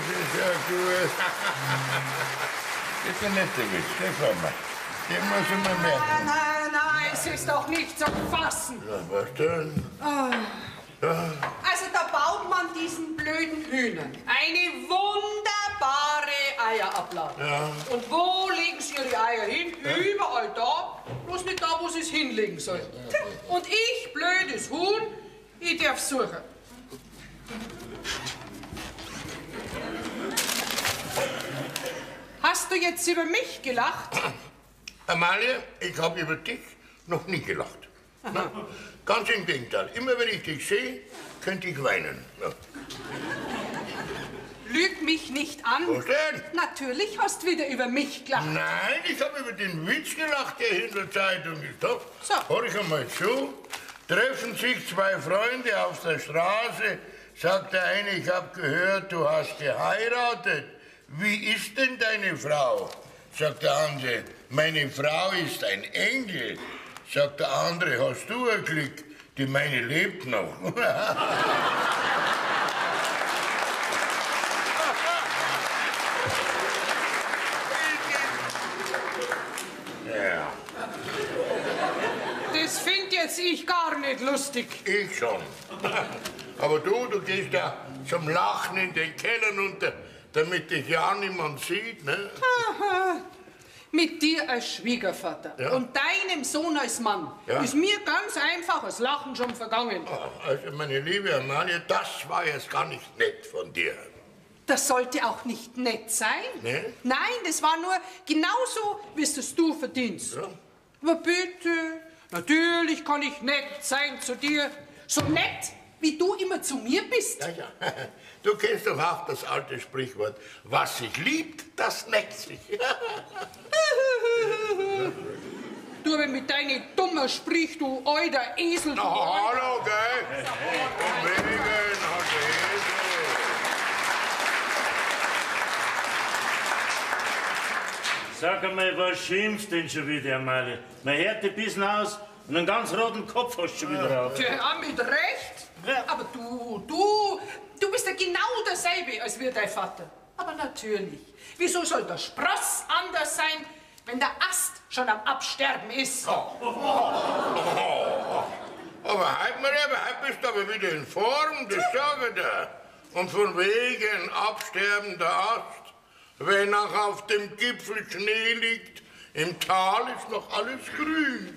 ist ja gut. Das ist ein netter Witz, den freut mich. Den muss ich mir merken. Nein, es ist doch nicht zu fassen. Ja, was denn? Also da baut man diesen blöden Hühnern eine wunderbare Eierablage. Ja. Und wo legen sie ihre Eier hin? Überall da, bloß nicht da, wo sie es hinlegen sollen. Tja, und ich, blödes Huhn, ich darf suchen. Hast du jetzt über mich gelacht? Amalie, ich habe über dich noch nie gelacht. Na, ganz im Gegenteil. Immer wenn ich dich sehe, könnte ich weinen. Ja. Lüg mich nicht an. Was denn? Natürlich hast du wieder über mich gelacht. Nein, ich habe über den Witz gelacht, der hier in der Zeitung ist. Doch, So. hör ich einmal zu. Treffen sich zwei Freunde auf der Straße, sagt der eine, ich habe gehört, du hast geheiratet. Wie ist denn deine Frau? Sagt der andere, meine Frau ist ein Engel. Sagt der andere, hast du ein Glück, die meine lebt noch. Ja, Das find jetzt ich gar nicht lustig. ich schon. Aber du gehst ja zum Lachen in den Keller runter, damit dich ja niemand sieht, ne? Aha. Mit dir als Schwiegervater Ja. und deinem Sohn als Mann Ja. ist mir ganz einfach das Lachen schon vergangen. Also, meine liebe Amalie, das war jetzt gar nicht nett von dir. Das sollte auch nicht nett sein. Nee? Nein, das war nur genauso, wie es du verdienst. Ja. Aber bitte, natürlich kann ich nett sein zu dir. So nett, wie du immer zu mir bist. Ja, ja. Du kennst doch auch das alte Sprichwort, was sich liebt, das neckt sich. Du aber mit deinem dummer Sprich, du alter Esel. Na, hallo, gell? Von wegen, alter Esel. Sag einmal, was schimpft denn schon wieder, Amalie? Man hört dich bis aus und einen ganz roten Kopf hast du schon wieder auf. Ja, mit Recht. Aber du bist ja genau derselbe als wir dein Vater. Aber natürlich. Wieso soll der Spross anders sein, wenn der Ast schon am Absterben ist? Aber heute, Maria, heute bist du aber wieder in Form, das sage ich dir. Und von wegen absterbender Ast. Wenn auch auf dem Gipfel Schnee liegt, im Tal ist noch alles grün.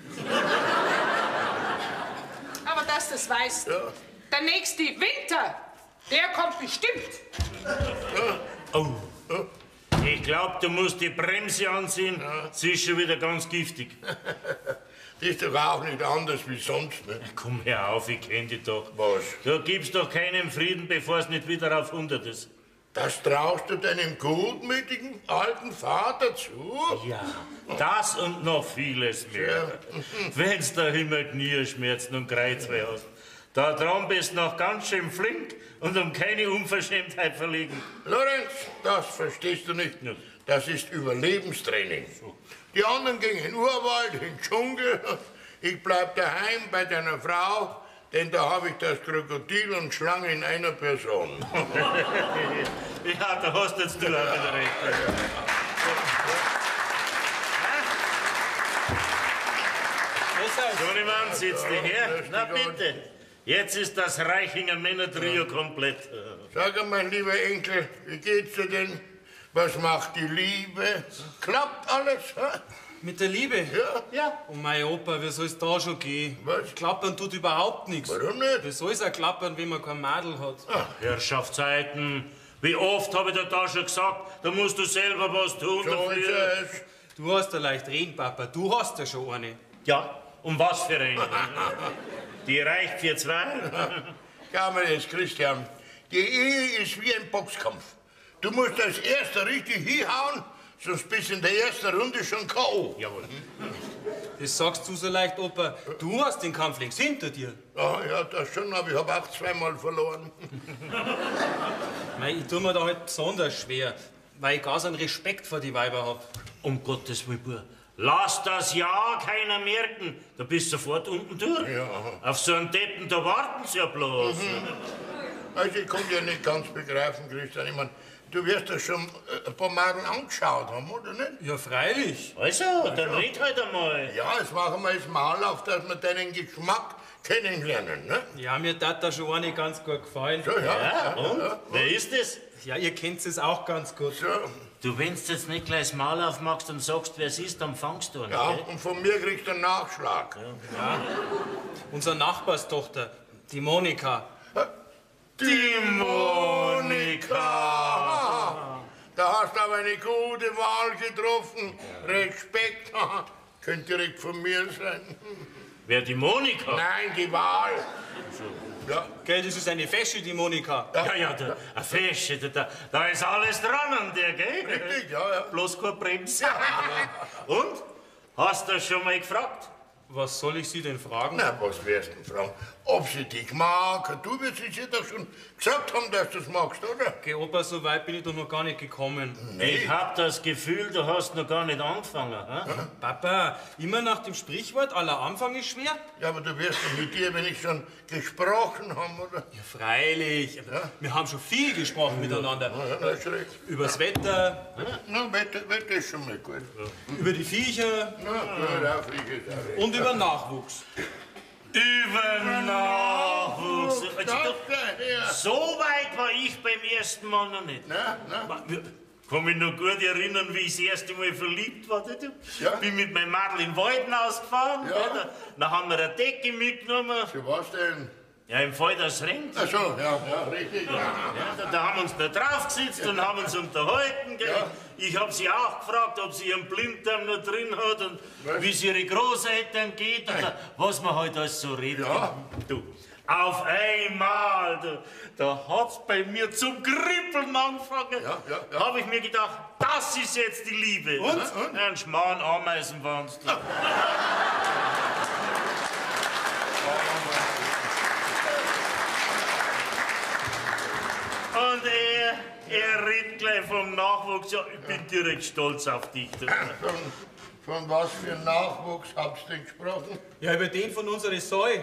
Aber dass du das weißt, Ja. der nächste Winter, der kommt bestimmt. Oh. Ich glaub, du musst die Bremse anziehen. Sie ist schon wieder ganz giftig. Das ist doch auch nicht anders wie sonst, ne? Komm her auf, ich kenn dich doch. Was? Du gibst doch keinen Frieden, bevor es nicht wieder auf 100 ist. Das traust du deinem gutmütigen alten Vater zu? Ja, das und noch vieles mehr. Wenn's da immer Knieschmerzen und Kreuzweh hast. Da dran bist du noch ganz schön flink und um keine Unverschämtheit verlegen. Lorenz, das verstehst du nicht. Das ist Überlebenstraining. Die anderen gehen in den Urwald, in den Dschungel. Ich bleib daheim bei deiner Frau, denn da habe ich das Krokodil und Schlange in einer Person. Ja, da hast jetzt du auch wieder recht. Sohnemann, sitz dich her. Na bitte. Jetzt ist das Reichinger Männer-Trio komplett. Sag einmal, lieber Enkel, wie geht's dir denn? Was macht die Liebe? Klappt alles? Hä? Mit der Liebe? Ja. Ja. Oh mein Opa, wie soll es da schon gehen? Was? Klappern tut überhaupt nichts. Warum nicht? Wie soll es auch klappern, wenn man kein Madel hat? Herrschaftszeiten, wie oft habe ich dir da schon gesagt, da musst du selber was tun So ist dafür. es. Du hast ja leicht reden, Papa. Du hast ja schon eine. Ja, um was für eine? Die reicht für zwei. Ja, mein jetzt, Christian, die Ehe ist wie ein Boxkampf. Du musst als Erster richtig hinhauen, sonst bist du in der ersten Runde schon K.O. Jawohl. Das sagst du so leicht, Opa. Du hast den Kampf längst hinter dir. Ja, das schon, aber ich habe auch zweimal verloren. Mei, ich tue mir da halt besonders schwer, weil ich gar so einen Respekt vor die Weiber hab. Um Gottes Willen, Bub. Lass das ja keiner merken. Da bist du sofort unten durch. Ja. Auf so einen Deppen, da warten sie ja bloß. Also ich konnte ja nicht ganz begreifen, Christian. Ich meine, Du wirst das schon ein paar Mal angeschaut haben, oder nicht? Ja, freilich. Also, dann red halt einmal. Ja, jetzt machen wir das Mal auf, dass wir deinen Geschmack kennenlernen, ne? Ja, mir tat da schon eine ganz gut gefallen. So, Ja, und? Wer ist es? Ja, ihr kennt es auch ganz gut. So. Du, wenn's jetzt nicht gleich das Maul aufmachst und sagst, wer es ist, dann fangst du an. Ja, gell? und von mir kriegst du einen Nachschlag. Unsere Nachbarstochter, die Monika. Die Monika! Da hast du aber eine gute Wahl getroffen. Respekt. Könnte direkt von mir sein. Wer, die Monika? Nein, die Wahl. Ja. Gell, das ist eine Fesche, die Monika. Ja, eine Fesche, da ist alles dran an der, gell? Richtig, ja. Bloß keine Bremse. Und? Hast du schon mal gefragt? Was soll ich Sie denn fragen? Na, was wirst du denn fragen? Ob sie dich mag? Du wirst sie doch schon gesagt haben, dass du es magst, oder? Geh, Opa, so weit bin ich doch noch gar nicht gekommen. Ich hab das Gefühl, du hast noch gar nicht angefangen. Ha? Papa, immer nach dem Sprichwort, aller Anfang ist schwer? Ja, aber du wirst doch mit dir, wenn ich schon gesprochen haben, oder? Ja, freilich. Aber wir haben schon viel gesprochen miteinander. Ja, na, ist recht. Übers Wetter, Na, Wetter ist schon mal gut. über die Viecher Na, gut, Afrika ist auch recht. und über Nachwuchs. Über Nachwuchs. Also, Ja. so weit war ich beim ersten Mal noch nicht. Na. Ich kann mich noch gut erinnern, wie ich das erste Mal verliebt war. Du? Ja. Bin mit meinem Madel in den Wald ausgefahren. Ja. Oder? Dann haben wir eine Decke mitgenommen. Für was denn? Ja, im Fall, das regnet. Ach so, ja, richtig. Ja. Ja, da haben wir uns noch draufgesetzt und haben uns unterhalten. Gell? Ja. Ich habe sie auch gefragt, ob sie ihren Blinddarm noch drin hat und Was? wie es ihre Großeltern geht und was man halt alles so redet. Ja. Du, auf einmal, da hat's bei mir zum Kribbeln angefangen. Ja. Da habe ich mir gedacht, das ist jetzt die Liebe. Und? Ein Schmarrn Ameisen waren's. Du. Und er redet gleich vom Nachwuchs. Ja, ich bin direkt stolz auf dich. Du. Von was für Nachwuchs habst du denn gesprochen? Ja, über den von unserer Säu.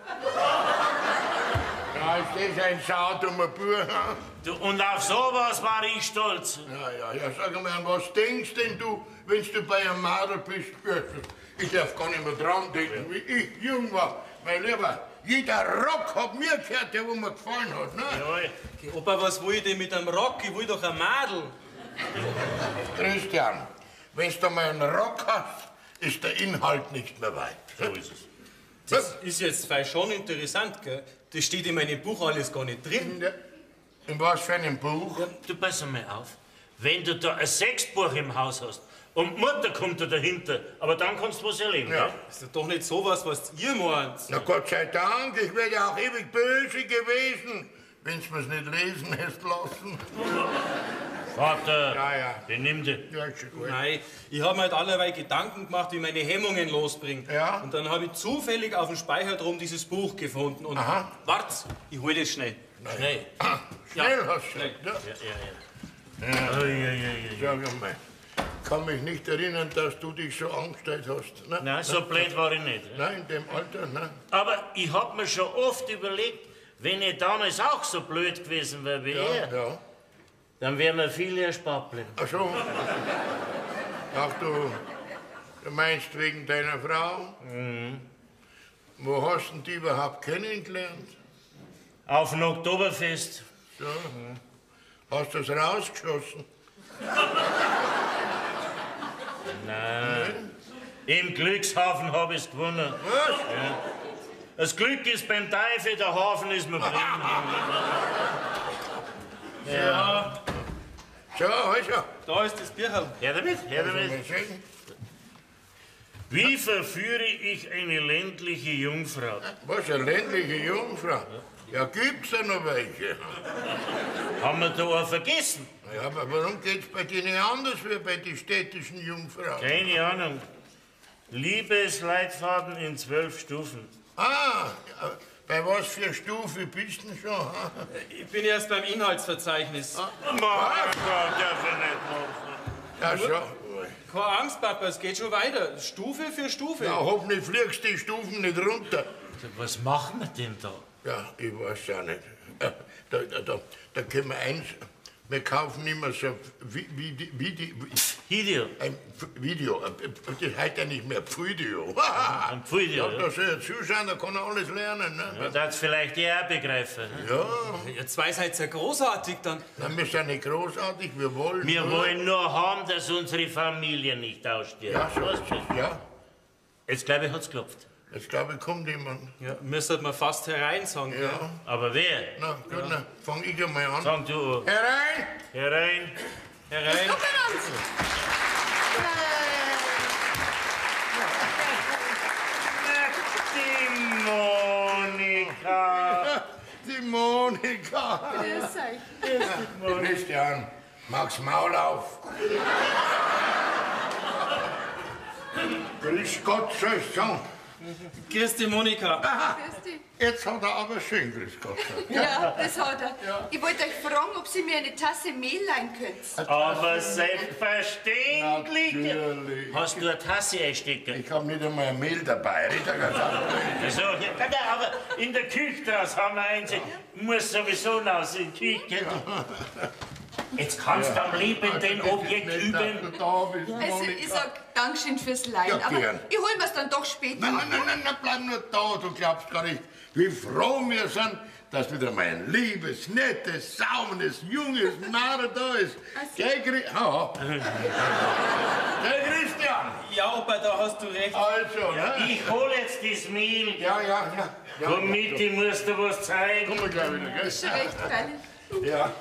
Ja, ist das ein saudummer Bub? Du, und auf sowas war ich stolz. Ja, sag mal, an was denkst denn du, wenn du bei einem Madel bist? Ich darf gar nicht mehr dran denken, wie ich jung war. Mein Lieber, jeder Rock hat mir gehört, der wo mir gefallen hat. Ne? Jawohl. Geh, Opa, was will ich denn mit einem Rock? Ich will doch ein Madel. Christian, wenn du mal einen Rock hast, ist der Inhalt nicht mehr weit. So ist es. Das ist jetzt vielleicht schon interessant, gell? Das steht in meinem Buch alles gar nicht drin. In was für einem Buch? Du pass mal auf. Wenn du da ein Sexbuch im Haus hast und die Mutter kommt da dahinter, aber dann kannst du was erleben. Ja. Gell? Ist doch nicht sowas, was ihr meint. Na Gott sei Dank, ich wäre ja auch ewig böse gewesen, wenn du mir's nicht lesen hättest lassen. Vater, Ja. benimm dich. Ja, ist schon gut. Nein, ich habe mir halt allerweil Gedanken gemacht, wie ich meine Hemmungen losbringe. Ja. Und dann habe ich zufällig auf dem Speicherraum dieses Buch gefunden. Und Aha. wart, ich hol das schnell. Schnell. Schnell hast du schnell. gesagt, Ja. Ja. Sag einmal, ich kann mich nicht erinnern, dass du dich so angestellt hast. Ne? Nein, so blöd war ich nicht. Nein, in dem Alter, ne? Aber ich hab mir schon oft überlegt, wenn ich damals auch so blöd gewesen wäre wie er, Ja. dann wären wir viel erspart bleiben. Ach so. Ach du meinst wegen deiner Frau? Mhm. Wo hast du die überhaupt kennengelernt? Auf dem Oktoberfest. So. Hast du es rausgeschossen? Nein. Im Glückshafen habe ich es gewonnen. Was? Ja. Das Glück ist beim Teufel, der Hafen ist mir blind. Ja. So, also. Da ist das Bierchen. Her damit, her Also, damit. mal sehen. Wie verführe ich eine ländliche Jungfrau? Was, eine ländliche Jungfrau? Ja, gibt's ja noch welche. Haben wir da auch vergessen? Ja, aber warum geht's bei dir nicht anders wie bei den städtischen Jungfrauen? Keine Ahnung. Liebesleitfaden in 12 Stufen. Ah, ja, bei was für Stufe bist du denn schon? ha? Ich bin erst beim Inhaltsverzeichnis. Mann, darf ich nicht machen. Ja, schon. Keine Angst, Papa, es geht schon weiter. Stufe für Stufe. Ja, hoffentlich fliegst du die Stufen nicht runter. Was machen wir denn da? Ja, ich weiß ja nicht. Da können wir eins Wir kaufen immer so Video. ein Video. Das heißt ja nicht mehr Video. Ein Video, Ja, da soll er zuschauen, da kann er alles lernen. Ne? Ja, das vielleicht auch begreifen. Ja, Ihr zwei seid ja großartig dann. nein, wir sind nicht großartig, wir wollen. Wir wollen nur haben, dass unsere Familie nicht ausstirbt. Ja, so ist es, ja. Jetzt glaube ich, hat's geklopft. Jetzt glaube ich, kommt jemand. Ja, müsstet man fast herein sagen. Ja. Aber wer? Na, gut, na, fang ich einmal an. Fang du an. Herein! Herein. Herein. Die Monika. Die Monika! Grüß euch. Christian, mach's Maul auf. Grüß Gott, soll ich sagen. Grüß dich, Monika. Grüß dich. Jetzt hat er aber schön, grüß Gott. Ja, das hat er. Ich wollte euch fragen, ob Sie mir eine Tasse Mehl leihen könnt. Aber selbstverständlich. Natürlich. Hast du eine Tasse einstecken? Ich hab nicht einmal ein Mehl dabei. Ich sag ganz einfach. Also, ja, aber in der Küche draus haben wir eins. Muss sowieso raus in die Küche. Jetzt kannst du am liebenden Objekt üben. Da bist, Also, ich sag Dankeschön fürs Leihen, Ja, aber gern. ich hol mir's dann doch später. Nein, bleib nur da. Du glaubst gar nicht, wie froh wir sind, dass wieder mal ein liebes, nettes, sauberes, junges Mädel da ist. Gell, Gell, Christian? Ja, Opa, da hast du recht. Also, Ja, ne? ich hol jetzt das Mehl. Ja. Komm mit, ich muss dir was zeigen. Komm mal gleich wieder, gell? Schon recht, freilich. Ja.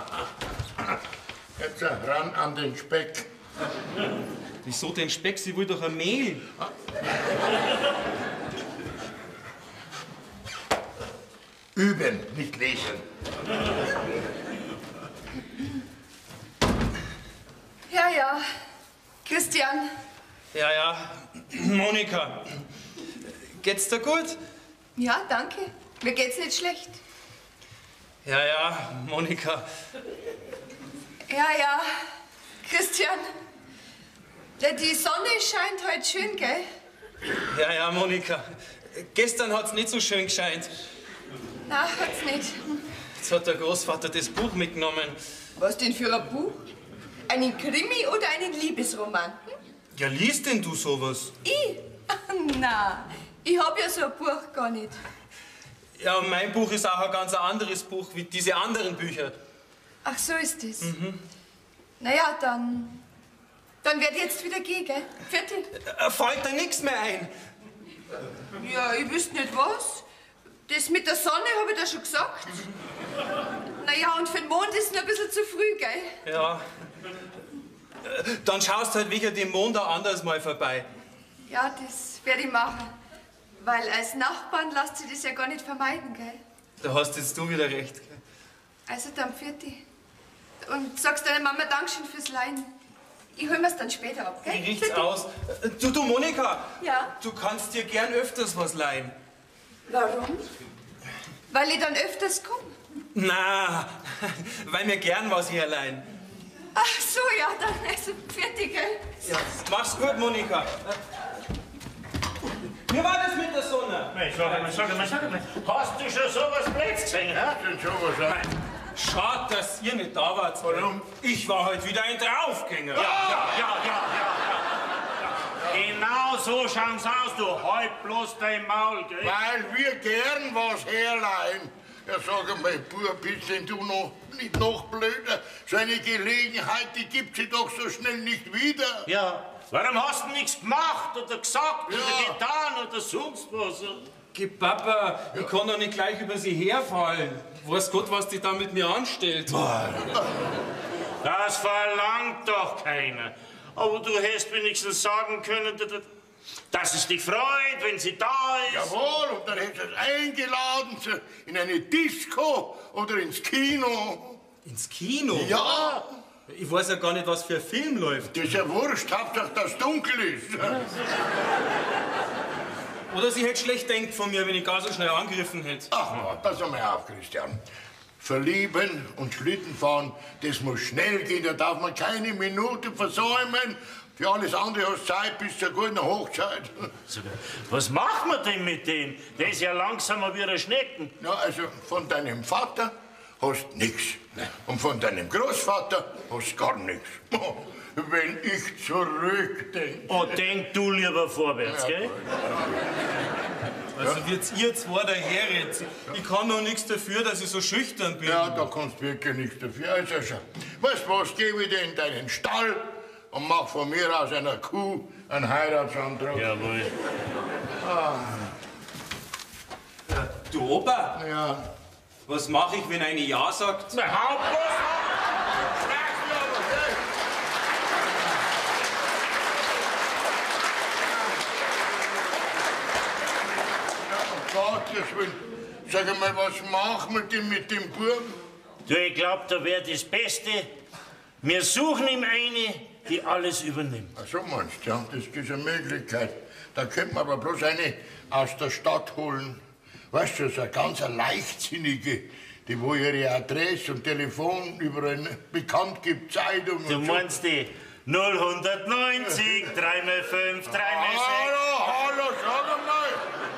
Jetzt ran an den Speck. Wieso den Speck? Sie will doch ein Mehl. Üben, nicht lesen. Ja. Christian, Ja. Monika. Geht's dir gut? ja, danke. Mir geht's nicht schlecht. Ja, Monika. Ja, Christian. Ja, die Sonne scheint heute schön, gell? Ja, Monika. Gestern hat's nicht so schön gescheint. Na, hat's nicht. Jetzt hat der Großvater das Buch mitgenommen. Was denn für ein Buch? Einen Krimi oder einen Liebesroman? Ja, liest denn du sowas? Ich? Na, ich hab ja so ein Buch gar nicht. Ja, mein Buch ist auch ein ganz anderes Buch wie diese anderen Bücher. Ach, so ist es. Naja, dann werd ich jetzt wieder gehen, gell? Fertig? Fällt da nichts mehr ein? Ja, ich wüsste nicht was. Das mit der Sonne habe ich da schon gesagt. Naja, und für den Mond ist es noch ein bisschen zu früh, gell? Ja. Dann schaust halt wieder den Mond ein anderes Mal vorbei. Ja, das werde ich machen. Weil als Nachbarn lässt sich das ja gar nicht vermeiden, gell? Da hast jetzt du wieder recht. Gell? Also dann Pfirti. Und sagst deiner Mama Dankeschön fürs Leihen. Ich hol mir's dann später ab, gell? Wie riecht's aus? Du, Monika. Ja? Du kannst dir gern öfters was leihen. Warum? Weil ich dann öfters komme. Na, weil mir gern was hier leihen. Ach so, ja, dann also Pfirti, gell? Ja, mach's gut, Monika. Wie war das mit der Sonne? Sag mal. Hast du schon sowas Blöds gesehen, hä? Sind schon was an. Schade, dass ihr nicht da wart. Warum? Ich war heute wieder ein Draufgänger. Ja. Genau so schaut's aus, du halt bloß dein Maul, gell? Weil wir gern was herleihen. Ja, sag mal, Bub, bist denn du nicht noch blöder? So eine Gelegenheit, die gibt sie doch so schnell nicht wieder. Ja. Warum hast du nichts gemacht oder gesagt Ja. oder getan oder sonst was? Geh, Papa, ich kann doch nicht gleich über sie herfallen. Weiß Gott, was die da mit mir anstellt. Das verlangt doch keiner. Aber du hättest wenigstens sagen können, dass es dich freut, wenn sie da ist. Jawohl, und dann hättest du es eingeladen in eine Disco oder ins Kino. Ins Kino? Ja, Ich weiß ja gar nicht, was für ein Film läuft. das ist ja wurscht, Hauptsache, dass es dunkel ist. Oder sie hätte schlecht denkt von mir, wenn ich gar so schnell angegriffen hätte. Ach, pass einmal auf, Christian. Verlieben und Schlittenfahren, das muss schnell gehen, da darf man keine Minute versäumen. Für alles andere hast du Zeit bis zur guten Hochzeit. Was machen wir denn mit dem? Der ist ja langsamer wie ein Schnecken. Ja, also von deinem Vater hast nix. Und von deinem Großvater hast gar nichts. Wenn ich zurückdenke. Oh, denk du lieber vorwärts, gell? Also wird's ihr zwei daher jetzt. Ich kann noch nichts dafür, dass ich so schüchtern bin. Ja, da kannst du wirklich nichts dafür. Also schau. Weißt du was, geh wieder in deinen Stall und mach von mir aus einer Kuh einen Heiratsantrag. Jawohl. Du Opa, Ja. was mache ich, wenn eine Ja sagt? Na, Hauptboss! Gottes Willen. Sag einmal, was machen wir denn mit dem Buben? Du, ich glaub, da wäre das Beste. Wir suchen ihm eine, die alles übernimmt. Ach so meinst du, ja, das ist eine Möglichkeit. Da könnte man aber bloß eine aus der Stadt holen. Weißt du, so eine ganz leichtsinnige, die wo ihre Adresse und Telefon überall bekannt gibt, Zeitung Du und so. meinst die 090, 3x5, 3x6. Hallo, sag einmal.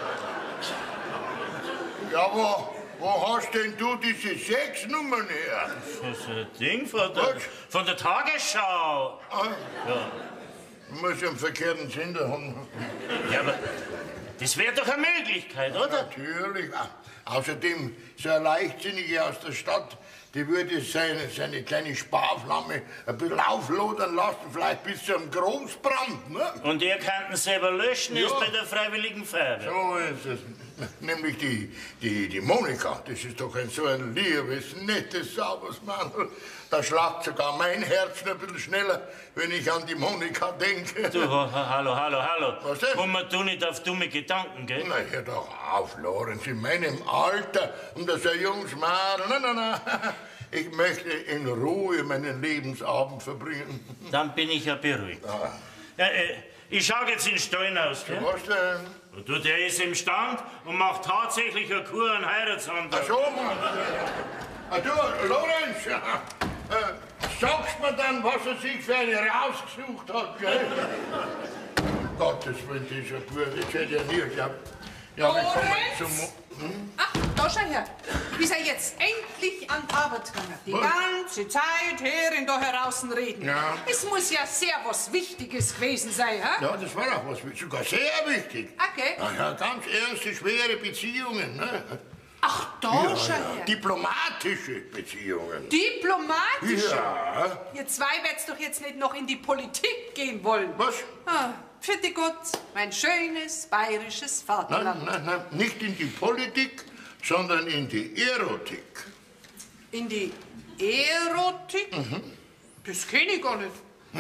Ja, wo hast denn du diese 6 Nummern her? Das ist ein Ding Was? von der Tagesschau. Ah, Ja. du musst ja einen verkehrten Sender haben. Ja, aber das wäre doch eine Möglichkeit, oder? Natürlich. Außerdem, so eine Leichtsinnige aus der Stadt, die würde seine kleine Sparflamme ein bisschen auflodern lassen, vielleicht bis zu einem Großbrand. Ne? Und ihr könnt ihn selber löschen, Ja. ist bei der Freiwilligen Feuerwehr. So ist es. Nämlich die Monika, das ist doch so ein liebes, nettes, sauberes Mann. Da schlagt sogar mein Herz ein bisschen schneller, wenn ich an die Monika denke. Du, hallo. Was denn? Komm mal du nicht auf dumme Gedanken, gell? Na, hör doch auf, Lorenz, in meinem Alter und das ein junges Mädel. Nein. Ich möchte in Ruhe meinen Lebensabend verbringen. Dann bin ich ja beruhigt. Ja, ich schau jetzt in den Stall aus, gell? Was denn? Und du, der ist im Stand und macht tatsächlich eine Kur einen Heiratsantrag. Ach so, Mann. Du, Lorenz, sagst mir dann, was er sich für eine rausgesucht hat, gell? Um Gottes Willen, dieser Bub, das hätte ich nie geglaubt. Ja, wir kommen zum... Ach, da schau her. Bis er jetzt endlich an die Arbeit gegangen. Die ganze Zeit hören da heraus reden. Ja. Es muss ja sehr was Wichtiges gewesen sein, hä? Ja, das war auch was, sogar sehr wichtig. Okay. Ja, ganz ernste, schwere Beziehungen, ne? Ach, da schau her. Diplomatische Beziehungen. Diplomatisch. Ja. Ihr zwei werdet doch jetzt nicht noch in die Politik gehen wollen. Was? Ah, Pfiat Gott, mein schönes bayerisches Vaterland. Nein, nicht in die Politik, sondern in die Erotik. In die Erotik? Das kenne ich gar nicht.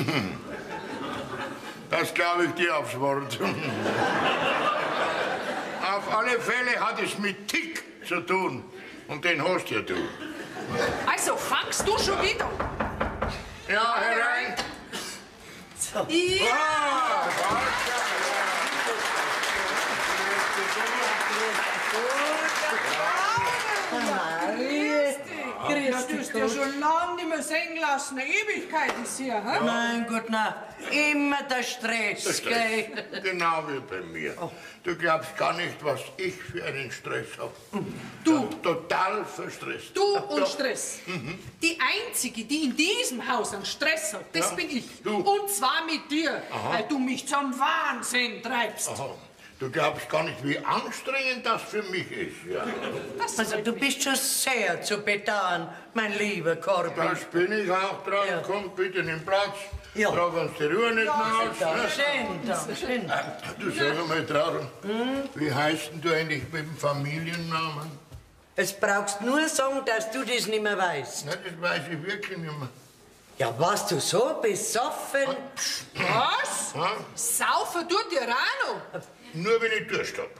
Das glaube ich dir aufs Wort. Auf alle Fälle hat es mit Tick zu tun. Und den hast ja du. Also fangst du schon wieder? Ja, herein. Ja. Grüß dich. Du hast ja schon lange nicht mehr sehen lassen. Eine Ewigkeit ist hier, hä? Mein Gott, na, immer der Stress, gell? Genau wie bei mir. Du glaubst gar nicht, was ich für einen Stress habe. Du. Total verstresst. Du und Stress. Die Einzige, die in diesem Haus einen Stress hat, das Ja, bin ich. du. Und zwar mit dir, weil du mich zum Wahnsinn treibst. Aha. Du glaubst gar nicht, wie anstrengend das für mich ist. Ja. Das Also, du bist schon sehr zu bedauern, mein lieber Korbi. Das bin ich auch dran. Ja. Komm bitte nimm Platz. Ja. Trag uns die Ruhe nicht mehr aus. Schön. Du sag mal, Traudl, wie heißt denn du eigentlich mit dem Familiennamen? Es brauchst nur sagen, dass du das nicht mehr weißt. Nein, das weiß ich wirklich nicht mehr. Ja, warst du so besoffen? Was? Ha? Saufen tut dir auch noch. Nur wenn ich Durst hab.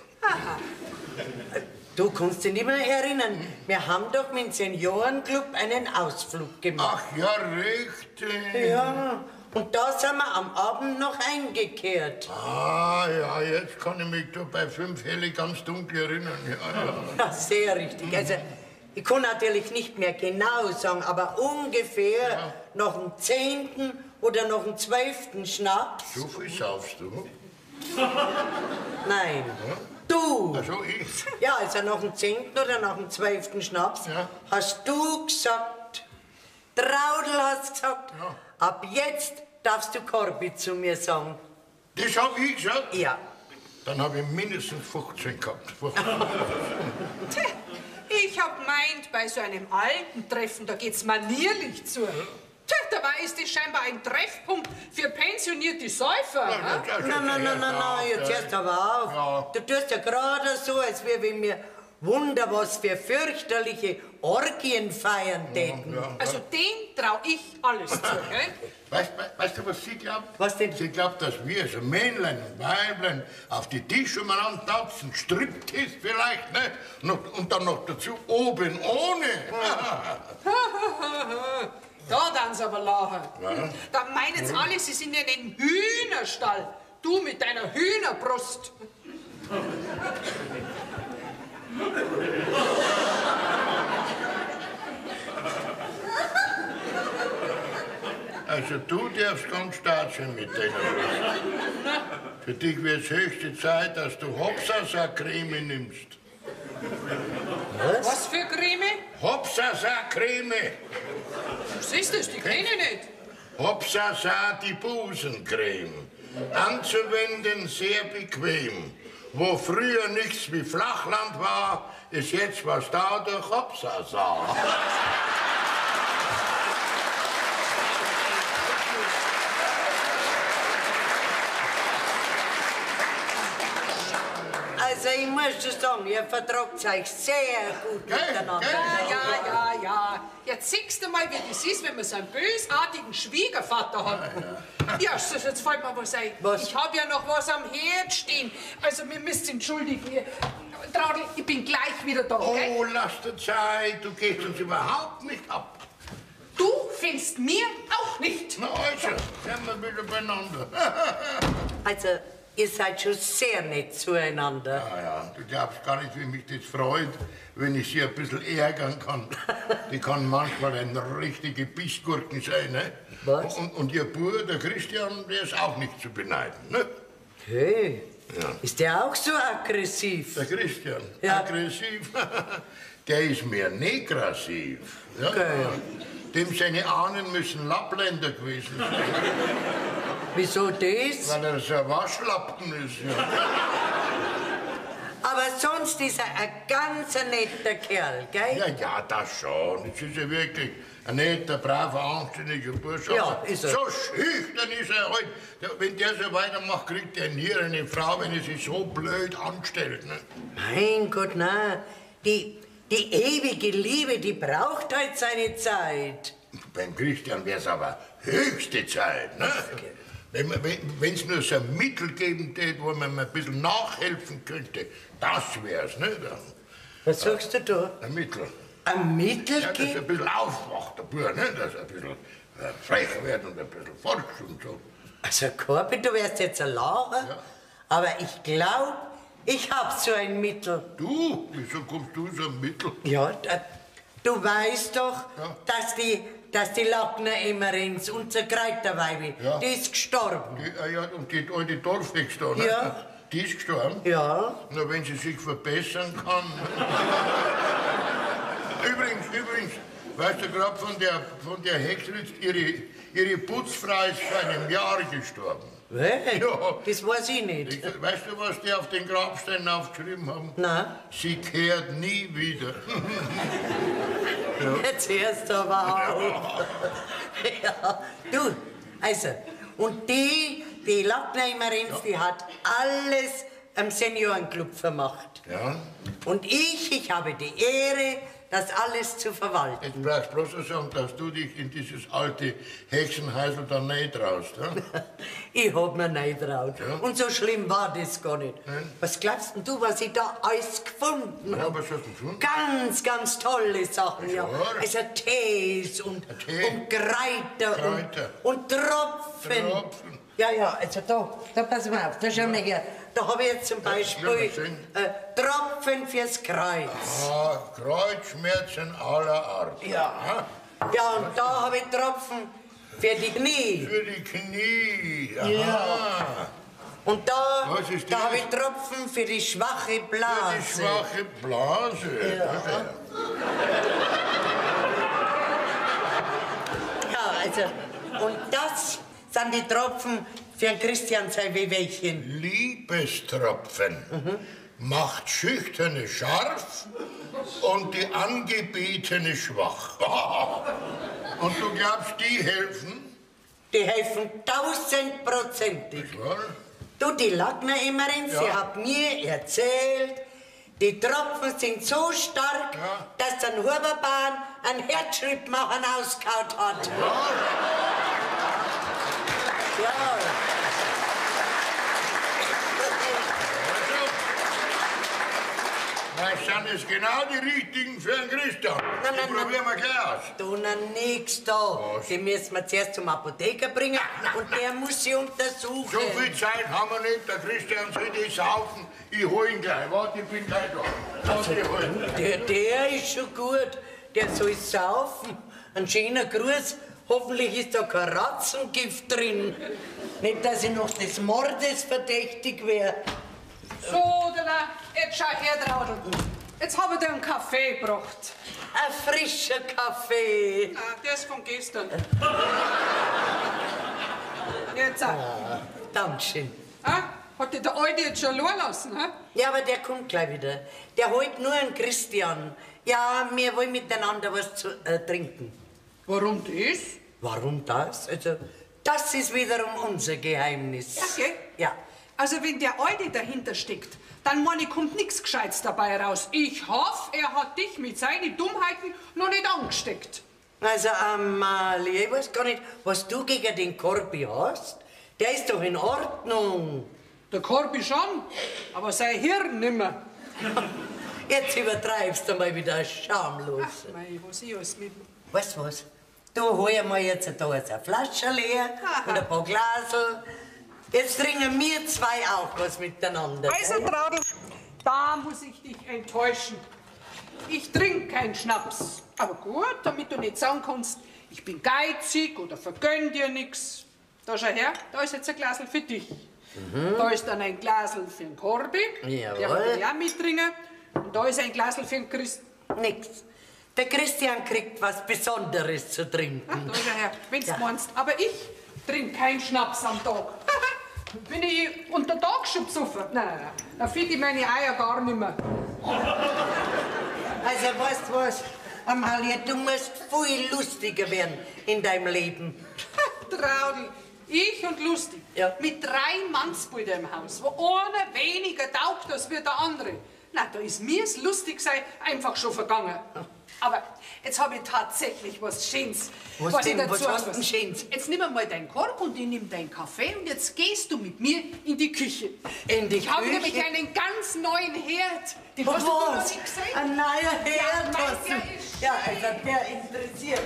Du kannst dich nicht mehr erinnern. Wir haben doch mit dem Seniorenclub einen Ausflug gemacht. Ach ja, richtig. Ja, und da sind wir am Abend noch eingekehrt. Ah, ja, jetzt kann ich mich da bei 5 Helle ganz dunkel erinnern. Ja. Ja, sehr richtig. Also, ich kann natürlich nicht mehr genau sagen, aber ungefähr nach dem 10. oder nach dem 12. Schnaps. So viel saufst du? Nein, Du. Also ich. Ja, also nach dem 10. oder nach dem 12. Schnaps Ja. hast du gesagt, Traudl hast gesagt, Ja. ab jetzt darfst du Korbi zu mir sagen. Das hab ich gesagt? Ja. Dann habe ich mindestens 15 gehabt. Ich hab meint, bei so einem alten Treffen, da geht's manierlich zu. Tja, dabei ist das scheinbar ein Treffpunkt für pensionierte Säufer. ne? Nein, jetzt hörst du aber auf. Ja. Du tust ja gerade so, als wenn wir Wunder was für fürchterliche Orgien feiern täten. Ja. Also den trau ich alles zu, gell? Weißt du, was sie glaubt? Was denn? Sie glaubt, dass wir, so Männlein und Weiblein, auf die Tische umeinander tanzen, Striptease vielleicht, ne? Und dann noch dazu oben ohne. Da dann sie aber lachen. Ja. Da meinen sie alle, sie sind in einem Hühnerstall. Du mit deiner Hühnerbrust. Also du darfst ganz stark sein mit deiner Brust. Für dich wird es höchste Zeit, dass du Hopsasa-Creme nimmst. Was für Creme? Hopsasa-Creme. Was ist das? Die kenne ich nicht. Hopsasa, die Busencreme. Anzuwenden sehr bequem. Wo früher nichts wie Flachland war, ist jetzt was da durch Hopsasa. Also ich muss schon sagen, ihr vertragt euch sehr gut Gell, miteinander. gell? Ja. Jetzt siehst du mal, wie das ist, wenn man so einen bösartigen Schwiegervater hat. Ja, jetzt fällt mir was ein. Was? Ich habe ja noch was am Herd stehen. Also, mir müsst entschuldigen. Traudl, ich bin gleich wieder da, gell? Oh, lass dir Zeit, du gehst uns überhaupt nicht ab. Du fällst mir auch nicht. Na also, sind wir wieder beieinander. Also, ihr seid schon sehr nett zueinander. Ja, du glaubst gar nicht, wie mich das freut, wenn ich sie ein bisschen ärgern kann. Die kann manchmal eine richtige Bissgurken sein, ne? Was? Und ihr Bruder, der Christian, der ist auch nicht zu beneiden, ne? Hey, Ja. ist der auch so aggressiv? Der Christian, Ja. aggressiv, der ist mehr negressiv. Ja? Geil. Dem seine Ahnen müssen Lappländer gewesen sein, Wieso das? weil er so ein Waschlappen ist. Ja. Aber sonst ist er ein ganz netter Kerl, gell? Ja, das schon. Das ist ja wirklich ein netter, braver, anständiger Bursche. Ja, Aber ist er. so schüchtern ist er halt. Wenn der so weitermacht, kriegt er nie eine Frau, wenn er sich so blöd anstellt. Ne? Mein Gott, nein. Die ewige Liebe, die braucht halt seine Zeit. Beim Christian wäre es aber höchste Zeit. Ne? Wenn es nur so ein Mittel geben täte, wo man mal ein bisschen nachhelfen könnte, das wär's, ne? Was sagst du da? Ein Mittel. Ein Mittel Ja, dass er ein geben? bisschen aufwacht, der Bub, ne? Dass er ein bisschen frecher wird und ein bisschen forscht und so. Also, Korbi, du wärst jetzt ein Lacher, Ja. aber ich glaube, ich hab so ein Mittel. Du, wieso kommst du so ein Mittel? Ja, du weißt doch, Ja. dass die Lackner Emmerins, unser Kräuterweibi, Ja. die ist gestorben. Ja, und die alte Dorfhex da, ne? Ja. Die ist gestorben? Ja. Na, wenn sie sich verbessern kann. Übrigens, weißt du, gerade von der Hexe jetzt, ihre Putzfrau ist vor einem Jahr gestorben. Hey, Ja. das weiß ich nicht. Weißt du, was die auf den Grabsteinen aufgeschrieben haben? Nein, Sie kehrt nie wieder. jetzt hörst du aber auf. Ja. Du, also, und die Lackner Emmerins, die hat alles am Seniorenclub vermacht. Ja? Und ich habe die Ehre, das alles zu verwalten. Jetzt brauchst du bloß so sagen, dass du dich in dieses alte Hexenhäusl da nicht traust. Ja? Ich hab mir nicht traut. Ja. Und so schlimm war das gar nicht. Nein. Was glaubst denn du, was ich da alles gefunden Ja, habe? was hast du gefunden? Ganz tolle Sachen, ja. Ja. Also Tees und Tee. Kräuter, Kräuter. Und Tropfen. Tropfen. Ja, also da pass mal auf, da schau mal her. Da habe ich jetzt zum will Beispiel man sehen. Tropfen fürs Kreuz. Ah, Kreuzschmerzen aller Art. Ja. Ja, und da habe ich Tropfen für die Knie. Für die Knie. Aha. Ja. Und da Was ist habe das? ich Tropfen für die schwache Blase. Die schwache Blase. Ja, also, und das sind die Tropfen für einen Christian sein Wehwehchen. Liebestropfen. Macht Schüchterne scharf und die Angebetene schwach. Und du glaubst, die helfen? Die helfen 1000%ig. Ja? Du, die Lackner-Immerin, sie Ja. hat mir erzählt, die Tropfen sind so stark, Ja. dass ein Huberbahn einen Herzschrittmacher ausgehauen hat. Ja. Das sind es genau die richtigen für einen Christian. Nein, Die probieren wir gleich aus. Du, na nix da. Was? Die müssen wir zuerst zum Apotheker bringen und der muss sie untersuchen. So viel Zeit haben wir nicht. Der Christian soll die saufen. Ich hol ihn gleich. Warte, ich bin gleich da. Warte, ich hol ihn. Der ist schon gut. Der soll saufen. Ein schöner Gruß. Hoffentlich ist da kein Ratzengift drin. Nicht, dass ich noch des Mordes verdächtig wäre. So, da, jetzt schau her, Traudl. Jetzt habe ich dir einen Kaffee gebracht. Ein frischer Kaffee. Na, der ist von gestern. Jetzt auch. Dankeschön. Hat dich der Alte jetzt schon allein lassen? Ja, aber der kommt gleich wieder. Der holt nur einen Christian. Ja, wir wollen miteinander was zu trinken. Warum das? Warum das? Also, das ist wiederum unser Geheimnis. Ja, gell? Ja. Also, wenn der Alte dahinter steckt, dann meine ich, kommt nichts Gescheites dabei raus. Ich hoffe, er hat dich mit seinen Dummheiten noch nicht angesteckt. Also, Amalie, ich weiß gar nicht, was du gegen den Korbi hast. Der ist doch in Ordnung. Der Korbi schon, aber sein Hirn nimmer. Jetzt übertreibst du mal wieder schamlos. Ach, mei, was ich alles mit... Weißt du was? Du hol mal jetzt da eine Flasche leer und ein paar Glasel. Jetzt trinken wir zwei auch was miteinander. Also, Traudl, da muss ich dich enttäuschen. Ich trinke keinen Schnaps. Aber gut, damit du nicht sagen kannst, ich bin geizig oder vergönn dir nix. Da schau her, da ist jetzt ein Glasl für dich. Da ist dann ein Glasl für den Korbi, der Jawohl. wird ja auch mittrinken. Und da ist ein Glasl für den Christ. Nix. Der Christian kriegt was Besonderes zu trinken. Da schau her, wenn's Ja. meinst. Aber ich trinke keinen Schnaps am Tag. Bin ich unter Tag schon besoffen? Nein, da finde ich meine Eier gar nicht mehr. Also, weißt du was? Amalie, du musst viel lustiger werden in deinem Leben. Traudl, ich und lustig. Ja. Mit 3 Mannsbrüder im Haus, wo einer weniger taugt als wie der andere. Na, da ist mir's lustig sei einfach schon vergangen. Aber jetzt habe ich tatsächlich was Schönes. Was denn? ich dazu Was hast habe. denn Schönes? Jetzt nimm mal deinen Korb und ich nimm deinen Kaffee und jetzt gehst du mit mir in die Küche. In die Ich habe Küche? nämlich einen ganz neuen Herd. Den Was? hast du noch nicht gesehen. Ein neuer Herd mein, hast du. der ist Ja, also der interessiert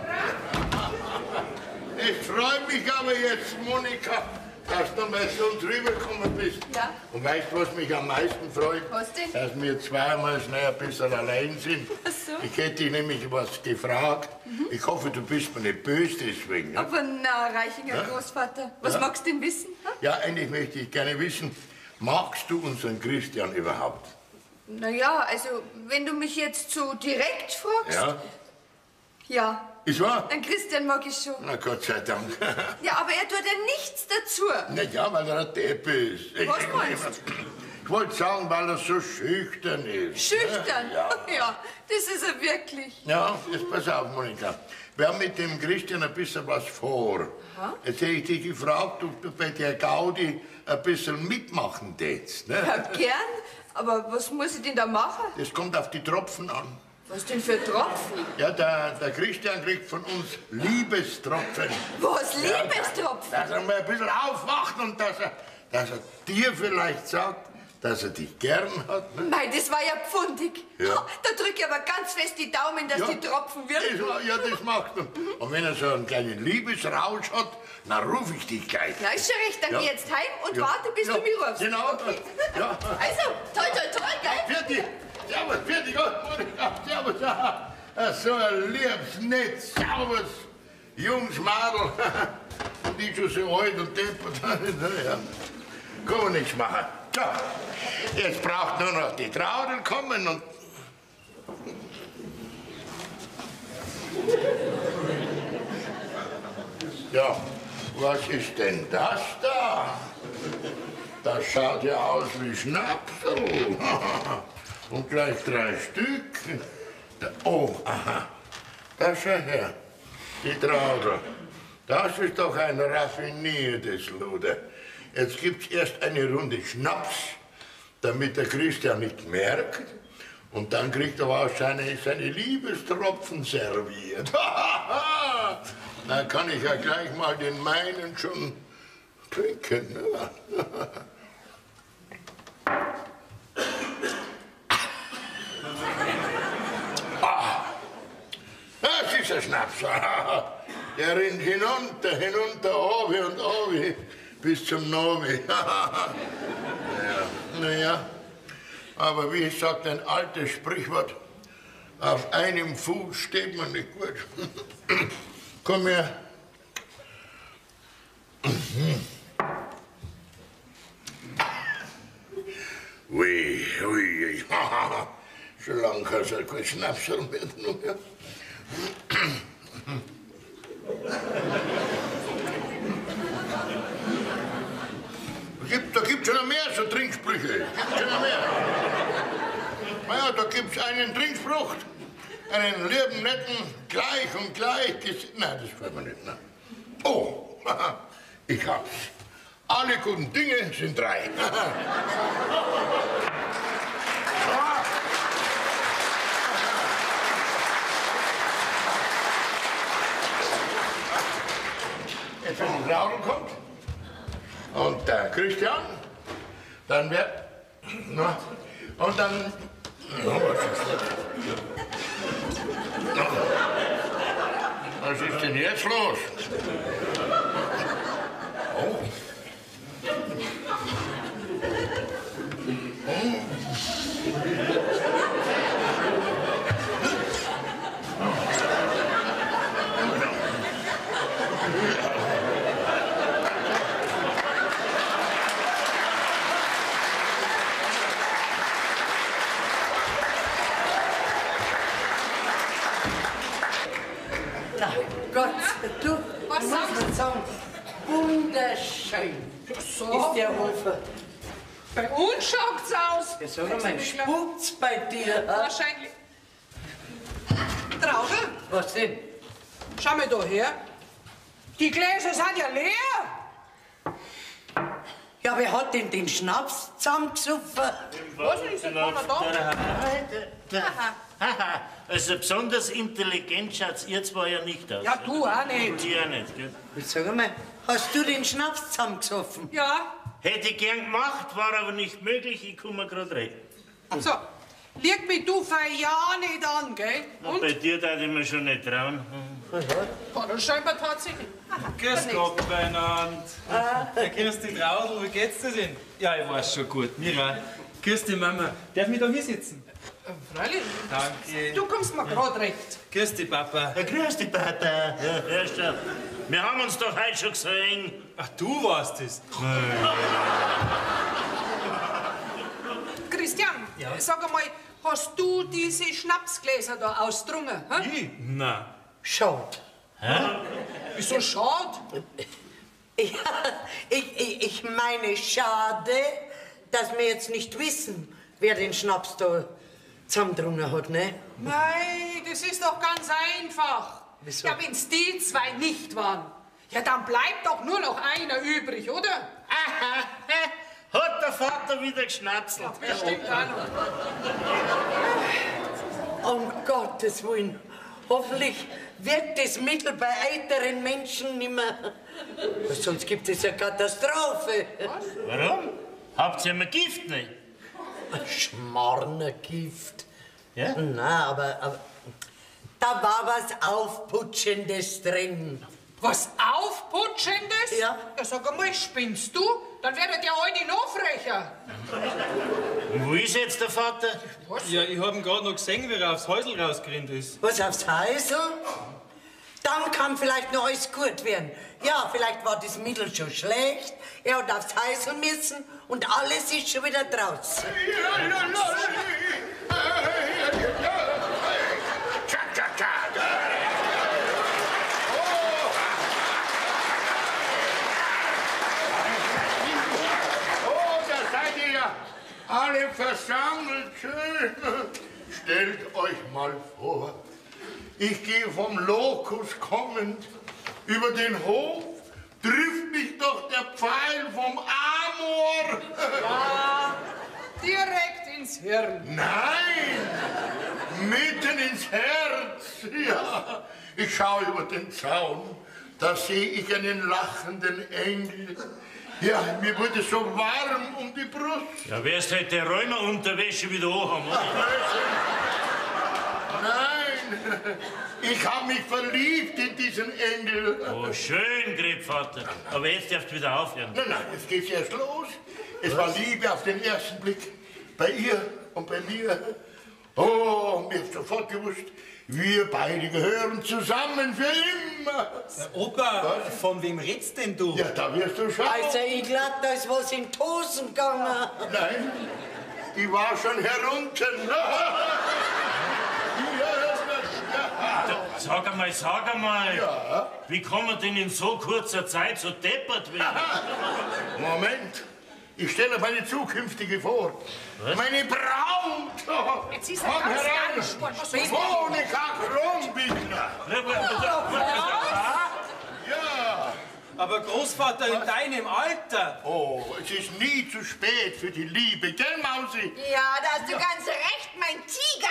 mich. Ich freue mich aber jetzt, Monika, dass du mal zu uns rübergekommen bist. Ja. Und weißt du, was mich am meisten freut? Was denn? Dass wir zweimal schnell ein bisschen allein sind. Ach so. Ich hätte dich nämlich was gefragt. Ich hoffe, du bist mir nicht böse deswegen. Ja, Aber na, Reichinger Großvater, was Ja. magst du denn wissen? Ha? ja eigentlich möchte ich gerne wissen, magst du unseren Christian überhaupt? Naja, also, wenn du mich jetzt so direkt fragst, Ja? ja, Ist wahr? den Christian mag ich schon. Na Gott sei Dank. Ja, aber er tut ja nichts dazu. Na ja, weil er ein Depp ist. Was meinst Ich wollte sagen, weil er so schüchtern ist. Schüchtern? Ja. Ja, das ist er wirklich. Ja, jetzt pass auf, Monika. Wir haben mit dem Christian ein bisschen was vor. Jetzt hätte ich dich gefragt, ob du bei der Gaudi ein bisschen mitmachen tätst. Ja, Ne? gern. Aber was muss ich denn da machen? Das kommt auf die Tropfen an. Was denn für Tropfen? Ja, der Christian kriegt von uns Liebestropfen. Was, Liebestropfen? Dass er mal ein bisschen aufwacht und dass er dir vielleicht sagt, dass er dich gern hat. Ne? Mei, das war ja pfundig. Ja. Ha, da drück ich aber ganz fest die Daumen, dass die Tropfen wirken. Ja, das macht er. Und wenn er so einen kleinen Liebesrausch hat, dann rufe ich dich gleich. Na, ist schon recht, dann Ja. geh jetzt heim und Ja. warte, bis Ja, du mich rufst. genau. Okay. Ja. Also, toll, toll, toll, gell? Fertig. Servus, fertig. Monika, servus. So ein liebes Netz. Servus. Jungs, Madel. Und ich schon so alt und deppert. Ja. kann man nichts machen. So, jetzt braucht nur noch die Traudel kommen und... Ja, was ist denn das da? Das schaut ja aus wie Schnapsel. Und gleich 3 Stück. Oh, aha. Da schau her. Die Traudel. Das ist doch ein raffiniertes Luder. Jetzt gibt's erst eine Runde Schnaps, damit der Christian nicht merkt. Und dann kriegt er wahrscheinlich seine Liebestropfen serviert. Da kann ich ja gleich mal den meinen schon trinken. Das ist der Schnaps. Der rennt hinunter, obi und obi, bis zum Novi. Naja, aber wie sagt ein altes Sprichwort, auf einem Fuß steht man nicht gut. Komm her. Ui, ui, schon lange kannst du kein Schnapsel mehr genommen. Da gibt's ja noch mehr so Trinksprüche. Gibt's ja noch mehr. Naja, da gibt's einen Trinkspruch. Einen lieben, netten, gleich und gleich. Nein, das fällt mir nicht. Nein. Oh, ich hab's. Alle guten Dinge sind 3. Jetzt, wenn die Traudel kommt und der Christian, dann wird... Na, und dann... Na, was ist das? Na, was ist denn jetzt los? Oh. Gott, du, was sagst du? Sagen, wunderschön So. ist der Hofer. Bei uns schaut's aus. Ja, sag mal, spukt's bei dir? Ha? Wahrscheinlich. Traudel, Was denn? schau mal da her. Die Gläser sind ja leer. Ja, wer hat denn den Schnaps zusammengesoffen? Was ist denn keiner da? Haha, also besonders intelligent schaut's ihr zwar ja nicht aus. Ja, du auch nicht. Ich auch nicht, gell? Sag mal, hast du den Schnaps zusammengesoffen? Ja, Hätte ich gern gemacht, war aber nicht möglich, ich komme gerade rein. so. Lieg mich du für ja nicht an, gell? Und bei dir darf ich mir schon nicht trauen. War das scheinbar tatsächlich. Grüß Gott beieinander. Grüß dich, Traudel, wie geht's dir denn? Ja, ich weiß schon gut, mir auch. Grüß dich, Mama. Darf ich da hier sitzen? Freilich. Danke. Du kommst mir gerade recht. Grüß dich, Papa. Ja, grüß dich, Vater. Ja, schon. Wir haben uns doch heute schon gesehen. Ach, du warst es. Christian, sag einmal, hast du diese Schnapsgläser da ausdrungen? Hä? Ich? Nein. Schaut. Wieso schade? Ja, ich meine, schade, dass wir jetzt nicht wissen, wer den Schnaps da zusammendrungen hat, ne? Mei, das ist doch ganz einfach. Wieso? Ja, wenn's die 2 nicht waren, ja, dann bleibt doch nur noch einer übrig, oder? Aha, hat der Vater wieder geschnatzelt. Bestimmt auch noch. Um Gottes Willen. Hoffentlich wirkt das Mittel bei älteren Menschen nicht mehr. Sonst gibt es eine Katastrophe. Warum? Habt ihr immer Gift nicht? Schmarrnergift. Ja? Na, aber da war was Aufputschendes drin. Was Aufputschendes? Ja. Ja, sag einmal, spinnst du? Dann werdet ihr heute noch frecher. Und wo ist jetzt der Vater? Ja, ich hab ihn gerade noch gesehen, wie er aufs Häusl rausgerannt ist. Was aufs Häusl? Dann kann vielleicht noch alles gut werden. Ja, vielleicht war das Mittel schon schlecht. Er hat aufs Häusl müssen und alles ist schon wieder draußen. Alle versammelt, schön. Stellt euch mal vor, ich gehe vom Lokus kommend über den Hof, trifft mich doch der Pfeil vom Amor. Ja, direkt ins Hirn. Nein, mitten ins Herz. Ja, ich schaue über den Zaun, da sehe ich einen lachenden Engel. Ja, mir wurde so warm um die Brust. Ja, wärst halt der Römer-Unterwäsche wieder anhaben, oder? Nein, ich habe mich verliebt in diesen Engel. Oh, schön, Grebvater. Aber jetzt darfst du wieder aufhören. Nein, es geht erst los. Es war Liebe auf den ersten Blick. Bei ihr und bei mir. Oh, mir ist sofort gewusst, wir beide gehören zusammen für immer. Opa, von wem redst denn du? Ja, da wirst du schauen. Also, ich glaub, da ist was in die Hosen gegangen. Nein, die war schon herunten. Sag einmal, Ja. wie kann man denn in so kurzer Zeit so deppert werden? Moment, ich stelle meine zukünftige vor. Was? Meine Braut. Jetzt ist Komm er ganz heran. ehrlich. Was ist Monika Kronbichler. Ja. Aber Großvater, in deinem Alter. Oh, es ist nie zu spät für die Liebe, gell, Mausi? Ja, da hast du ganz recht, mein Tiger.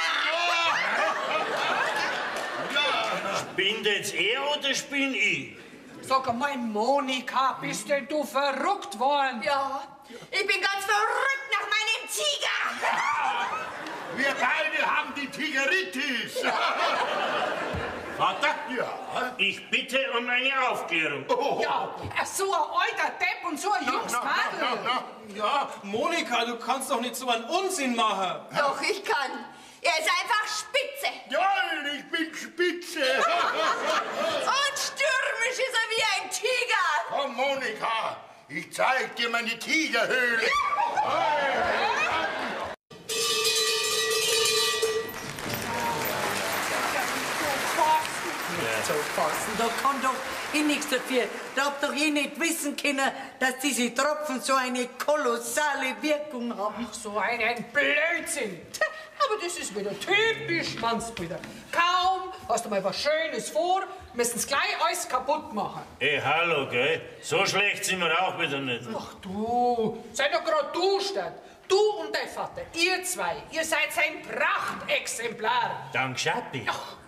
Spinnt jetzt er oder spinn ich? Sag einmal, Monika, bist denn du verrückt worden? Ja, ich bin ganz verrückt nach meinem Tiger. Wir beide haben die Tigeritis. Vater, Ja. ich bitte um eine Aufklärung. Ja, so ein alter Depp und so ein junges Madel. Ja, Monika, du kannst doch nicht so einen Unsinn machen. Doch, ich kann. Er ist einfach spitze. Jawohl, ich bin spitze. Und stürmisch ist er wie ein Tiger. Komm, Monika, ich zeig dir meine Tigerhöhle. So fassen, da kann doch ich nichts dafür. Da habt doch ich nicht wissen können, dass diese Tropfen so eine kolossale Wirkung haben. So einen Blödsinn. Tja, aber das ist wieder typisch Mannsbrüder. Kaum hast du mal was Schönes vor, müssen es gleich alles kaputt machen. Ey, hallo, gell? So schlecht sind wir auch wieder nicht. Ach du, sei doch gerade du, Stadt. Du und dein Vater, ihr zwei, ihr seid sein Prachtexemplar. Dank Schappi.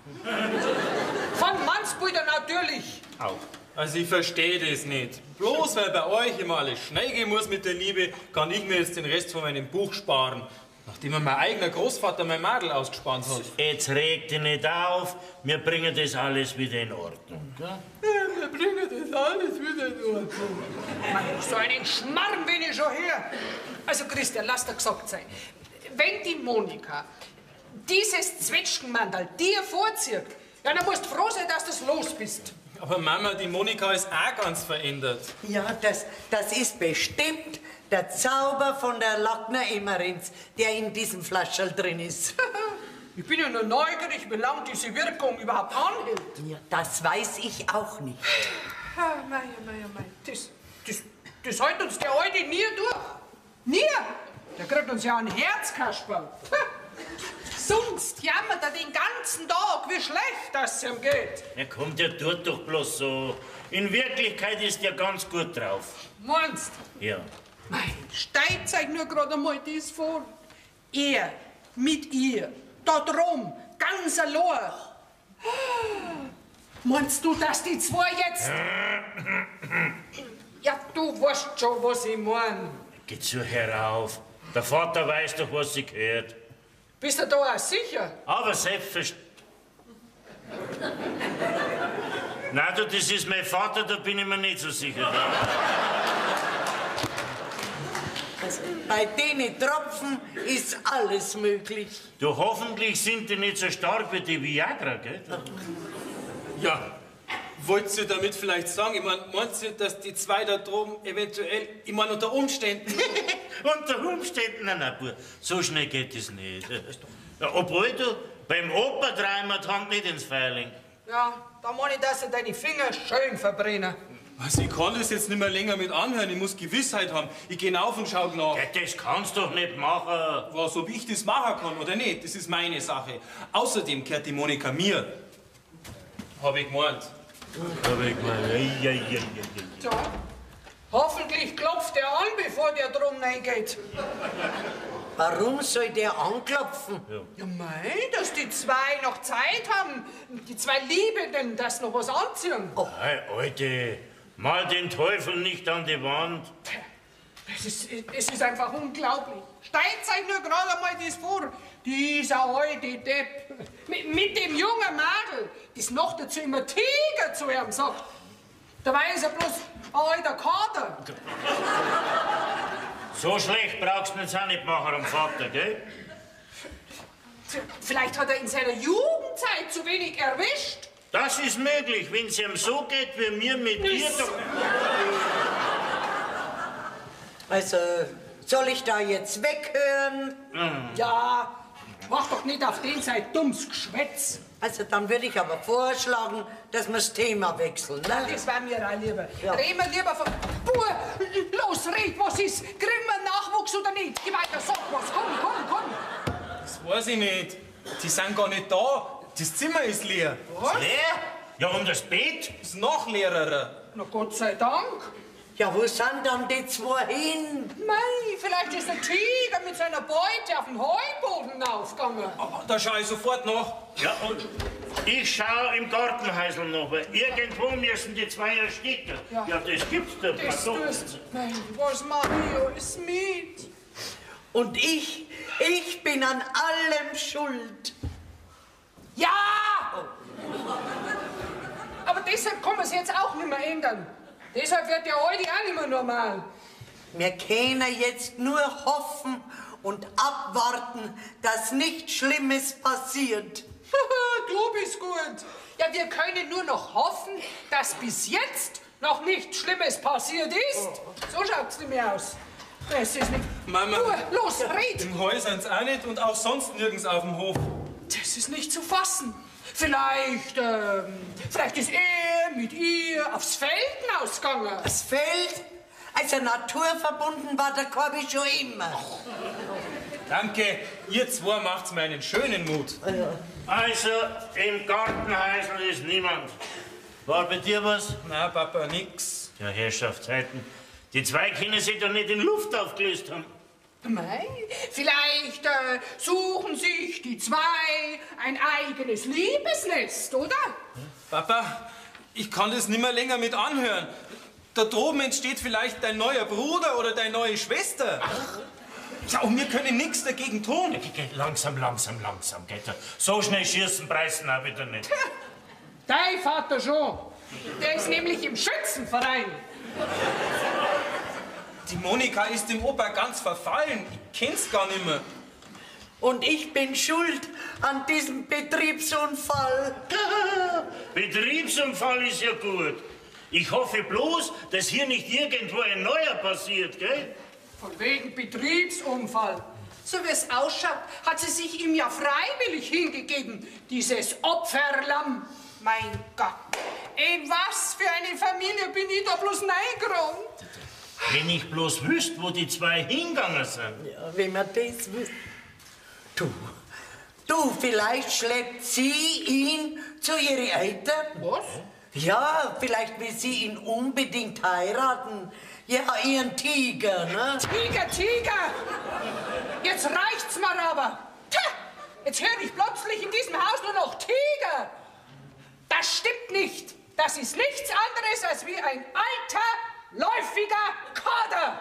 Von Mannsbrüder natürlich. Auch. Also ich verstehe das nicht. Bloß weil bei euch immer alles schnell gehen muss mit der Liebe, kann ich mir jetzt den Rest von meinem Buch sparen. Nachdem mir mein eigener Großvater mein Madel ausgespannt hat. Jetzt reg dich nicht auf, wir bringen das alles wieder in Ordnung. Gell? Wir bringen das alles wieder in Ordnung. So einen Schmarrn bin ich schon her. Also Christian, lass dir gesagt sein. Wenn die Monika dieses Zwetschgenmandel dir vorzieht, ja, dann musst du froh sein, dass du los bist. Aber Mama, die Monika ist auch ganz verändert. Ja, das ist bestimmt der Zauber von der Lackner Emmerins, der in diesem Flascherl drin ist. Ich bin ja nur neugierig, wie lange diese Wirkung überhaupt anhält. Ja, das weiß ich auch nicht. Mei. Das hält uns der Alte nie durch. Nie. Der kriegt uns ja ein Herzkasperl. Sonst jammert er den ganzen Tag, wie schlecht das ihm geht. Er kommt, der tut doch bloß so. In Wirklichkeit ist er ganz gut drauf. Meinst Ja. Mein, stellt euch nur gerade einmal das vor. Er mit ihr, da drum, ganz allein. Meinst du, dass die zwei jetzt... Ja, du weißt schon, was ich mein. Geh zu herauf. Der Vater weiß doch, was sie gehört. Bist du da auch sicher? Aber selbstverständlich. Nein, du, das ist mein Vater, da bin ich mir nicht so sicher. Also, bei denen Tropfen ist alles möglich. Du, hoffentlich sind die nicht so stark wie die Viagra, gell? Ja, Wollt ihr damit vielleicht sagen, meint ihr, dass die zwei da droben eventuell, unter Umständen... Unter Umständen, nein, Bub, so schnell geht es nicht. Ja, obwohl du beim Opa dreimal die Hand nicht ins Feiling. Ja, da meine ich, dass sie deine Finger schön verbrennen. Also ich kann das jetzt nicht mehr länger mit anhören, ich muss Gewissheit haben. Ich gehe auf und schau nach. Ja, das kannst du doch nicht machen. Was, ob ich das machen kann oder nicht, das ist meine Sache. Außerdem gehört die Monika mir. Hab ich gemeint. So, hoffentlich klopft er an, bevor der drum reingeht. Warum soll der anklopfen? Ja, mei, dass die zwei noch Zeit haben, die zwei Liebenden, dass noch was anziehen. Hey, Alte, mal den Teufel nicht an die Wand. Es ist einfach unglaublich. Stellt euch nur gerade einmal das vor. Dieser alte Depp mit dem jungen Mädel, das noch dazu immer Tiger zu ihm sagt. Dabei ist er bloß ein alter Kater. So schlecht brauchst du jetzt auch nicht machen am Vater, gell? Vielleicht hat er in seiner Jugendzeit zu wenig erwischt. Das ist möglich, wenn es ihm so geht wie mir mit dir. Also, soll ich da jetzt weghören? Ja, mach doch nicht auf den Zeit dummes Geschwätz. Also, dann würde ich aber vorschlagen, dass wir das Thema wechseln, ne? Das war mir auch lieber. Ja. Reden wir lieber von... Los, red, was ist? Kriegen wir Nachwuchs oder nicht? Geh weiter, sag was. Komm. Das weiß ich nicht. Die sind gar nicht da. Das Zimmer ist leer. Was? Leer? Ja, und das Bett? Das ist noch leerer. Na Gott sei Dank. Ja, wo sind dann die zwei hin? Mei, vielleicht ist der Tiger mit seiner Beute auf den Heuboden aufgegangen. Aber da schaue ich sofort nach. Ja, und ich schau im Gartenhäusl noch, weil irgendwo müssen die zwei ersticken. Ja. Ja, das gibt's doch. Das tust. Mei, was mach ich alles mit? Und ich bin an allem schuld. Ja! Aber deshalb kann man es jetzt auch nicht mehr ändern. Deshalb wird der Alte auch nicht mehr normal. Wir können jetzt nur hoffen und abwarten, dass nichts Schlimmes passiert. Du bist gut. Ja, wir können nur noch hoffen, dass bis jetzt noch nichts Schlimmes passiert ist. So schaut's nicht mehr aus. Das ist nicht... Mama. Du, los, red! Im Heu sind's auch nicht und auch sonst nirgends auf dem Hof. Das ist nicht zu fassen. Vielleicht ist er mit ihr aufs Feld hinausgegangen. Das Feld, also naturverbunden war der Korbi schon immer. Danke, ihr zwei macht's mir einen schönen Mut. Also, im Gartenhäusl ist niemand. War bei dir was? Na, Papa, nix. Ja, Herrschaftszeiten. Die zwei können sich doch nicht in Luft aufgelöst haben. Mei, vielleicht suchen sich die zwei ein eigenes Liebesnest, oder? Papa, ich kann das nicht mehr länger mit anhören. Da droben entsteht vielleicht dein neuer Bruder oder deine neue Schwester. Ach. Ja, und wir können nichts dagegen tun. Ja, langsam, geht er. So schnell schießen preisen auch wieder nicht. Dein Vater schon. Der ist nämlich im Schützenverein. Die Monika ist dem Opa ganz verfallen. Ich kenn's gar nicht mehr. Und ich bin schuld an diesem Betriebsunfall. Betriebsunfall ist ja gut. Ich hoffe bloß, dass hier nicht irgendwo ein neuer passiert, gell? Von wegen Betriebsunfall. So wie es ausschaut, hat sie sich ihm ja freiwillig hingegeben, dieses Opferlamm. Mein Gott, in was für eine Familie bin ich da bloß reingerannt? Wenn ich bloß wüsste, wo die zwei hingegangen sind. Ja, wenn man das wüsste. Du, vielleicht schleppt sie ihn zu ihren Eltern. Was? Ja, vielleicht will sie ihn unbedingt heiraten. Ja, ihren Tiger, ne? Tiger! Jetzt reicht's mir aber. Tja, jetzt höre ich plötzlich in diesem Haus nur noch Tiger. Das stimmt nicht. Das ist nichts anderes als wie ein alter, läufiger Kader.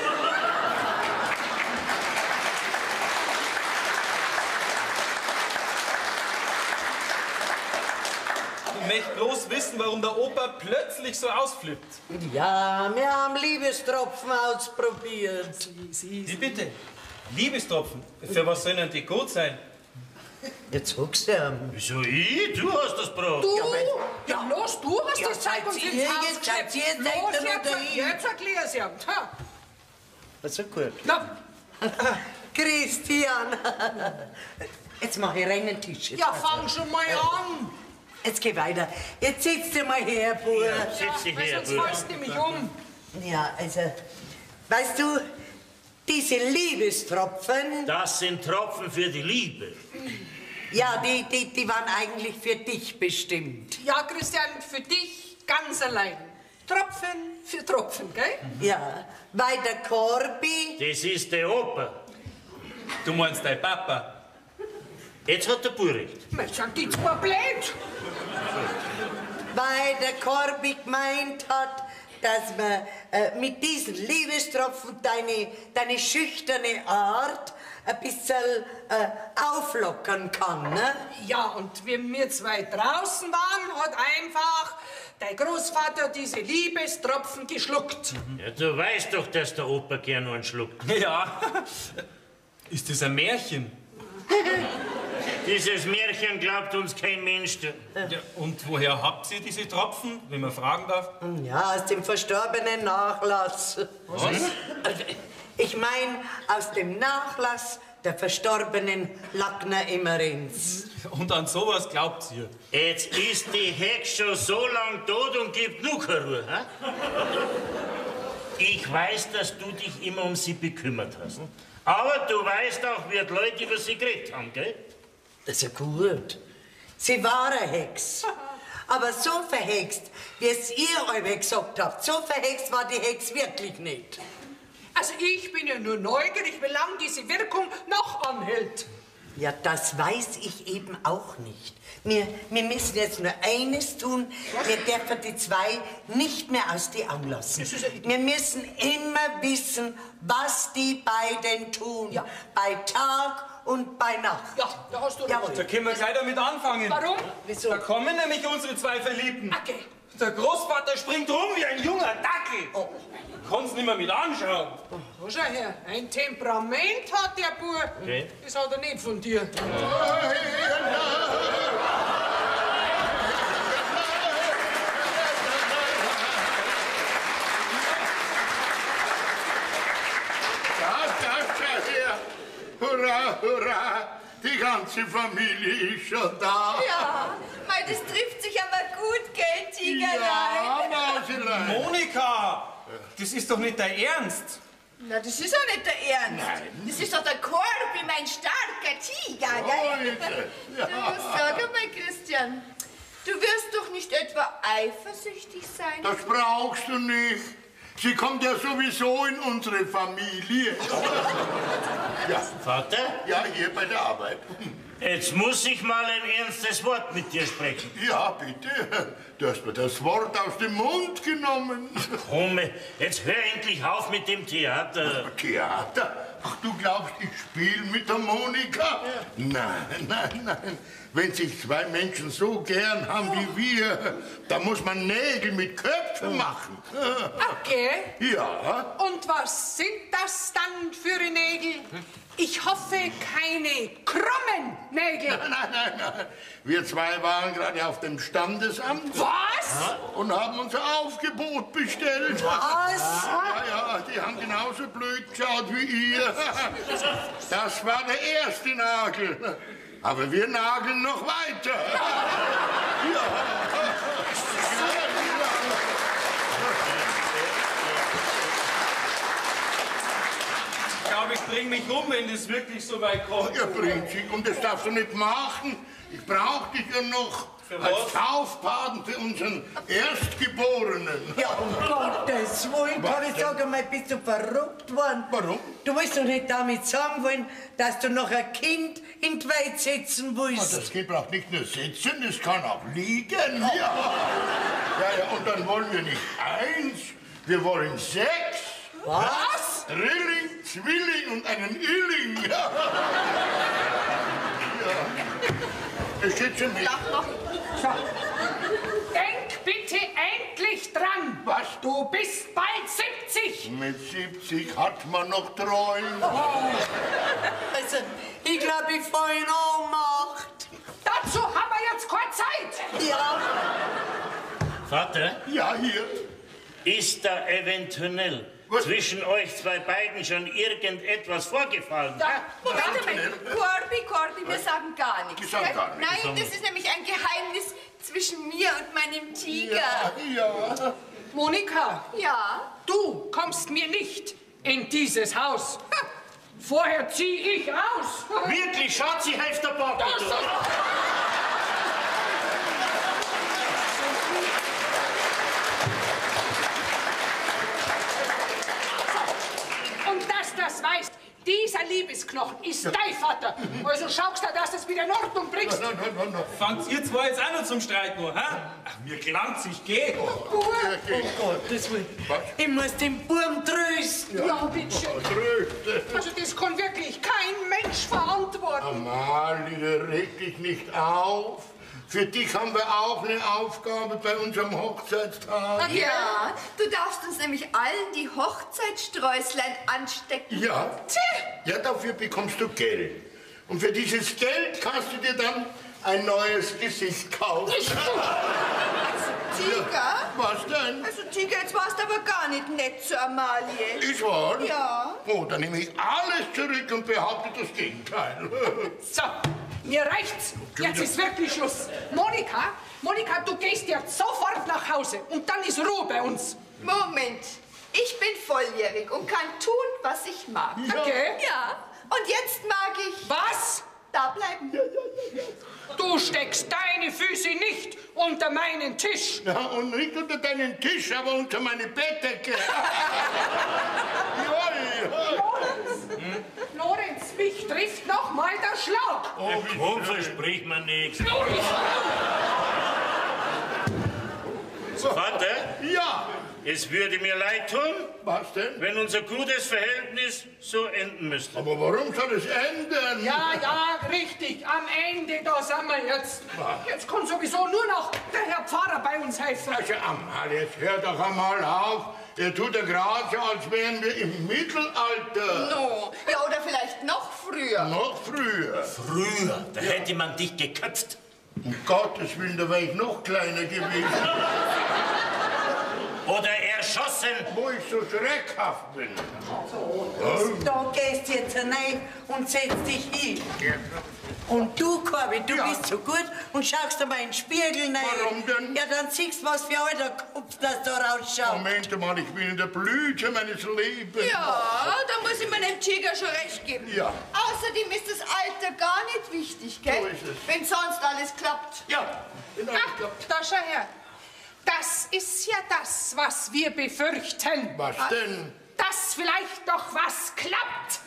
Ich möchte bloß wissen, warum der Opa plötzlich so ausflippt. Ja, wir haben Liebestropfen ausprobiert. Wie bitte? Liebestropfen? Für was sollen denn die gut sein? Jetzt sag's ihm. Wieso ich? Du hast das gebracht. Du? Ja, Ja, los, du hast Ja, das Zeug uns seid ins ihr Haus jetzt- geschleppt. seid ihr jetzt Los, denkt ihr noch dahin? jetzt erklär's ihm. Ha. Also gut. Na, Christian. Jetzt mach ich rein den Tisch. Jetzt ja, pass fang auf. schon mal an. Jetzt geh weiter. Jetzt setz dich mal her, Bruder. Setz dich Weil her, sonst Bruder. fällst du nämlich um. Ja, also, weißt du, diese Liebestropfen, Das sind Tropfen für die Liebe. ja, die waren eigentlich für dich bestimmt. Ja, Christian, für dich ganz allein. Tropfen für Tropfen, gell? Ja, weil der Corby, Das ist der Opa. Du meinst dein Papa? Jetzt hat der Bub recht. Mensch, sind die zwei blöd. weil der Corby gemeint hat, dass man mit diesen Liebestropfen deine schüchterne Art ein bisschen auflockern kann, ne? Ja, und wie wir zwei draußen waren, hat einfach dein Großvater diese Liebestropfen geschluckt. Ja, du weißt doch, dass der Opa gern einen schluckt. Ja. Ist das ein Märchen? Dieses Märchen glaubt uns kein Mensch. Ja, und woher habt ihr diese Tropfen, wenn man fragen darf? Ja, aus dem verstorbenen Nachlass. Was? Also, ich meine, aus dem Nachlass der verstorbenen Lackner Emmerins. Und an sowas glaubt ihr? Jetzt ist die Hex schon so lang tot und gibt nur keine Ruhe. Hä? Ich weiß, dass du dich immer um sie bekümmert hast. Aber du weißt auch, wie die Leute über sie geredet haben, gell? Das ist ja gut. Sie war eine Hex. Aber so verhext, wie es ihr euch gesagt habt, so verhext war die Hex wirklich nicht. Also ich bin ja nur neugierig, wie lange diese Wirkung noch anhält. Ja, das weiß ich eben auch nicht. Wir müssen jetzt nur eines tun. Wir dürfen die zwei nicht mehr aus die Augen lassen. Wir müssen immer wissen, was die beiden tun. Ja. Bei Tag und bei Nacht. Ja, da hast du Jawohl. recht. Da können wir gleich damit anfangen. Warum? Wieso? Da kommen nämlich unsere zwei Verliebten. Okay. Der Großvater springt rum wie ein junger Dackel. Oh. Kannst nicht mehr mit anschauen. Oh, schau her, ein Temperament hat der Bub. Okay. Das hat er nicht von dir. Da, her. Hurra, hurra. Die ganze Familie ist schon da. Ja, mei, das trifft sich aber gut, gell, Tigerlein? Ja, Mauselein. Monika, das ist doch nicht dein Ernst. Na, das ist auch nicht der Ernst. Nein. Das ist doch der Corby, mein starker Tiger, gell? Heute. Ja. Du, sag einmal, Christian, du wirst doch nicht etwa eifersüchtig sein? Das brauchst du nicht. Sie kommt ja sowieso in unsere Familie. Ja, Vater, ja, hier bei der Arbeit. jetzt muss ich mal ein ernstes Wort mit dir sprechen. Ja, bitte. Du hast mir das Wort aus dem Mund genommen. Komm, jetzt hör endlich auf mit dem Theater. Theater? Ach, du glaubst, ich spiele mit der Monika? Nein, nein, nein. Wenn sich zwei Menschen so gern haben wie wir, da muss man Nägel mit Köpfen machen. Okay. Ja, Und was sind das dann für Nägel? Ich hoffe, keine krummen Nägel. nein, nein, nein. Wir zwei waren gerade auf dem Standesamt Was? und haben unser Aufgebot bestellt. Was? Ja, ja, die haben genauso blöd geschaut wie ihr. Das war der erste Nagel. Aber wir nageln noch weiter. Ich glaube, ich bring mich um, wenn das wirklich so weit kommt. Ja, Prinzip, und das darfst du nicht machen. Ich brauche dich ja noch Für als was? Taufpaten für unseren Erstgeborenen. Ja, um Gottes Willen, kann ich sagen, mal, bist du verrückt worden? Warum? Du willst doch nicht damit sagen wollen, dass du noch ein Kind in die Welt setzen willst. Das Kind braucht nicht nur sitzen, es kann auch liegen. Ja. Ja, und dann wollen wir nicht eins, wir wollen 6. Was? Drilling, Zwilling und einen Illing. Ja. Das steht schon mit. Denk bitte endlich dran. Was? Du bist bald 70. Mit 70 hat man noch Träume. Also, ich glaube, ich fall in Ohnmacht. Dazu haben wir jetzt keine Zeit. Ja. Vater, Ja, hier. ist da eventuell zwischen euch zwei beiden schon irgendetwas vorgefallen? Warte mal, Corby, wir sagen gar nichts. Wir sagen gell? gar nichts. Nein, das ist nämlich ein Geheimnis zwischen mir und meinem Tiger. Ja. Monika, Ja? du kommst mir nicht in dieses Haus. Vorher zieh ich aus. Wirklich, Schatzi, helft der Papa. Und dass das weißt, dieser Liebesknochen ist dein Vater. Also schaust du, dass du es wieder in Ordnung bringst. Fangt ihr zwei jetzt auch noch zum Streit noch, hä? Ach, mir klang's, ich geh. Gottes Willen. Ich muss den Burm trösten. Ja, bitte. Also das kann wirklich kein Mensch verantworten. Amalie, reg dich nicht auf. Für dich haben wir auch eine Aufgabe bei unserem Hochzeitstag. Ja, du darfst uns nämlich allen die Hochzeitssträuslein anstecken. Ja. Ja, dafür bekommst du Geld. Und für dieses Geld kannst du dir dann ein neues Gesicht kaufen. Tiger? Was denn? Also Tiger, jetzt warst du aber gar nicht nett zu Amalie. Ich war? Ja. Oh, dann nehme ich alles zurück und behaupte das Gegenteil. So, mir reicht's. Jetzt ist wirklich Schluss. Monika, du gehst jetzt sofort nach Hause und dann ist Ruhe bei uns. Moment, ich bin volljährig und kann tun, was ich mag. Okay? Ja, und jetzt mag ich Was? da bleiben. Du steckst deine Füße nicht unter meinen Tisch. Ja, und nicht unter deinen Tisch, aber unter meine Bettdecke. Lorenz, mich trifft noch mal der Schlag. Komm, versprich mir nichts. Vater, Ja, es würde mir leid tun, was denn? wenn unser gutes Verhältnis so enden müsste. Aber warum soll es enden? Ja, richtig. Am Ende, da sind wir jetzt. Jetzt kann sowieso nur noch der Herr Pfarrer bei uns helfen. Also, Amalie, jetzt hör doch einmal auf. Er tut ja gerade so, als wären wir im Mittelalter. No. Ja, oder vielleicht noch früher. Noch früher. Früher, da hätte man dich geköpft. Um Gottes Willen, da wäre ich noch kleiner gewesen. Oder erschossen. Wo ich so schreckhaft bin. Da gehst jetzt rein und setzt dich hin. Und du, Corby, du Ja. bist so gut und schaust einmal in den Spiegel rein. Warum denn? Ja, dann siehst du, was für ein alter Kopf das da rausschaut. Moment mal, ich bin in der Blüte meines Lebens. Ja, da muss ich meinem Tiger schon recht geben. Ja. Außerdem ist das Alter gar nicht wichtig, gell? So ist es. Wenn sonst alles klappt. Ja, genau. Ah, da schau her. Das ist ja das, was wir befürchten. Was denn? Dass vielleicht noch was klappt.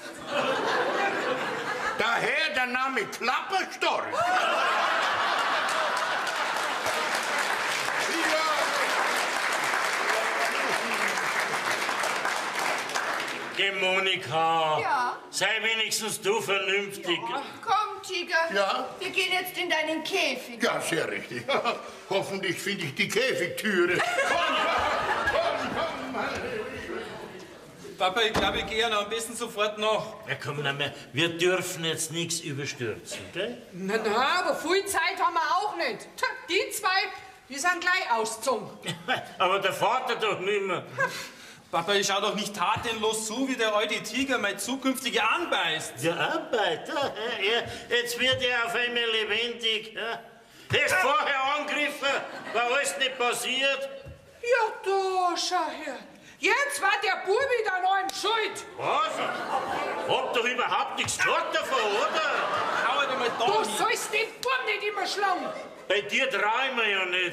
Daher der Name Klapperstorch. Geh, Monika. Ja. Sei wenigstens du vernünftig. Komm, Tiger. Ja? Wir gehen jetzt in deinen Käfig. Ja, sehr richtig. Hoffentlich finde ich die Käfigtüre. Komm. Papa, ich glaube, ich gehe ja noch am besten sofort nach. Ja, komm, na, wir dürfen jetzt nichts überstürzen, gell? Na, aber viel Zeit haben wir auch nicht. Tja, die zwei, die sind gleich ausgezogen. Aber der Vater doch nimmer. Papa, ich schau doch nicht tatenlos zu, wie der alte Tiger meine zukünftige anbeißt. Der Arbeiter, jetzt wird er auf einmal lebendig. Ja. Hast vorher angegriffen, war alles nicht passiert. Ja, da, schau her. Jetzt war der Bubi da noch in Schuld. Was? Hab doch überhaupt nichts gesagt davon, oder? Hau halt mal da Du hin. sollst den Bub nicht immer schlagen. Bei dir trauen wir ja nicht.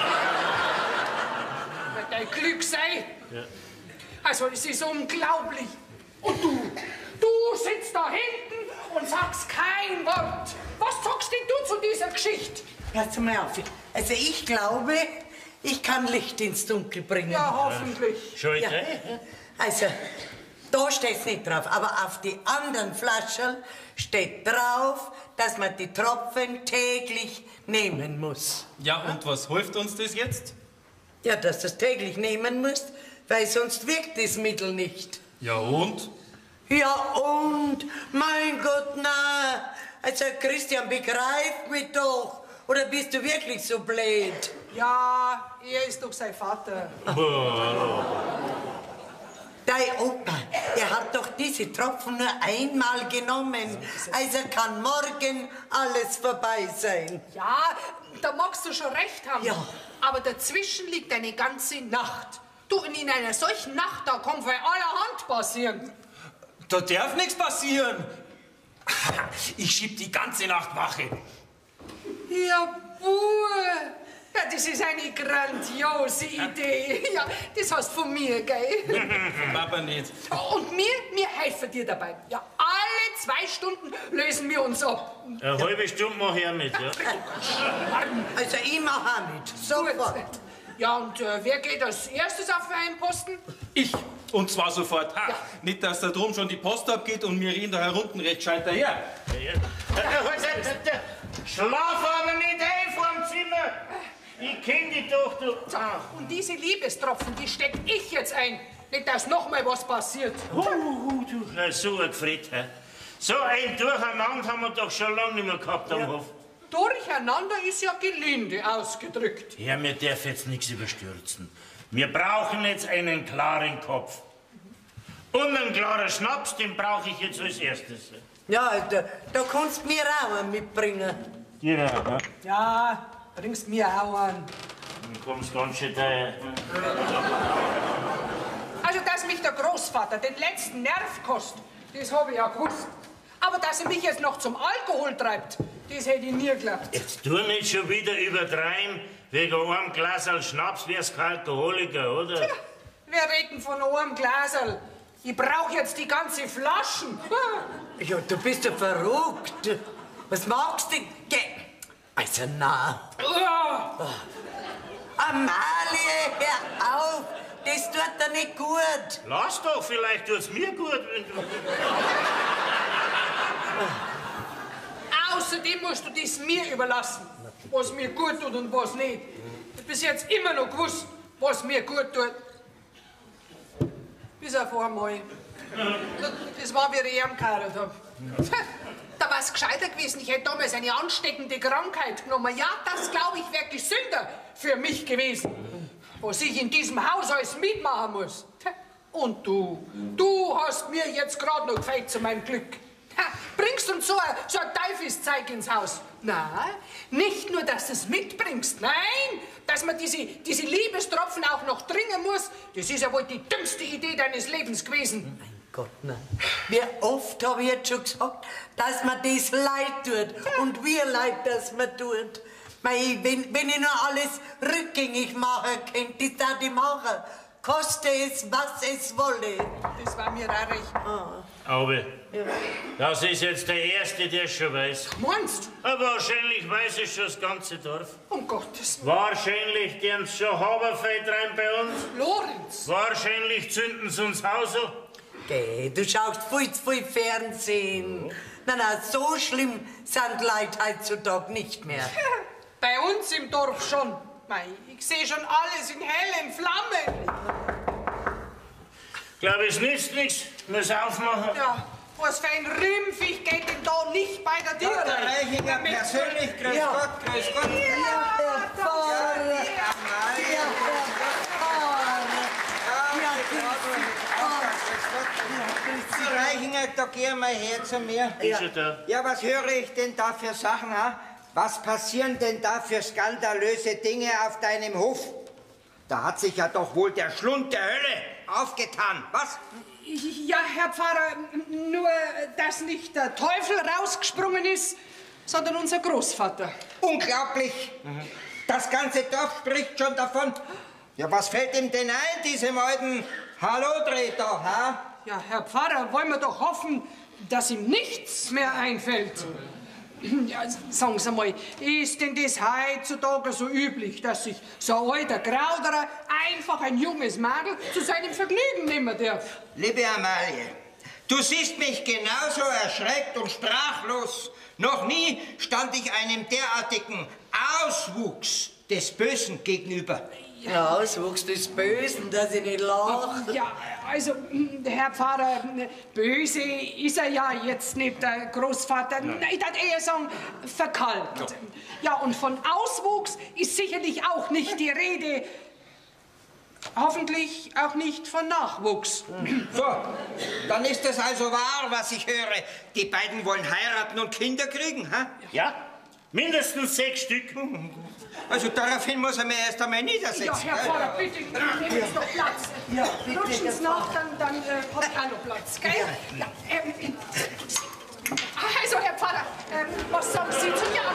Wird dein Glück sein. Ja. Also, es ist unglaublich. Und du sitzt da hinten und sagst kein Wort. Was sagst denn du zu dieser Geschichte? Pass mal auf. Also ich glaube, ich kann Licht ins Dunkel bringen. Ja, hoffentlich. Schon Ja. Also, da steht's nicht drauf, aber auf die anderen Flaschen steht drauf, dass man die Tropfen täglich nehmen muss. Ja, und was hilft uns das jetzt? Ja, dass du es täglich nehmen musst, weil sonst wirkt das Mittel nicht. Ja, und? Ja und, mein Gott, na, Also Christian, begreif mich doch. Oder bist du wirklich so blöd? Ja, er ist doch sein Vater. Dein Opa, der hat doch diese Tropfen nur einmal genommen. Also kann morgen alles vorbei sein. Ja, da magst du schon recht haben. Ja. Aber dazwischen liegt eine ganze Nacht. Du, und in einer solchen Nacht, da kann von allerhand passieren. Da darf nichts passieren. Ich schieb die ganze Nacht Wache. Ja, Buh. Ja, das ist eine grandiose Idee. Ja, das hast von mir, gell? Papa nicht. Und wir helfen dir dabei. Ja, alle 2 Stunden lösen wir uns ab. Eine halbe Stunde mach ich auch mit, ja? Also ich mach auch mit. Sofort. Ja, und wer geht als erstes auf einen Posten? Ich. Und zwar sofort. Ha. Ja. Nicht, dass da drum schon die Post abgeht und wir reden da herunten recht gescheit daher. Schlaf aber nicht ein vorm Zimmer. Ich kenn dich doch, du. Und diese Liebestropfen, die steck ich jetzt ein. Nicht, dass noch mal was passiert. Du, so ein Gefried, hä? So ein Durcheinander haben wir doch schon lange nicht mehr gehabt am Hof. Durcheinander ist ja gelinde ausgedrückt. Ja, mir darf jetzt nichts überstürzen. Wir brauchen jetzt einen klaren Kopf. Und einen klaren Schnaps, den brauche ich jetzt als erstes. Ja, da kannst du mir auch einen mitbringen. Ja, ja. Ja, bringst mir auch an. Du kommst ganz schön daher. Also, dass mich der Großvater den letzten Nerv kostet, das habe ich ja gewusst. Aber dass er mich jetzt noch zum Alkohol treibt, das hätte ich nie geglaubt. Jetzt tu nicht schon wieder übertreiben. Wegen einem Glas Schnaps wär's kein Alkoholiker, oder? Ja, wir reden von einem Glaserl. Ich brauche jetzt die ganze Flaschen. Ja, du bist ja verrückt. Was magst du? Also, na. Amalie, hör auf. Das tut dir nicht gut. Lass doch, vielleicht tut's mir gut. Außerdem musst du das mir überlassen, was mir gut tut und was nicht. Ich hab bis jetzt immer noch gewusst, was mir gut tut. Bis auf einmal. Das war, wie ich ihn geheiratet habe. Da war es gescheiter gewesen. Ich hätte damals eine ansteckende Krankheit genommen. Ja, das, glaube ich, wäre gesünder für mich gewesen. Was ich in diesem Haus alles mitmachen muss. Und du hast mir jetzt gerade noch gefällt zu meinem Glück. Bringst uns so ein Teufelszeug ins Haus. Nein, nicht nur, dass du es mitbringst. Nein, dass man diese Liebestropfen auch noch trinken muss. Das ist ja wohl die dümmste Idee deines Lebens gewesen. Mein Gott, nein. Wie oft habe ich jetzt schon gesagt, dass man das leid tut. Und wie leid, dass man tut. Mei, wenn ich nur alles rückgängig machen könnte, das darf ich machen. Koste es, was es wolle. Das war mir auch recht. Aber das ist jetzt der Erste, der es schon weiß. Meinst du? Aber wahrscheinlich weiß es schon das ganze Dorf. Um Gottes Willen. Wahrscheinlich gehen sie schon Haberfeld rein bei uns. Lorenz. Wahrscheinlich zünden sie uns Haus an. Geh, du schaust viel zu viel Fernsehen. Nein, so schlimm sind Leute heutzutage nicht mehr. Bei uns im Dorf schon. Mei, ich sehe schon alles in hellen Flammen. Ich glaube, es nützt nichts. Muss aufmachen. Ja, was für ein Rümpfig geht denn da nicht bei der Tür Dr. rein? Reichinger, persönlich, grüß Ja. Gott, grüß Gott. Ja, Herr Pfarrer. Amalie. Ja, Herr Pfarrer. Frau Reichinger, da geh mal her zu mir. Ist er da? Ja, was höre ich denn da für Sachen, ha? Was passieren denn da für skandalöse Dinge auf deinem Hof? Da hat sich ja doch wohl der Schlund der Hölle aufgetan, was? Ja, Herr Pfarrer, nur, dass nicht der Teufel rausgesprungen ist, sondern unser Großvater. Unglaublich! Das ganze Dorf spricht schon davon. Ja, was fällt ihm denn ein, diesem alten Hallodreh da, ha? Ja, Herr Pfarrer, wollen wir doch hoffen, dass ihm nichts mehr einfällt. Ja, sagen Sie mal, ist denn das heutzutage so üblich, dass sich so ein alter Grauderer einfach ein junges Mädel zu seinem Vergnügen nehmen darf? Liebe Amalie, du siehst mich genauso erschreckt und sprachlos. Noch nie stand ich einem derartigen Auswuchs des Bösen gegenüber. Ja, Auswuchs des Bösen, dass ich nicht lache. Ja, also, Herr Pfarrer, böse ist er ja jetzt nicht, der Großvater. Ich würde eher sagen, verkalkt. Ja, und von Auswuchs ist sicherlich auch nicht die Rede. Hoffentlich auch nicht von Nachwuchs. So, dann ist es also wahr, was ich höre. Die beiden wollen heiraten und Kinder kriegen, ha? Ja, mindestens 6 Stück. Also daraufhin muss er mir erst einmal niedersetzen. Ja, Herr Pfarrer, bitte, nehmen Sie doch Platz. Ja, bitte, Rutschen Sie nach, dann habe ich auch noch Platz, gell? Ja, also, Herr Pfarrer, was sagen Sie zu mir?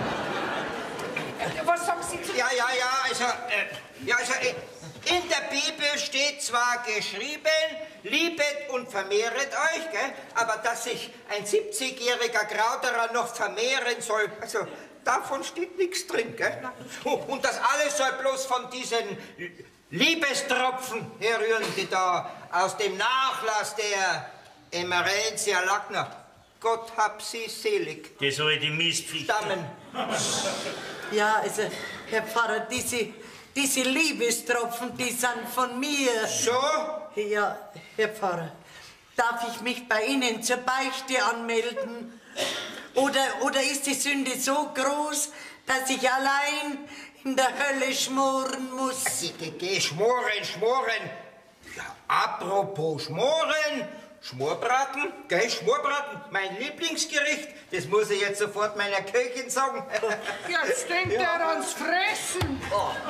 Was sagen Sie zu mir? Also, in der Bibel steht zwar geschrieben, liebet und vermehret euch, gell? Aber dass sich ein 70-jähriger Krauterer noch vermehren soll, also davon steht nichts drin, gell? Und das alles soll bloß von diesen Liebestropfen herrühren, die da aus dem Nachlass der Emerentia Lackner, Gott hab sie selig, Das soll die Mistviecher. stammen. Ja, also, Herr Pfarrer, diese Liebestropfen, die sind von mir. So? Ja, Herr Pfarrer, darf ich mich bei Ihnen zur Beichte anmelden? Oder ist die Sünde so groß, dass ich allein in der Hölle schmoren muss? Geh, schmoren. Ja, apropos schmoren, Schmorbraten, gell, Schmorbraten, mein Lieblingsgericht. Das muss ich jetzt sofort meiner Köchin sagen. Jetzt denkt er ans Fressen.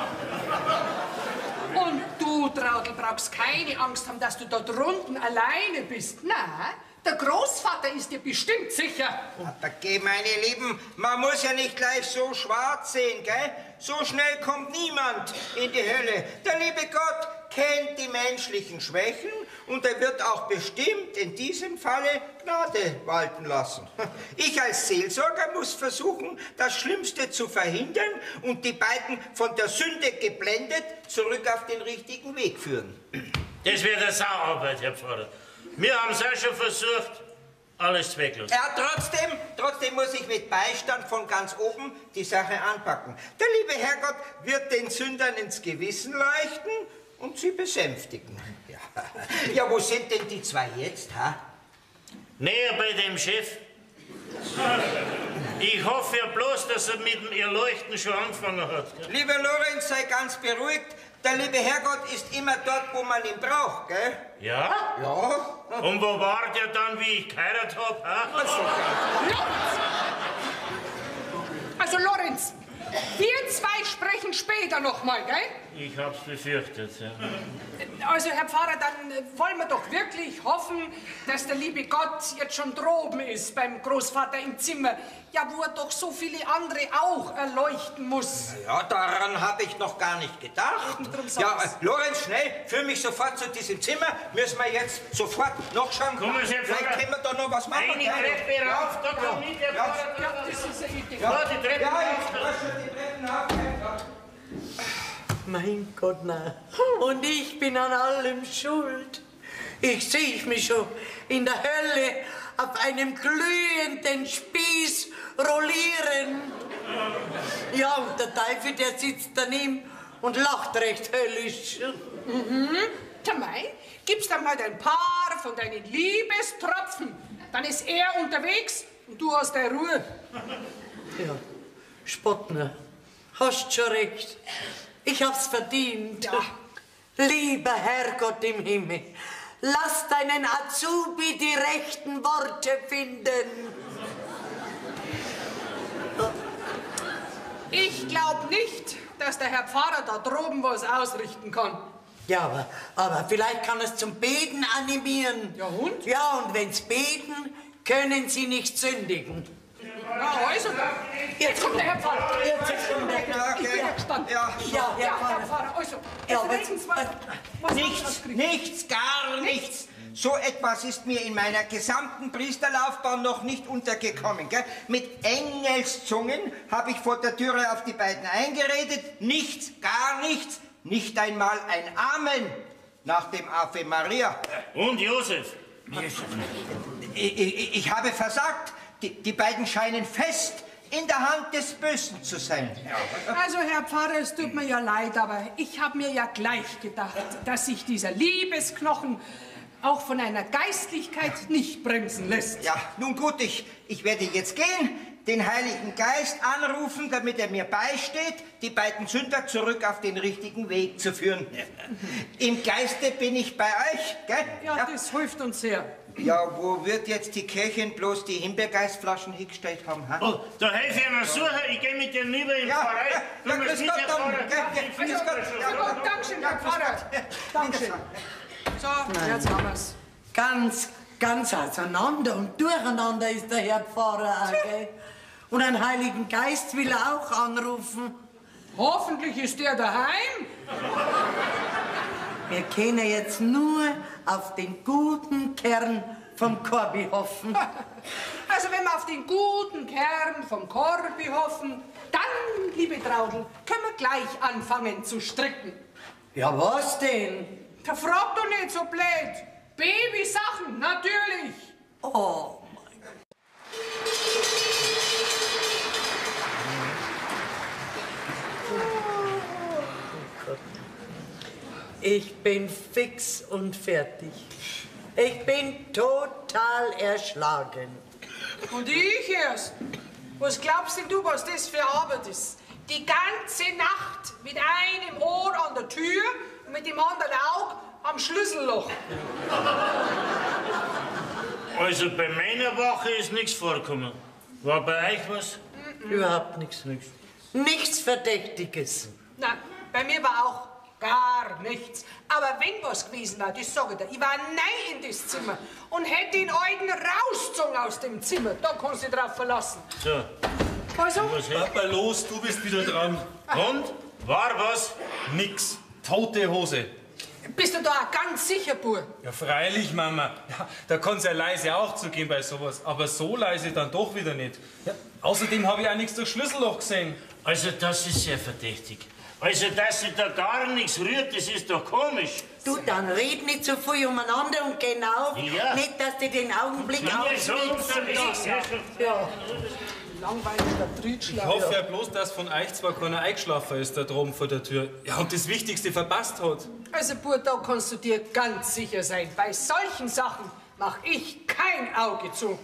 Und du, Traudl, brauchst keine Angst haben, dass du da drunten alleine bist. Nein, der Großvater ist dir bestimmt sicher. Aber geh, meine Lieben, man muss ja nicht gleich so schwarz sehen, gell? So schnell kommt niemand in die Hölle. Der liebe Gott kennt die menschlichen Schwächen und er wird auch bestimmt in diesem Falle Gnade walten lassen. Ich als Seelsorger muss versuchen, das Schlimmste zu verhindern und die beiden von der Sünde geblendet zurück auf den richtigen Weg führen. Das wird eine Sauarbeit, Herr Pfarrer. Wir haben es auch schon versucht, alles zwecklos. Ja, trotzdem muss ich mit Beistand von ganz oben die Sache anpacken. Der liebe Herrgott wird den Sündern ins Gewissen leuchten und sie besänftigen. Ja, wo sind denn die zwei jetzt, ha? Näher bei dem Chef. Ich hoffe ja bloß, dass er mit dem Erleuchten schon angefangen hat. Gell? Lieber Lorenz, sei ganz beruhigt. Der liebe Herrgott ist immer dort, wo man ihn braucht, gell? Ja? Ja. Und wo war der dann, wie ich geheiratet habe? Also, Lorenz, wir zwei sprechen später noch mal, gell? Ich hab's befürchtet, ja. Also, Herr Pfarrer, dann wollen wir doch wirklich hoffen, dass der liebe Gott jetzt schon droben ist beim Großvater im Zimmer. Ja, wo er doch so viele andere auch erleuchten muss. Ja, daran habe ich noch gar nicht gedacht. Ja, Lorenz, schnell, führ mich sofort zu diesem Zimmer. Müssen wir jetzt sofort noch schauen. Kommen Sie, vielleicht können wir da noch was machen. Eine Treppe rauf, da kommt nicht der Pfarrer. Ja, das ist eine Idee. Ja, die Treppe Ja, rauf. ich mach schon die Treppen auf. Mein Gott, nein. Und ich bin an allem schuld. Ich sehe mich schon in der Hölle auf einem glühenden Spieß rollieren. Ja, und der Teufel, der sitzt daneben und lacht recht höllisch. Tja, mei, gibst dann mal ein paar von deinen Liebestropfen. Dann ist er unterwegs und du hast deine Ruhe. Ja, Spottner, hast schon recht. Ich hab's verdient. Ja. Lieber Herrgott im Himmel, lass deinen Azubi die rechten Worte finden. Ich glaube nicht, dass der Herr Pfarrer da droben was ausrichten kann. Ja, aber vielleicht kann es zum Beten animieren. Ja, und? Ja, und wenn's beten, können sie nicht sündigen. Ja, also, jetzt kommt der Herr Pfarrer. Jetzt kommt der Ja, Ich bin ja gespannt. Ja, Ja, Ja, Herr Herr Pfarrer. Pfarrer, also, Ja, jetzt aber- reden Sie mal. Was Nichts, gar nichts. So etwas ist mir in meiner gesamten Priesterlaufbahn noch nicht untergekommen. Gell? Mit Engelszungen habe ich vor der Türe auf die beiden eingeredet. Nichts, gar nichts. Nicht einmal ein Amen nach dem Ave Maria. Und Josef? Ich habe versagt. Die beiden scheinen fest in der Hand des Bösen zu sein. Also, Herr Pfarrer, es tut mir ja leid, aber ich habe mir ja gleich gedacht, dass sich dieser Liebesknochen auch von einer Geistlichkeit nicht bremsen lässt. Ja, nun gut, ich werde jetzt gehen, den Heiligen Geist anrufen, damit er mir beisteht, die beiden Sünder zurück auf den richtigen Weg zu führen. Im Geiste bin ich bei euch, gell? Ja, das hilft uns sehr. Ja, wo wird jetzt die Köchin bloß die Himbeergeistflaschen hingestellt haben? Ha? Oh, da helfe ich einer suchen. Ich gehe mit dir rüber in die Pfarrei. Ja, grüß Gott, grüß Gott. Ja, gut, Dankeschön, Herr Pfarrer. Dankeschön. So, jetzt haben wir's. Ganz auseinander und durcheinander ist der Herr Pfarrer auch, gell? Und einen Heiligen Geist will er auch anrufen. Hoffentlich ist der daheim. Wir können jetzt nur auf den guten Kern vom Korbi hoffen. Also wenn wir auf den guten Kern vom Korbi hoffen, dann, liebe Traudl, können wir gleich anfangen zu stricken. Ja, was denn? Verfrag doch nicht so blöd. Babysachen, natürlich. Oh, ich bin fix und fertig. Ich bin total erschlagen. Und ich erst. Was glaubst denn du, was das für Arbeit ist? Die ganze Nacht mit einem Ohr an der Tür und mit dem anderen Auge am Schlüsselloch. Also bei meiner Wache ist nichts vorgekommen. War bei euch was? Überhaupt nichts. Nichts Verdächtiges. Na, bei mir war auch gar nichts. Aber wenn was gewesen war, das sag ich dir, ich war neu in das Zimmer und hätte den alten rausgezogen aus dem Zimmer. Da kannst du dich drauf verlassen. So. Also? Papa, los, du bist wieder dran. Und? War was? Nix. Tote Hose. Bist du da auch ganz sicher, Bub? Ja, freilich, Mama. Ja, da kann's ja leise auch zugehen bei sowas. Aber so leise dann doch wieder nicht. Ja, außerdem habe ich auch nichts durch Schlüsselloch gesehen. Also das ist sehr verdächtig. Also, dass sich da gar nichts rührt, das ist doch komisch. Du, dann red nicht so viel umeinander und genau. Ja. Nicht, dass du den Augenblick Ja, so ausschlägst. unterwegs. Ja. Langweiliger Ich Trittschlag. hoffe ja bloß, dass von euch zwar keiner eingeschlafen ist da droben vor der Tür. Ja, und das Wichtigste verpasst hat. Also, Bub, da kannst du dir ganz sicher sein. Bei solchen Sachen mach ich kein Auge zu.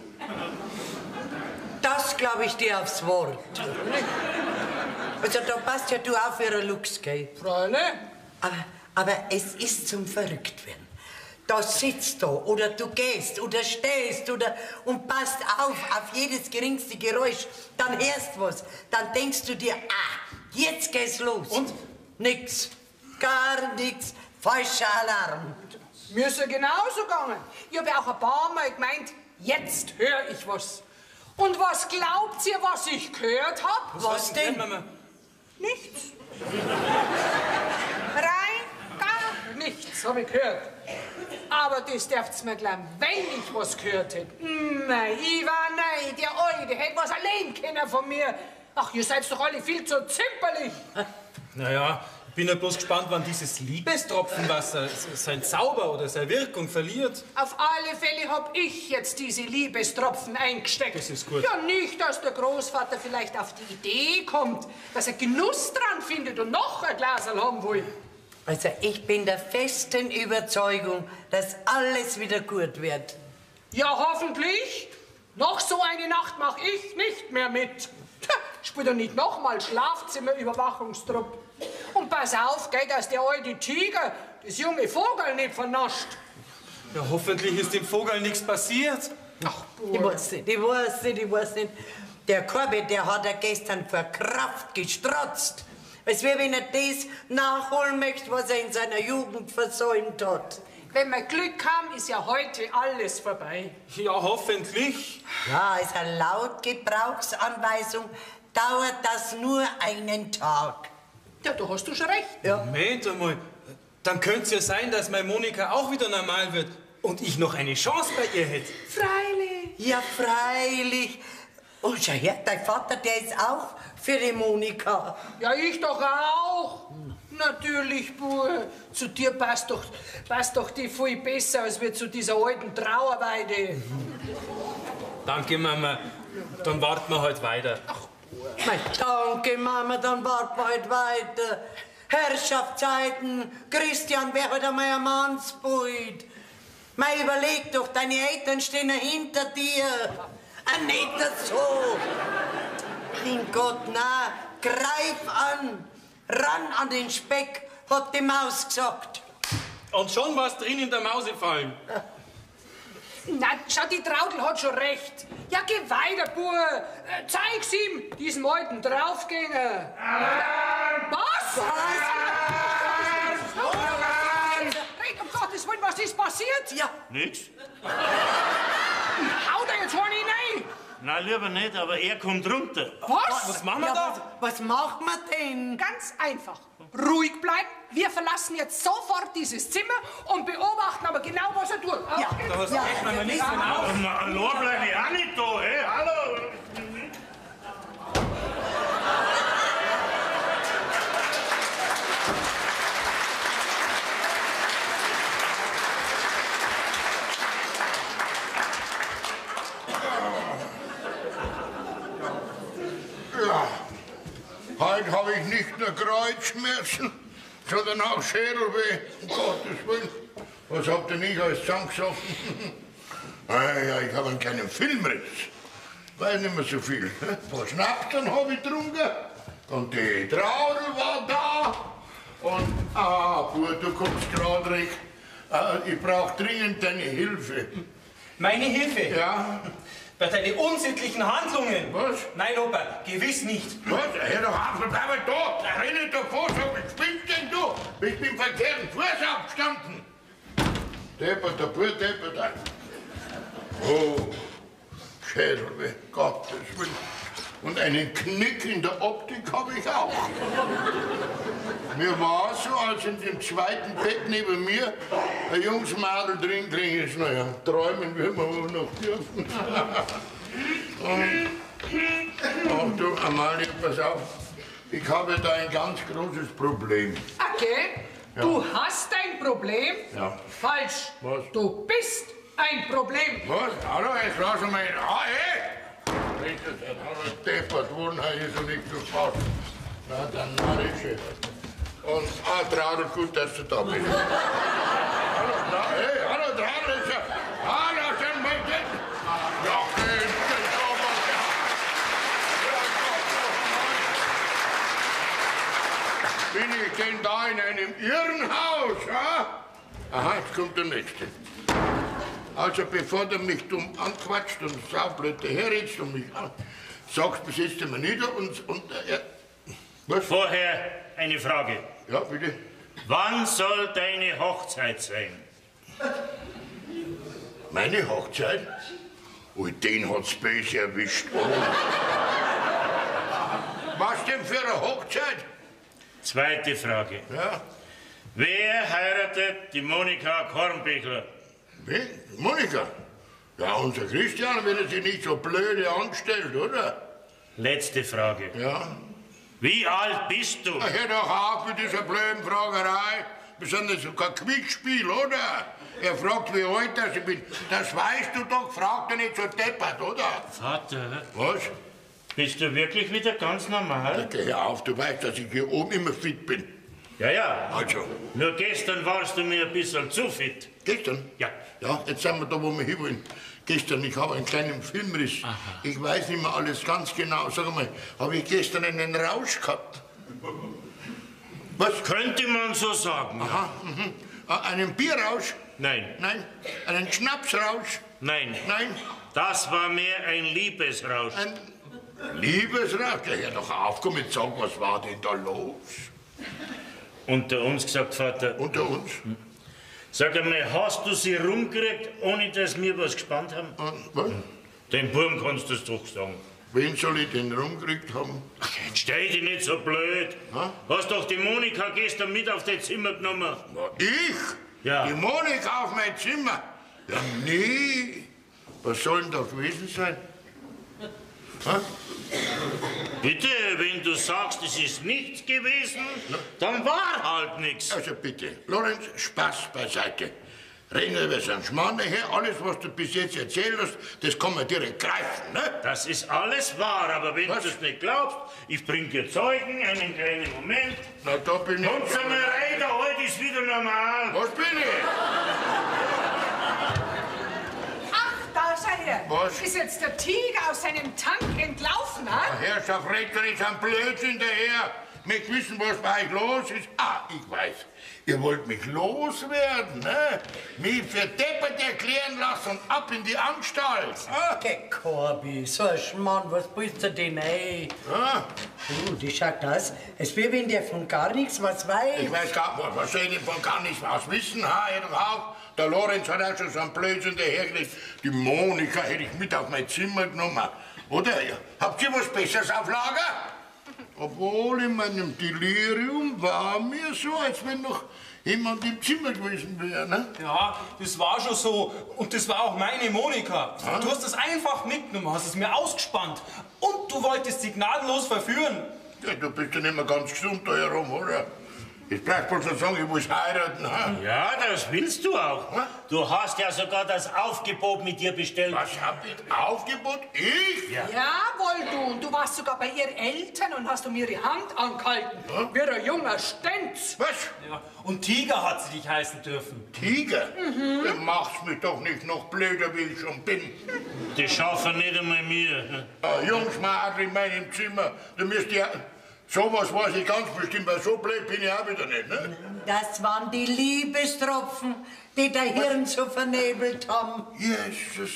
Das glaube ich dir aufs Wort. Also da passt ja du auch für einen Lux, gell? Fräulein? Aber es ist zum Verrücktwerden. Da sitzt du oder du gehst oder stehst und passt auf jedes geringste Geräusch. Dann hörst du was. Dann denkst du dir, jetzt geht's los. Und? Nix. Gar nix. Falscher Alarm. Mir ist ja genauso gegangen. Ich habe ja auch ein paar Mal gemeint, jetzt höre ich was. Und was glaubt ihr, was ich gehört habe? Was denn? Mama? Nichts. Rein gar nichts habe ich gehört. Aber das dürft's mir glauben, wenn ich was gehört hätte. Nein, der Alte hätte was allein können von mir. Ach, ihr seid doch alle viel zu zimperlich. Naja, ich bin ja bloß gespannt, wann dieses Liebestropfenwasser sein Zauber oder seine Wirkung verliert. Auf alle Fälle hab ich jetzt diese Liebestropfen eingesteckt. Das ist gut. Ja, nicht, dass der Großvater vielleicht auf die Idee kommt, dass er Genuss dran findet und noch ein Glasl haben will. Also ich bin der festen Überzeugung, dass alles wieder gut wird. Ja, hoffentlich. Noch so eine Nacht mach ich nicht mehr mit. Spiel doch nicht nochmal Schlafzimmerüberwachungstrupp. Und pass auf, gell, dass der alte Tiger das junge Vogel nicht vernascht. Ja, hoffentlich ist dem Vogel nichts passiert. Ach, Ich weiß nicht. Der Korbi, der hat er gestern vor Kraft gestrotzt. Als wäre, wenn er das nachholen möchte, was er in seiner Jugend versäumt hat. Wenn wir Glück haben, ist ja heute alles vorbei. Ja, hoffentlich. Ja, also laut Gebrauchsanweisung dauert das nur einen Tag. Ja, da hast du schon recht. Moment einmal. Dann könnte es ja sein, dass meine Monika auch wieder normal wird und ich noch eine Chance bei ihr hätte. Freilich. Ja, freilich. Und schau her, dein Vater, der ist auch für die Monika. Ja, ich doch auch. Natürlich, Bub. Zu dir passt doch die viel besser als wir zu dieser alten Trauerweide. Danke, Mama. Dann warten wir halt weiter. Ach, Mein danke, Mama, dann wart bald weiter. Herrschaftszeiten, Christian, wer hat einmal ein Mannsbild? Mei, überleg doch, deine Eltern stehen hinter dir. Nicht so. Mein Gott, na, greif an. Ran an den Speck, hat die Maus gesagt. Und schon war's drin in der Mausefallen. Na, schau, die Traudl hat schon recht. Ja, geh weiter, Bub. Zeig's ihm, diesem alten Draufgänger. Was? Red um Gottes Willen, was ist passiert? Ja. Nix? Hau da jetzt vorne hinein. Na, lieber nicht, aber er kommt runter. Was? Was machen wir da? Was macht man denn? Ganz einfach. Ruhig bleiben. Wir verlassen jetzt sofort dieses Zimmer und beobachten aber genau, was er tut. Ja. Da hast du recht, wenn wir nichts mehr auf. Na, allein bleib ich auch nicht da, hey, hallo! Ja, heute habe ich nicht nur Kreuzschmerzen, sondern auch Schädelweh, um Gottes Willen. Was habt ihr nicht alles zusammengesoffen? Ja, ich habe einen kleinen Filmriss. Weiß nicht mehr so viel. Ein paar Schnapsen habe ich getrunken. Und die Traudl war da. Und, Bub, du kommst gerade recht. Ich brauche dringend deine Hilfe. Meine Hilfe? Ja? Bei deinen unsittlichen Handlungen? Was? Nein, Opa, gewiss nicht. Was? Hör doch auf, bleib mal da! Da rennt der Fuß ab, was spinnst denn du? Bist mit dem verkehrten Fuß aufgestanden? Deppert, der Bub, deppert. Oh, Schädelweh, Gottes Willen. Und einen Knick in der Optik habe ich auch. Mir war so, als in dem zweiten Bett neben mir ein Jungsmadel drin gelegen ist. Naja, träumen wir wohl noch dürfen. Ach du, Amalie, pass auf. Ich habe da ein ganz großes Problem. Okay, Ja. du hast ein Problem? Ja. Falsch. Was? Du bist ein Problem. Was? Hallo, jetzt lass mal. Hey! Deppert, wohnen hier so nicht so Spaß. Na, dann Marische. Und, Traudl, gut, dass du da bist. Hallo, Traudl, ist ja. Hallo, dann mal das. Ja, bin ich denn da in einem Irrenhaus, ha? Aha, jetzt kommt der Nächste. Also bevor du mich dumm anquatscht und saublöd daherredst und mich sagst, besetzt du mir nieder und was? Vorher eine Frage. Ja, bitte. Wann soll deine Hochzeit sein? Meine Hochzeit? Oh, den hat's böse erwischt. Oh. Was denn für eine Hochzeit? Zweite Frage. Ja. Wer heiratet die Monika Kornbichler? Wen? Monika? Ja, unser Christian, wenn er sich nicht so blöde anstellt, oder? Letzte Frage. Ja. Wie alt bist du? Na, hör doch auf mit dieser blöden Fragerei. Wir sind ja sogar Quickspiel, oder? Er fragt, wie alt ich bin. Das weißt du doch, fragt er nicht so deppert, oder? Vater, Was? bist du wirklich wieder ganz normal? Geh auf, du weißt, dass ich hier oben immer fit bin. Ja, ja. Also, Nur gestern warst du mir ein bisschen zu fit. gestern? Ja. Ja, jetzt sind wir da, wo wir hinwollen. Gestern, ich habe einen kleinen Filmriss. Aha. Ich weiß nicht mehr alles ganz genau. Sag mal, habe ich gestern einen Rausch gehabt? Was? Könnte man so sagen. Aha, einen Bierrausch? Nein, Nein. Einen Schnapsrausch? nein. Nein. Das war mehr ein Liebesrausch. Ein Liebesrausch? Ja, hör doch auf, komm jetzt sag, was war denn da los? Unter uns gesagt, Vater. Unter uns? Sag einmal, hast du sie rumgekriegt, ohne dass wir was gespannt haben? Was? Den Burm kannst du es doch sagen. Wen soll ich denn rumgekriegt haben? Jetzt stell dich nicht so blöd. Ha? Hast doch die Monika gestern mit auf dein Zimmer genommen. Na, ich? Ja. Die Monika auf mein Zimmer? Ja, nee. Was soll denn da gewesen sein? Ha? Bitte, wenn du sagst, es ist nichts gewesen, dann war halt nichts. Also bitte, Lorenz, Spaß beiseite. Reden wir über seinen Schmarrn her. Alles, was du bis jetzt erzählt hast, das kann man direkt greifen, ne? Das ist alles wahr, aber wenn Was? du es nicht glaubst, ich bring dir Zeugen, einen kleinen Moment. Na, da bin ich... Und Samerei, der heute ist wieder normal. Was bin ich? Ach, da ist er her. Was? Ist jetzt der Tiger aus seinem Tank entlaufen, ha? Herrschaft, redet doch nicht am Blödsinn daher. Möcht wissen, was bei euch los ist? Ah, ich weiß. Ihr wollt mich loswerden, ne? Mich für deppert erklären lassen und ab in die Anstalt. Ah, Geh, Korbi, so ein Schmarrn, was bist du denn, ey? ah. Das schaut aus, als wäre wenn der von gar nichts was weiß. Ich weiß gar nicht, was soll ich denn von gar nichts was wissen, ha? Ihr doch auch. Der Lorenz hat auch schon so einen Blödsinn dahergelegt. Die Monika hätte ich mit auf mein Zimmer genommen. Oder? Ja. Habt ihr was Besseres auf Lager? Obwohl in meinem Delirium war mir so, als wenn noch jemand im Zimmer gewesen wäre, ne? Ja, das war schon so. Und das war auch meine Monika. Du hast es einfach mitgenommen, hast es mir ausgespannt. Und du wolltest sie gnadenlos verführen. Ja, du bist ja nicht mehr ganz gesund da herum, oder? Jetzt brauchst du bloß noch sagen, ich muss heiraten, ha? Ja, das willst du auch. Du hast ja sogar das Aufgebot mit dir bestellt. Was hab ich? Aufgebot? Ich? Ja. Jawohl, du. Und du warst sogar bei ihren Eltern und hast um ihre Hand angehalten. Wie ein junger Stenz. Was? Ja. Und Tiger hat sie dich heißen dürfen. Tiger? Dann machst mich doch nicht noch blöder, wie ich schon bin. Die schaffen nicht einmal mir. Jungs, mal in meinem Zimmer, da müsst ihr... Sowas weiß ich ganz bestimmt, weil so blöd bin ich auch wieder nicht, ne? Das waren die Liebestropfen, die dein Hirn so vernebelt haben. Jesus,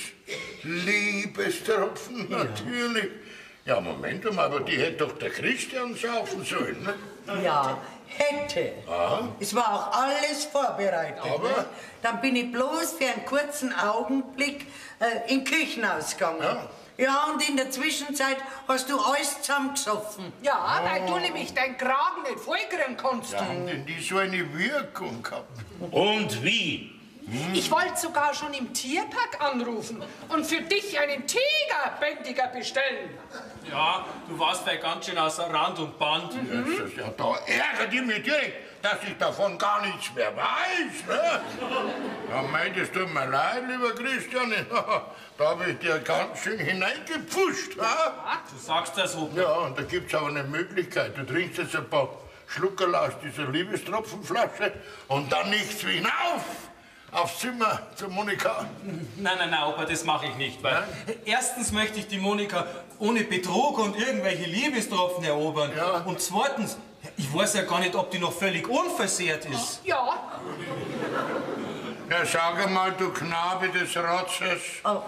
Liebestropfen, natürlich. Ja, Moment mal, aber die hätte doch der Christian saufen sollen, ne? Ja, hätte. Es war auch alles vorbereitet. Aber? Ne? Dann bin ich bloß für einen kurzen Augenblick in die Küche ausgegangen. Ja, und in der Zwischenzeit hast du alles zusammengesoffen. Ja, weil du nämlich deinen Kragen nicht vollkriegen kannst. Haben denn die so eine Wirkung gehabt? Und wie? Ich wollte sogar schon im Tierpark anrufen und für dich einen Tigerbändiger bestellen. Ja, du warst vielleicht ganz schön außer Rand und Band. Jesus, ja, da ärgert ihr mich direkt, dass ich davon gar nichts mehr weiß, ne? Ja, mei, das tut mir leid, lieber Christian. Da habe ich dir ganz schön hineingepfuscht, ha? Du sagst das so. Ja, und da gibt's aber eine Möglichkeit. Du trinkst jetzt ein paar Schluckerl aus dieser Liebestropfenflasche und dann nichts wie hinauf aufs Zimmer zur Monika. Nein, Opa, das mache ich nicht. Weil erstens möchte ich die Monika ohne Betrug und irgendwelche Liebestropfen erobern. Ja. Und zweitens, ich weiß ja gar nicht, ob die noch völlig unversehrt ist. Ja, Ja, sag mal, du Knabe des Rotzes. Oh.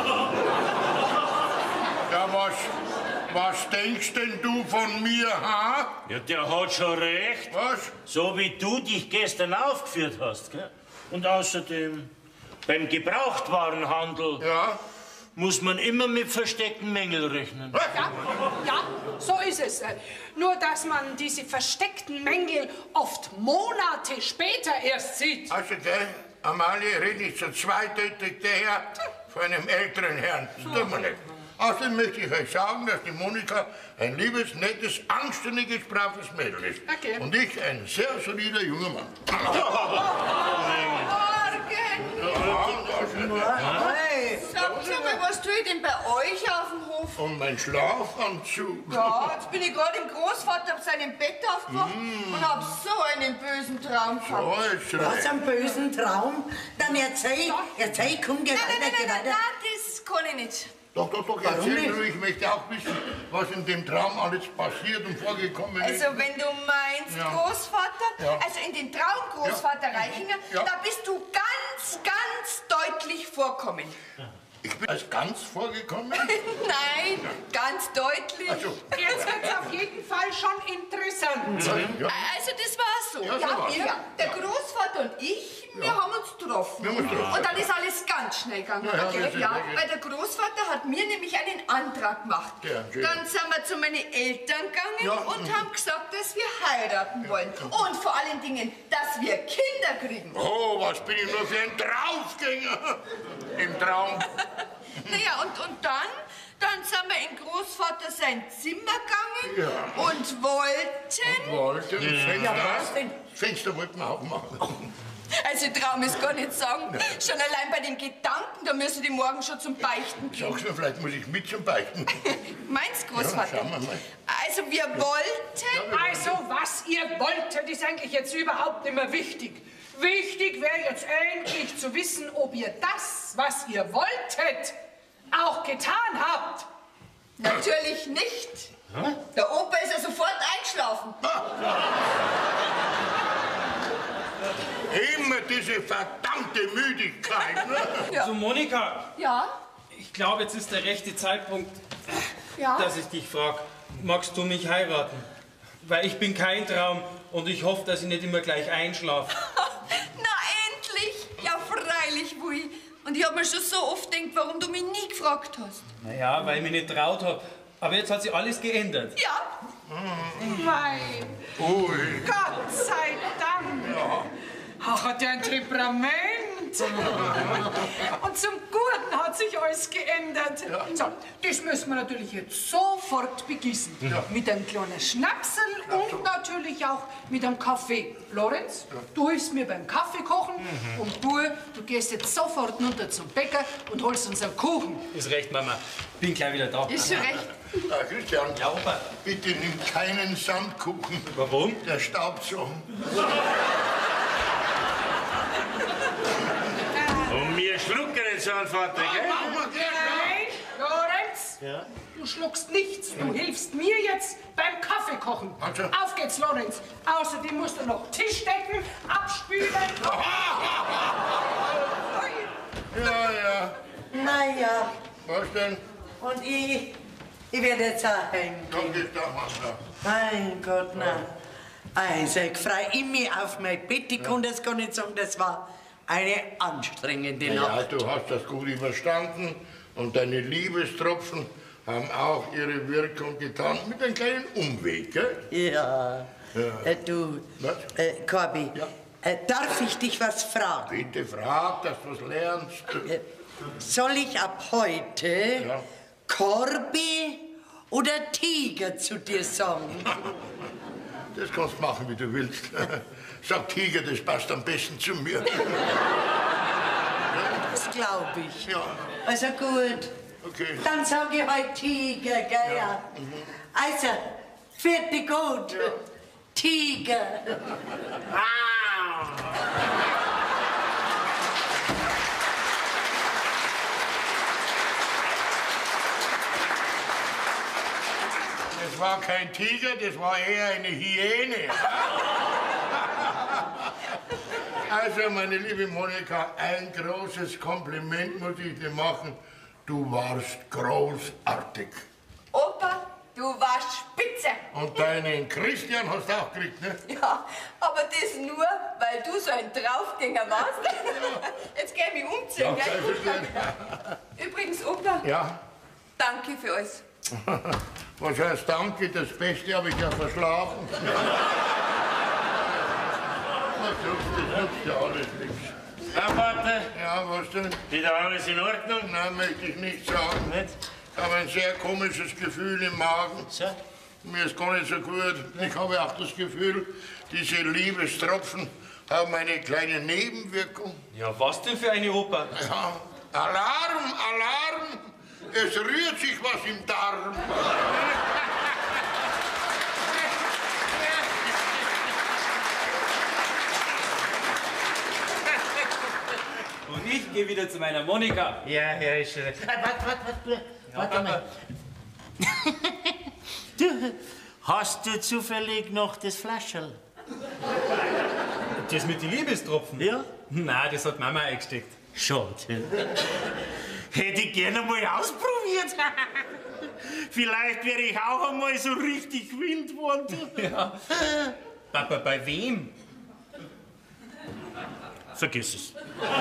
Ja, was denkst denn du von mir, ha? Ja, der hat schon recht. Was? So wie du dich gestern aufgeführt hast, gell? Und außerdem, beim Gebrauchtwarenhandel Ja? muss man immer mit versteckten Mängeln rechnen. ja, so ist es. Nur, dass man diese versteckten Mängel oft Monate später erst sieht. Also, gell, Amalie, red nicht so zweideutig daher von einem älteren Herrn. Das tut man nicht. Außerdem möchte ich euch sagen, dass die Monika ein liebes, nettes, anständiges, braves Mädel ist. Okay. Und ich ein sehr solider junger Mann. Hey, Sagt mal, was tue ich denn bei euch auf dem Hof? Und mein Schlafanzug. Ja, jetzt bin ich gerade im Großvater auf seinem Bett aufgewacht und hab so einen bösen Traum gehabt. Oh, jetzt was ein bösen Traum. Dann erzähl, komm, geh weiter, Nein, das kann ich nicht. Doch, erzähl nur, ich möchte auch wissen, was in dem Traum alles passiert und vorgekommen ist. Also, wenn du meinst, Ja. Großvater, Ja. also in den Traum Großvater Reichinger, Ja. da bist du ganz deutlich vorkommen. Ich bin als ganz vorgekommen. Nein, ganz deutlich. Also, Jetzt wird's auf jeden Fall schon interessant. ja. Also, das war so. Ja, so war's. Der Großvater und ich, wir haben uns getroffen. Wir haben uns getroffen. Und dann ist alles ganz schnell gegangen. Ja, ja, das ist Ja, wirklich- weil der Großvater hat mir nämlich einen Antrag gemacht. Ja, schön. Dann sind wir zu meinen Eltern gegangen Ja, und haben gesagt, dass wir heiraten wollen. Und vor allen Dingen, dass wir Kinder kriegen. Oh, was bin ich nur für ein Draufgänger im Traum. Naja, und dann sind wir in Großvater sein Zimmer gegangen und wollten... Wollte das Fenster, Ja, was denn? Fenster wollten wir aufmachen. Also ich trau mir's gar nicht sagen. Schon allein bei den Gedanken, da müsste ich morgen schon zum Beichten gehen. Sag's mir, vielleicht muss ich mit zum Beichten. Meinst du, Großvater? Ja, schauen wir mal. Also wir wollten... Also, was ihr wolltet, ist eigentlich jetzt überhaupt nicht mehr wichtig. Wichtig wäre jetzt endlich zu wissen, ob ihr das, was ihr wolltet, auch getan habt. Natürlich nicht. Hm? Der Opa ist ja sofort eingeschlafen. Immer diese verdammte Müdigkeit. Ne? Ja. So, Monika, Ja? ich glaube, jetzt ist der rechte Zeitpunkt, Ja? dass ich dich frage, magst du mich heiraten? Weil ich bin kein Traum und ich hoffe, dass ich nicht immer gleich einschlafe. Na endlich! Ja, freilich, Wui. Und ich hab mir schon so oft gedacht, warum du mich nie gefragt hast. Naja, weil ich mich nicht traut habe. Aber jetzt hat sich alles geändert. Ja. Mein Ui. Gott sei Dank. Ach, hat er ein Temperament. Und zum Guten hat sich alles geändert. So, das müssen wir natürlich jetzt sofort begießen. Mit einem kleinen Schnapsel und natürlich auch mit einem Kaffee. Lorenz, du hilfst mir beim Kaffee kochen und du gehst jetzt sofort runter zum Bäcker und holst uns einen Kuchen. Ist recht, Mama. Bin gleich wieder da. Ist schon recht. Christian, Ja, Opa. bitte nimm keinen Sandkuchen. Warum? Der staubt so. Und wir schlucken jetzt an, Vater, gell? Nein, Lorenz, du schluckst nichts. Du hilfst mir jetzt beim Kaffeekochen. Also. Auf geht's, Lorenz. Außerdem musst du noch Tisch decken, abspülen. Ja. Naja, Was denn? und ich werde jetzt auch heimgehen. Komm, geht da, Mann. Mein Gott, nein. Also, ich freue mich auf mein Bett. Ich kann das gar nicht sagen, das war eine anstrengende Ja, Nacht. du hast das gut überstanden und deine Liebestropfen haben auch ihre Wirkung getan mit einem kleinen Umweg, gell? Ja. Du, Was? Corby, Ja. darf ich dich was fragen? Bitte frag, dass du was lernst. Soll ich ab heute Ja. Corby oder Tiger zu dir sagen? Das kannst du machen, wie du willst. Sag Tiger, das passt am besten zu mir. Das glaube ich. Ja, Also gut, okay. dann sage ich heute Tiger, gell? Ja. Also, fertig gut. Tiger. Das war kein Tiger, das war eher eine Hyäne. Also, meine liebe Monika, ein großes Kompliment muss ich dir machen. Du warst großartig. Opa, du warst spitze. Und deinen Christian hast du auch gekriegt, ne? Ja, aber das nur, weil du so ein Draufgänger warst. Jetzt geh ich mich umziehen, Ja, gell? kein Problem. Übrigens, Opa, Ja, danke für alles. was heißt danke, das Beste habe ich ja verschlafen. Das nutzt ja alles nichts. Ja, Vater, Ja, was denn? wieder alles in Ordnung? Nein, möchte ich nicht sagen. Nicht? Ich habe ein sehr komisches Gefühl im Magen. So? Mir ist gar nicht so gut. Ich habe auch das Gefühl, diese Liebestropfen haben eine kleine Nebenwirkung. Ja, was denn für eine Opa? Ja, Alarm, Alarm! Es rührt sich was im Darm. Und ich gehe wieder zu meiner Monika. Ja, ist schon. Warte mal. Du, hast du zufällig noch das Flascherl? Das mit den Liebestropfen? Ja? Nein, das hat Mama eingesteckt. Schade. Hätte ich gerne mal ausprobiert. Vielleicht wäre ich auch einmal so richtig wild geworden. Ja. Papa, bei wem? Vergiss es.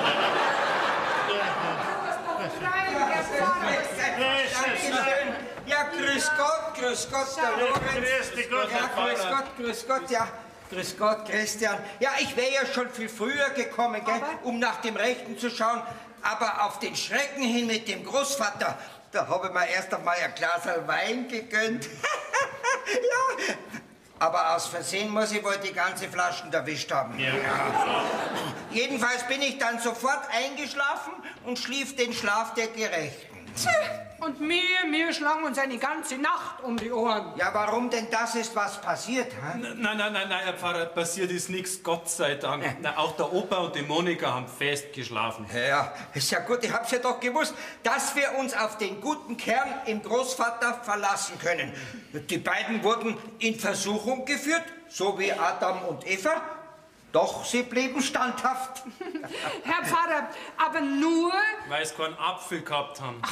Ja, grüß Gott, der Lorenz. Grüß dich Gott, Ja, Herr Vater. grüß Gott, ja. Grüß Gott, Christian. Ja, ich wäre ja schon viel früher gekommen, gell, um nach dem Rechten zu schauen. Aber auf den Schrecken hin mit dem Großvater, da habe ich mir erst einmal ein Glas Wein gegönnt. Ja, Aber aus Versehen muss ich wohl die ganze Flaschen erwischt haben. Ja. Jedenfalls bin ich dann sofort eingeschlafen und schlief den Schlaf der Gerechten. Und wir schlagen uns eine ganze Nacht um die Ohren. Ja, warum denn das ist, was passiert? Hä? Nein, Herr Pfarrer, passiert ist nichts, Gott sei Dank. Na, auch der Opa und die Monika haben fest geschlafen. Ja, ist ja gut, ich hab's ja doch gewusst, dass wir uns auf den guten Kern im Großvater verlassen können. Die beiden wurden in Versuchung geführt, so wie Adam und Eva. Doch sie blieben standhaft. Herr Pfarrer, aber nur... Weil sie keinen Apfel gehabt haben.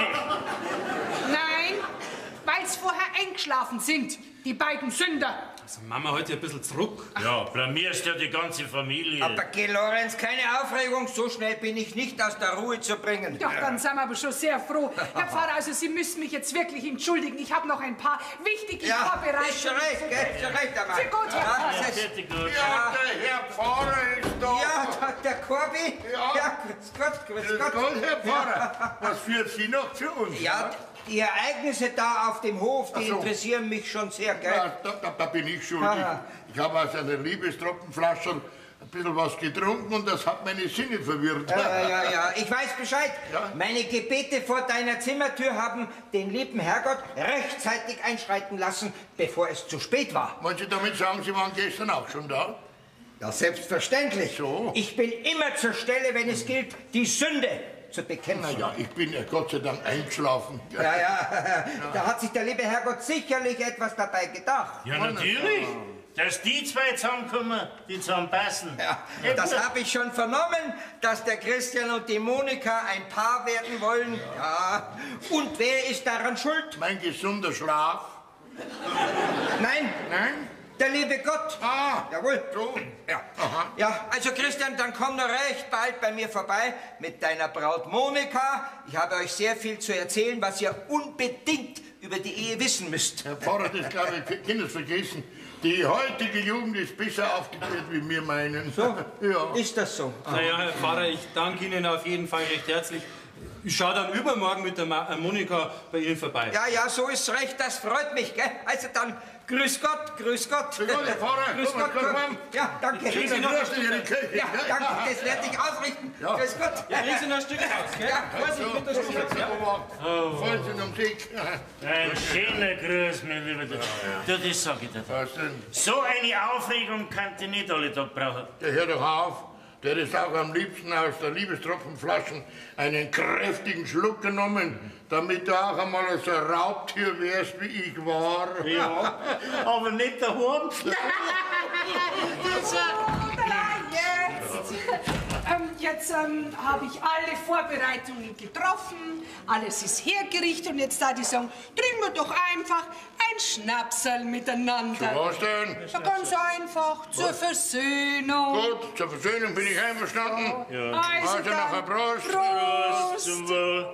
Nein, weil sie vorher eingeschlafen sind, die beiden Sünder. Also Mama, heute ein bisschen zurück. Ja, blamierst ja die ganze Familie. Aber geh, Lorenz, keine Aufregung, so schnell bin ich nicht aus der Ruhe zu bringen. Doch, dann sind wir aber schon sehr froh. Herr Pfarrer, also Sie müssen mich jetzt wirklich entschuldigen. Ich habe noch ein paar wichtige Vorbereitungen. Ist schon recht, gell? Ist schon recht, aber. Sehr gut, Herr Pfarrer. das ist, Bitte gut. Ja, der Herr Pfarrer ist da. ja, der Korbi. Ja. Grüß Gott. Herr Pfarrer. Was führt Sie noch zu uns? Ja, die Ereignisse da auf dem Hof, die Ach so. interessieren mich schon sehr, gell? Ja, da bin ich schuldig. Aha. Ich habe aus einer Liebestropfenflasche ein bisschen was getrunken und das hat meine Sinne verwirrt. Ja, ich weiß Bescheid. Ja. Meine Gebete vor deiner Zimmertür haben den lieben Herrgott rechtzeitig einschreiten lassen, bevor es zu spät war. Wollen Sie damit sagen, Sie waren gestern auch schon da? Ja, selbstverständlich. So. Ich bin immer zur Stelle, wenn es gilt, die Sünde zu bekämpfen. Ja, ich bin ja Gott sei Dank eingeschlafen. Ja, da hat sich der liebe Herrgott sicherlich etwas dabei gedacht. Ja, natürlich. Dass die zwei zusammenkommen, die zusammenpassen. Ja, das habe ich schon vernommen, dass der Christian und die Monika ein Paar werden wollen. Ja. Und wer ist daran schuld? Mein gesunder Schlaf. Nein, Nein? der liebe Gott. Ah, Jawohl. so. Ja. Aha. Ja, also Christian, dann komm noch recht bald bei mir vorbei mit deiner Braut Monika. Ich habe euch sehr viel zu erzählen, was ihr unbedingt über die Ehe wissen müsst. Herr Pfarrer, das glaube ich, Kinder vergessen. Die heutige Jugend ist besser aufgeklärt, wie wir meinen. So? Ja. Ist das so? Naja, Herr Pfarrer, ich danke Ihnen auf jeden Fall recht herzlich. Ich schaue dann übermorgen mit der Monika bei Ihnen vorbei. Ja, so ist recht, das freut mich, gell? Also dann, grüß Gott, grüß Gott. Grüß Gott, Herr Pfarrer. Grüß Komm mal, Gott, komm mal. Ja, danke. Schönen Gruß in Ihre Kirche. Ja, danke, das werde ich ausrichten. Ja. Grüß Gott. Ja, kriegen Sie noch ein Stück raus, gell? Ja, Vorsicht mit der Stufe. Freuen Sie um Sieg. Ein schöner Gruß, mein lieber Dr. Du, das sag ich dir. Was denn? So eine Aufregung kann ich nicht alle Tag brauchen. Der hör doch auf. Der ist auch am liebsten aus der Liebestropfenflaschen einen kräftigen Schluck genommen, damit du auch einmal so ein Raubtier wärst, wie ich war. Ja, aber nicht daheim. Jetzt habe ich alle Vorbereitungen getroffen, alles ist hergerichtet und jetzt da die sagen, trinken wir doch einfach ein Schnapsal miteinander. Was denn? Ja, ganz einfach, zur Versöhnung. Gut, zur Versöhnung bin ich einverstanden. Also Also noch ein Prost. Prost. Zum Wohl.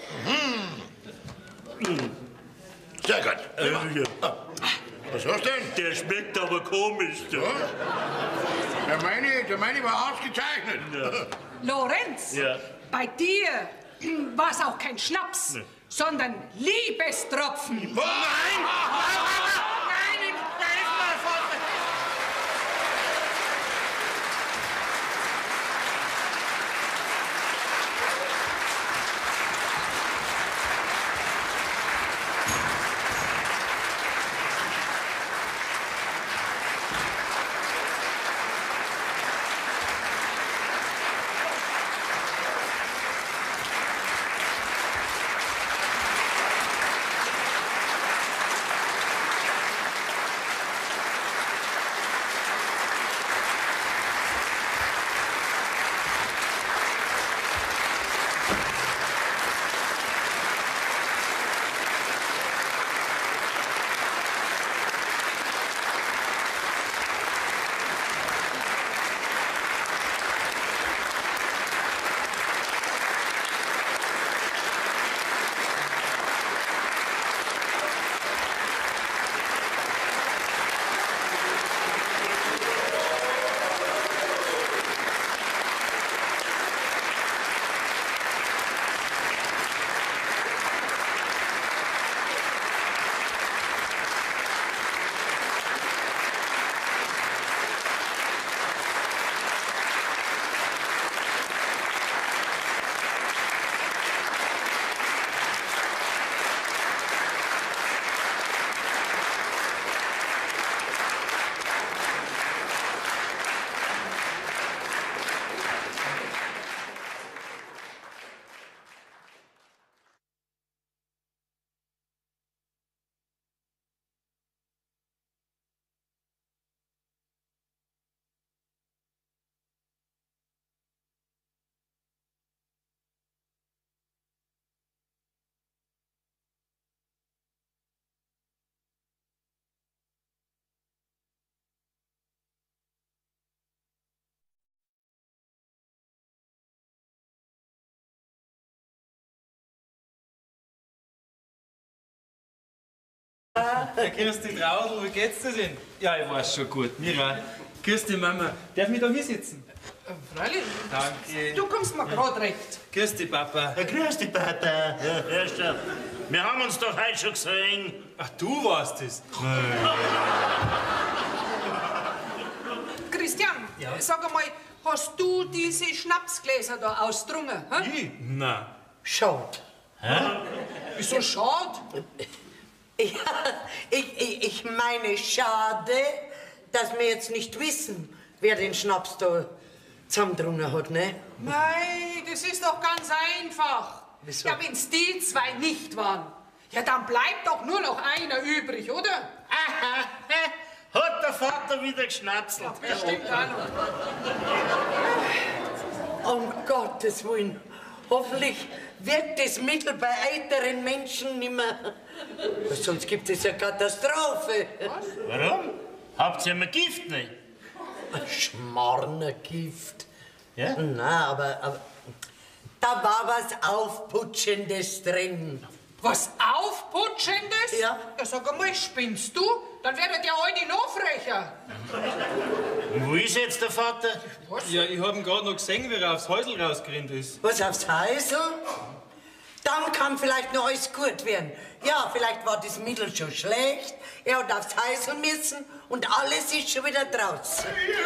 Sehr gut. Was hast du denn? Der schmeckt aber komisch. Du. Der meine war ausgezeichnet. Lorenz, Ja. bei dir war es auch kein Schnaps, sondern Liebestropfen. Nein! Nein, da ist mal fort. Grüß dich, Traudl, wie geht's dir denn? Ja, ich weiß schon gut, mir auch. Grüß dich, Mama. Darf ich da hier sitzen? Freilich. Danke. Du kommst mir gerade recht. Grüß dich, Papa. Ja, grüß dich, Papa. Ja, hörst du, wir haben uns doch heute schon gesehen. Ach, du warst es. Christian, sag einmal, hast du diese Schnapsgläser da ausdrungen? Ich? Nein. Schaut. Wieso schade? Ja, ich meine, schade, dass wir jetzt nicht wissen, wer den Schnaps da zusammendrungen hat, ne? Nein, das ist doch ganz einfach. Wieso? Ja, wenn's die zwei nicht waren, ja, dann bleibt doch nur noch einer übrig, oder? Aha, hat der Vater wieder geschnatzelt. Bestimmt auch noch. Um Gottes Willen. Hoffentlich wird das Mittel bei älteren Menschen nicht mehr. Sonst gibt es eine Katastrophe. Warum? Habt ihr immer Gift nicht? Schmarrnergift. Ja? Na, aber da war was Aufputschendes drin. Was Aufputschendes? Ja. Ja, sag einmal, spinnst du? Dann werdet ihr heute noch frecher. Und wo ist jetzt der Vater? Ja, ich hab ihn gerade noch gesehen, wie er aufs Häusl rausgerannt ist. Was aufs Häusl? Dann kann vielleicht noch alles gut werden. Ja, vielleicht war das Mittel schon schlecht. Er hat aufs Häusl müssen und alles ist schon wieder draußen.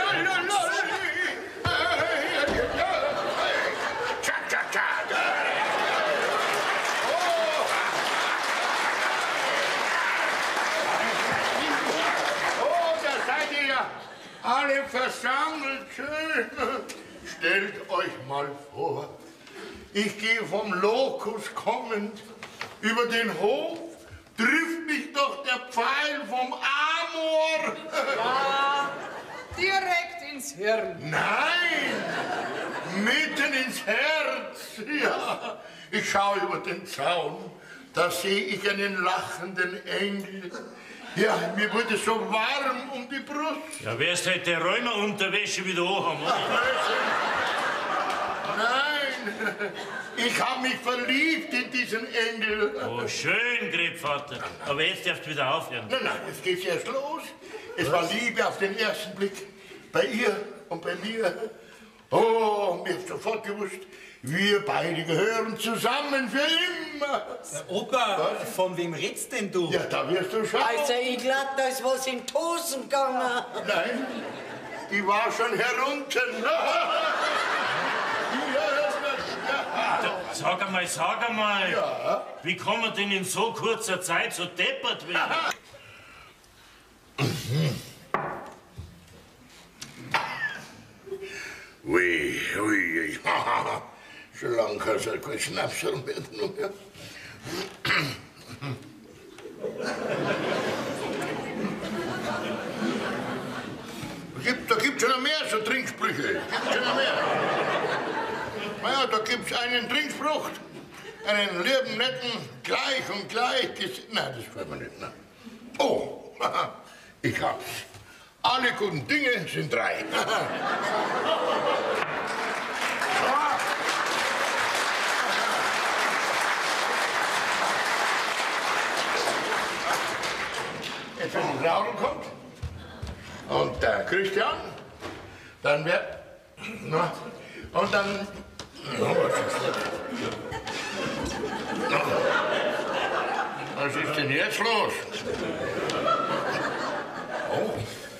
Alle versammelt, schön. Stellt euch mal vor, ich gehe vom Lokus kommend über den Hof, trifft mich doch der Pfeil vom Amor. Ja, direkt ins Hirn. Nein, mitten ins Herz. Ja, ich schaue über den Zaun, da sehe ich einen lachenden Engel. Ja, mir wurde so warm um die Brust. Ja, wärst halt der Rheuma-Unterwäsche wieder anhaben, oder? Nein, ich habe mich verliebt in diesen Engel. Oh, schön, Grebvater. Aber jetzt darfst du wieder aufhören. Nein, es geht erst los. Es war Liebe auf den ersten Blick. Bei ihr und bei mir. Oh, mir ist sofort gewusst, wir beide gehören zusammen für immer. Opa, von wem redst denn du? Ja, da wirst du schauen. Also, ich glaub, da ist was in die Hosen gegangen. Nein, die war schon herunten. Sag einmal, Ja. wie kann man denn in so kurzer Zeit so deppert werden? Ui, ui, schon lange kannst du kein Schnaps mehr. Da gibt's ja noch mehr so Trinksprüche. Gibt's ja noch mehr. Naja, da gibt's einen Trinkspruch, einen lieben, netten, gleich und gleich. Nein, das gefällt mir nicht. Nein. Oh, ich hab's. Alle guten Dinge sind drei. Jetzt, wenn die Traudl kommt und der Christian, dann wird... Na, und dann... Was ist denn jetzt los? Oh.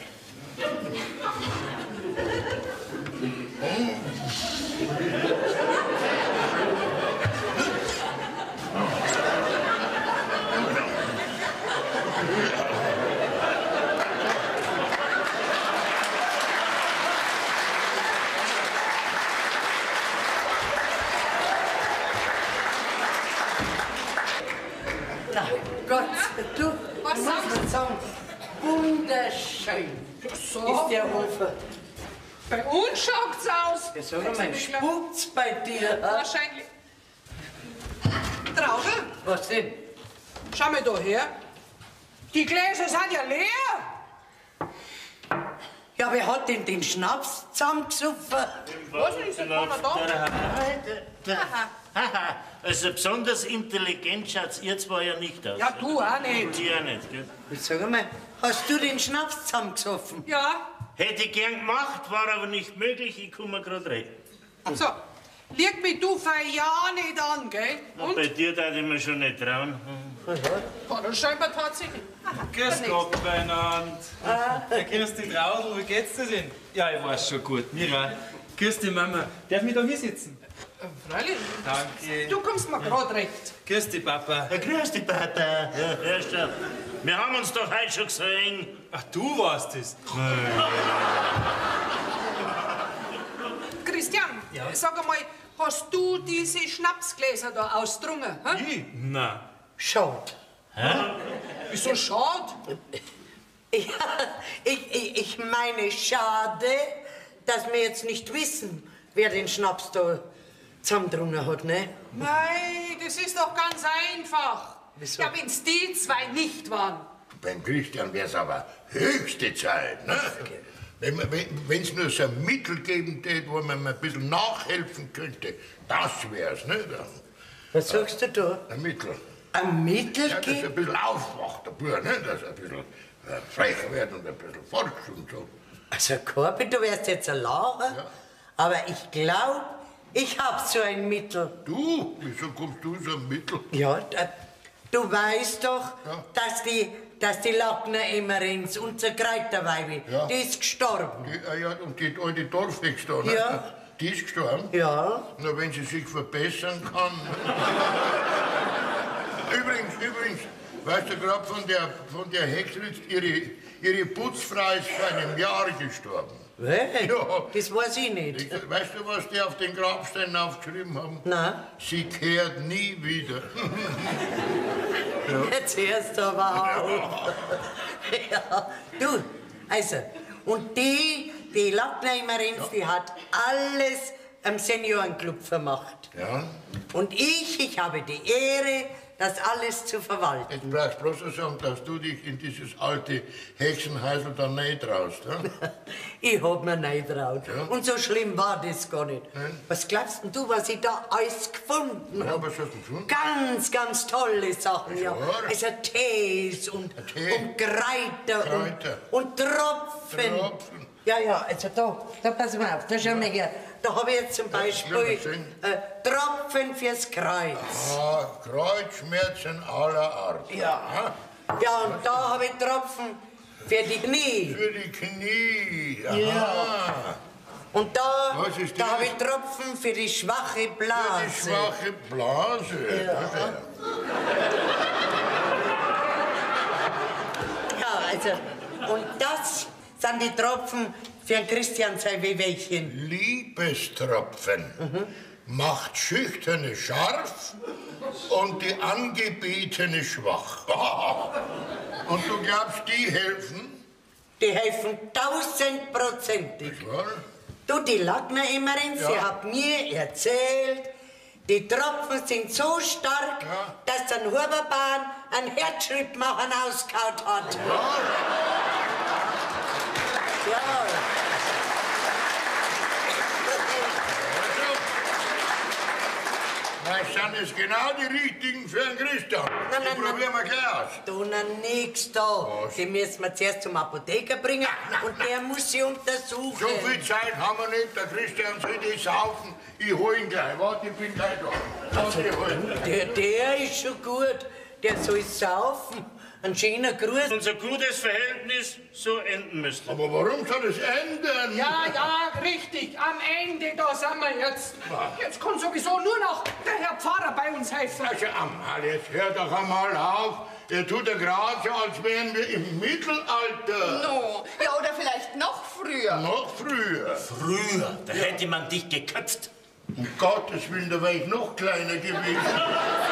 Na Gott, du, Was muss sagst man sagen, wunderschön So, ist der Hofer. bei uns schaut's aus. Ja, sag mal, spukt's bei dir? Ha? Wahrscheinlich. Traudl, Was denn? schau mal da her. Die Gläser sind ja leer. Ja, wer hat denn den Schnaps zusammengesoffen? Was ist denn keiner da? Alter, Aha. Haha, also besonders intelligent schaut's ihr zwar ja nicht aus. Ja, du auch nicht. Und ich auch nicht, gell? Sag mal, hast du den Schnaps zusammengesoffen? Ja. Hätte ich gern gemacht, war aber nicht möglich, ich kann mir grad reden. So, leg mich du für ja nicht an, gell? Und bei dir darf ich mir schon nicht trauen. War das scheinbar tatsächlich. Grüß Gott beieinander. Grüß dich, Traudl, wie geht's dir denn? Ja, ich weiß schon gut, mir auch. Grüß dich, Mama. Darf ich da hier sitzen? Freilich. Danke. Du kommst mir grad recht. Grüß dich, Papa. Ja, grüß dich, Papa. Ja, schon. Wir haben uns doch heute schon gesehen. Ach, du warst es. Christian, sag einmal, hast du diese Schnapsgläser da ausdrungen? Hä? Ich? Nein. Schade. Wieso schade? Ja, ich meine, schade, dass wir jetzt nicht wissen, wer den Schnaps da zusammendrungen hat, ne? Nein, das ist doch ganz einfach. Wieso? Ja, wenn's die zwei nicht waren. Beim Christian wär's aber höchste Zeit, ne? Wenn's nur so ein Mittel geben tät, wo man mal ein bisschen nachhelfen könnte, das wär's, ne? Was sagst du da? Ein Mittel. Ein Mittel Ja, dass er geben? ein bisschen aufwacht, der Bub, ne? Dass er ein bisschen frecher wird und ein bisschen forscht und so. Also, Korbi, du wirst jetzt ein Lacher, aber ich glaube, ich hab so ein Mittel. Du? Wieso kommst du so ein Mittel? Ja, du weißt doch, Ja. dass die Lackner Emmerins, unser Kräuterweibi, Ja. die ist gestorben. Ja, und die alte Dorfhex da, ne? Ja. Die ist gestorben? Ja. Na, wenn sie sich verbessern kann. Übrigens, weißt du, gerade von der Hexe jetzt, ihre Putzfrau ist vor einem Jahr gestorben. Hey, Ja. das weiß ich nicht. Weißt du, was die auf den Grabsteinen aufgeschrieben haben? Nein. Sie kehrt nie wieder. Jetzt hörst du aber auf. Ja, du, also, und die Lackner Emmerins, die hat alles am Seniorenclub vermacht. Ja? Und ich habe die Ehre, das alles zu verwalten. Jetzt brauchst du bloß so sagen, dass du dich in dieses alte Hexenhäusl da nicht traust. Ja? Ich hab mir nicht traut. Ja. Und so schlimm war das gar nicht. Nein. Was glaubst denn du, was ich da alles gefunden Ja, habe? was hast du gefunden? Ganz tolle Sachen, ja. wahr? Also Tees und Tee. Kräuter. Kräuter. Und Tropfen. Tropfen. Ja, also da pass mal auf, da schau mal her. Da habe ich jetzt zum Beispiel mal sehen. Tropfen fürs Kreuz. Ah, Kreuzschmerzen aller Art. Ja. Ja, und da habe ich Tropfen für die Knie. Für die Knie. Aha. Ja. Und da Was ist das? habe ich Tropfen für die schwache Blase. Die schwache Blase. Ja. Ja, also, und das sind die Tropfen für den Christian sein Wehwehchen. Liebestropfen. Macht Schüchterne scharf und die Angebetene schwach. Und du glaubst, die helfen? Die helfen 1000%ig. Ja? Du, die Lackner Emmerins, Ja. sie hat mir erzählt, die Tropfen sind so stark, Ja. dass ein Huberbahn einen Herzschrittmacher ausgehauen hat. Ja. Das sind es genau die richtigen für einen Christian. Nein, Die probieren wir gleich aus. Du, na nix da. Was? Die müssen wir zuerst zum Apotheker bringen und der muss sie untersuchen. So viel Zeit haben wir nicht. Der Christian soll die saufen. Ich hol ihn gleich. Warte, ich bin gleich da. Warte, ich hol ihn. Der ist schon gut. Der soll saufen. Ein schöner Gruß. Unser gutes Verhältnis so enden müsste. Aber warum soll es ändern? Ja, richtig. Am Ende, da sind wir jetzt. Jetzt kann sowieso nur noch der Herr Pfarrer bei uns helfen. Also, Amal, jetzt hör doch einmal auf. Er tut ja gerade so, als wären wir im Mittelalter. No. Ja, oder vielleicht noch früher. Noch früher. Früher, da hätte man dich geköpft. Um Gottes Willen, da wäre ich noch kleiner gewesen.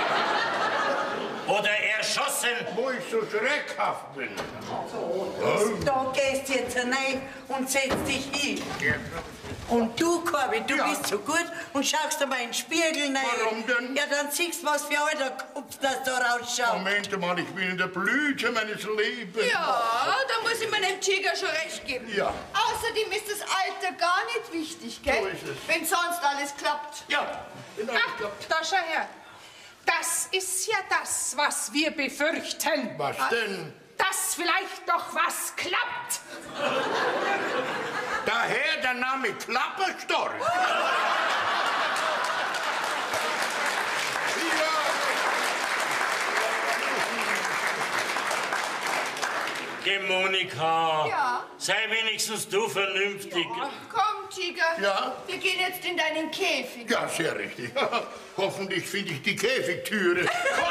Oder erschossen. Wo ich so schreckhaft bin. Da gehst du jetzt rein und setzt dich hin. Ja. Und du, Korbi, du bist so gut und schaust einmal in den Spiegel rein. Warum denn? Ja, dann siehst du, was für alter Kopf das da rausschaut. Moment mal, ich bin in der Blüte meines Lebens. Ja, da muss ich meinem Tiger schon recht geben. Ja. Außerdem ist das Alter gar nicht wichtig, gell? So ist es. Wenn sonst alles klappt. Ja, genau. Ah, da schau her. Das ist ja das, was wir befürchten. Was denn? Dass vielleicht doch was klappt. Daher der Name Klapperstorch. Geh, Monika. Ja. Sei wenigstens du vernünftig. Komm, Tiger. Ja? Wir gehen jetzt in deinen Käfig. Ja, sehr richtig. Hoffentlich finde ich die Käfigtüre.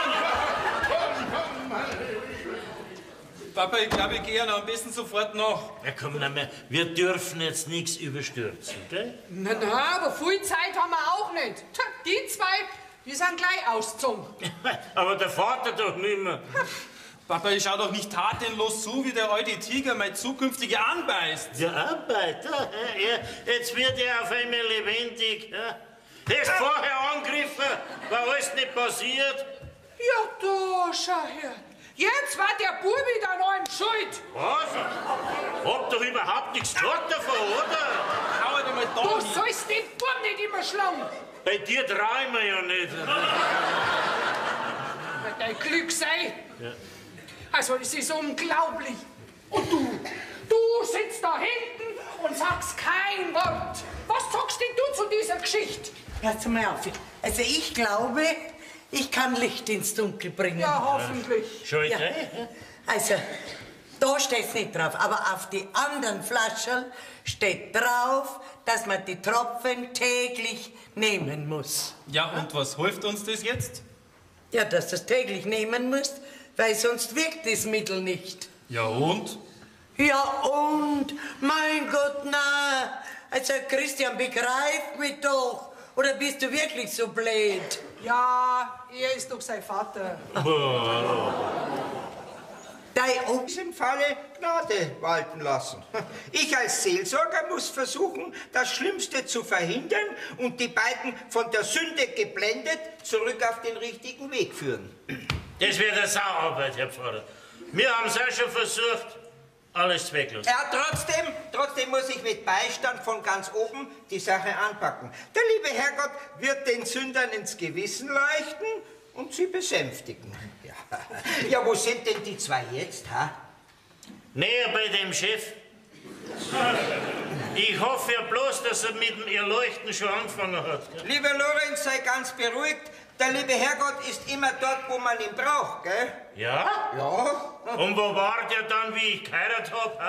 Komm. Papa, ich glaube, ich gehe ja am besten sofort nach. Ja, komm, na, wir dürfen jetzt nichts überstürzen, gell? Na, aber viel Zeit haben wir auch nicht. Tja, die zwei, die sind gleich ausgezogen. Aber der Vater doch nimmer. Papa, ich schau doch nicht tatenlos zu, wie der alte Tiger mein zukünftige anbeißt. Der Arbeiter, jetzt wird er auf einmal lebendig. Er ist vorher angegriffen, war alles nicht passiert. Ja, da, schau her. Jetzt war der Bubi dann allem schuld. Was? Hab doch überhaupt nichts gesagt davon, oder? Hau halt einmal da Du hin. sollst den Bub nicht immer schlagen. Bei dir trauen wir ja nicht. Dein Glück sei. Ja. Also, es ist unglaublich. Und du sitzt da hinten und sagst kein Wort. Was sagst denn du zu dieser Geschichte? Pass mal auf. Also ich glaube, ich kann Licht ins Dunkel bringen. Ja, hoffentlich. Schuld, Ja. Also, da steht's nicht drauf, aber auf die anderen Flaschen steht drauf, dass man die Tropfen täglich nehmen muss. Ja, und was hilft uns das jetzt? Ja, dass du es täglich nehmen musst, weil sonst wirkt das Mittel nicht. Ja, und? Ja und? Mein Gott, na. Also Christian, begreif mich doch. Oder bist du wirklich so blöd? Ja, er ist doch sein Vater. Dein In diesem Falle Gnade walten lassen. Ich als Seelsorger muss versuchen, das Schlimmste zu verhindern und die beiden von der Sünde geblendet zurück auf den richtigen Weg führen. Das wird eine Sauarbeit, Herr Pfarrer. Wir haben es auch schon versucht. Alles zwecklos. Ja, trotzdem muss ich mit Beistand von ganz oben die Sache anpacken. Der liebe Herrgott wird den Sündern ins Gewissen leuchten und sie besänftigen. Ja, wo sind denn die zwei jetzt, ha? Näher bei dem Chef. Ich hoffe ja bloß, dass er mit dem Erleuchten schon angefangen hat. Lieber Lorenz, sei ganz beruhigt. Der liebe Herrgott ist immer dort, wo man ihn braucht, gell? Ja? Ja. Und wo war der dann, wie ich geheiratet hab?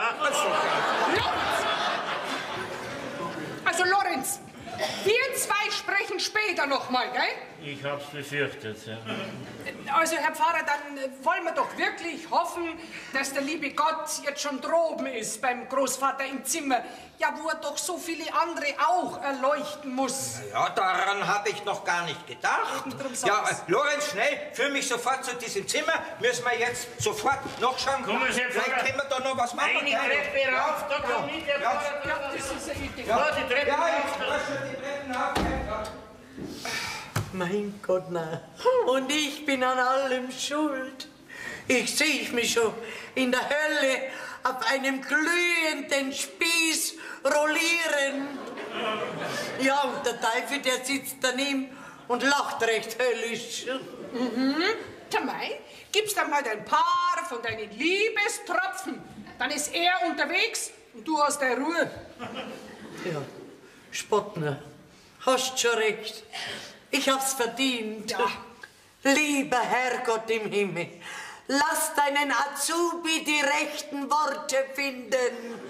Also, Lorenz, wir zwei sprechen später noch mal, gell? Ich hab's befürchtet, ja. Also, Herr Pfarrer, dann wollen wir doch wirklich hoffen, dass der liebe Gott jetzt schon droben ist beim Großvater im Zimmer. Ja, wo er doch so viele andere auch erleuchten muss. Ja, daran habe ich noch gar nicht gedacht. Drum Ja, sag's. Lorenz, schnell, führ mich sofort zu diesem Zimmer. Müssen wir jetzt sofort noch schauen. Komm, Herr Vielleicht Pfarrer. können wir da noch was machen. Eine Treppe rauf, da komm nicht, Herr Pfarrer. Ja, das ist eine Idee. Ja, die Treppe Ja, rauf. ich wasche die Treppen auf. Mein Gott, na. Und ich bin an allem schuld. Ich sehe mich schon in der Hölle auf einem glühenden Spieß rollieren. Ja, und der Teufel, der sitzt daneben und lacht recht höllisch. Tja, mei, gibst dann mal ein paar von deinen Liebestropfen. Dann ist er unterwegs und du hast deine Ruhe. Ja, Spottner, hast schon recht. Ich hab's verdient. Ja. Lieber Herrgott im Himmel, lass deinen Azubi die rechten Worte finden.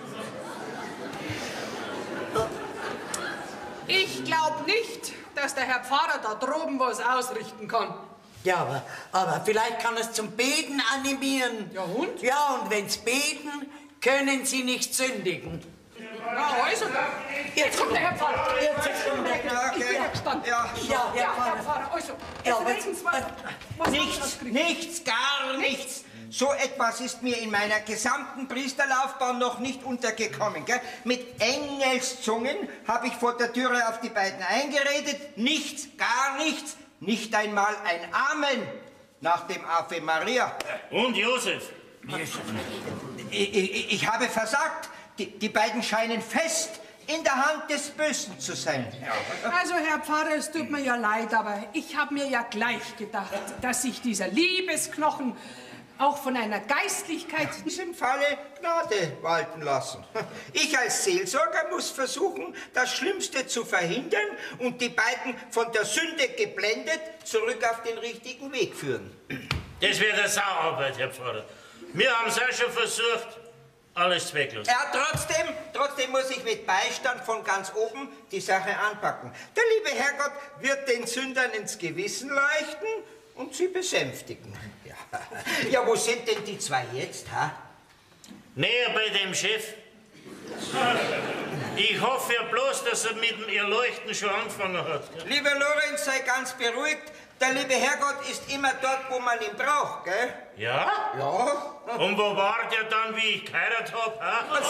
Ich glaube nicht, dass der Herr Pfarrer da droben was ausrichten kann. Ja, aber vielleicht kann es zum Beten animieren. Ja, und? Ja, und wenn's beten, können sie nicht sündigen. Ja, also, jetzt kommt der Herr Pfarrer. Jetzt kommt der- Ich bin ja gespannt. Ja. Ja, Herr Ja, Herr Pfarrer. Pfarrer, also, Ja, jetzt reden Sie mal. Was Nichts, gar nichts. So etwas ist mir in meiner gesamten Priesterlaufbahn noch nicht untergekommen. Gell? Mit Engelszungen habe ich vor der Türe auf die beiden eingeredet. Nichts, gar nichts, nicht einmal ein Amen nach dem Ave Maria. Und Josef? Ich habe versagt. Die beiden scheinen fest in der Hand des Bösen zu sein. Also, Herr Pfarrer, es tut mir ja leid, aber ich habe mir ja gleich gedacht, dass sich dieser Liebesknochen auch von einer Geistlichkeit... In diesem Falle Gnade walten lassen. Ich als Seelsorger muss versuchen, das Schlimmste zu verhindern und die beiden von der Sünde geblendet zurück auf den richtigen Weg führen. Das wird eine Sauarbeit, Herr Pfarrer. Wir haben es auch schon versucht. Alles zwecklos. Ja, trotzdem muss ich mit Beistand von ganz oben die Sache anpacken. Der liebe Herrgott wird den Sündern ins Gewissen leuchten und sie besänftigen. Ja, wo sind denn die zwei jetzt, ha? Näher bei dem Chef. Ich hoffe ja bloß, dass er mit dem Erleuchten schon angefangen hat. Lieber Lorenz, sei ganz beruhigt. Der liebe Herrgott ist immer dort, wo man ihn braucht, gell? Ja? Ja. Und wo war der dann, wie ich geheiratet habe?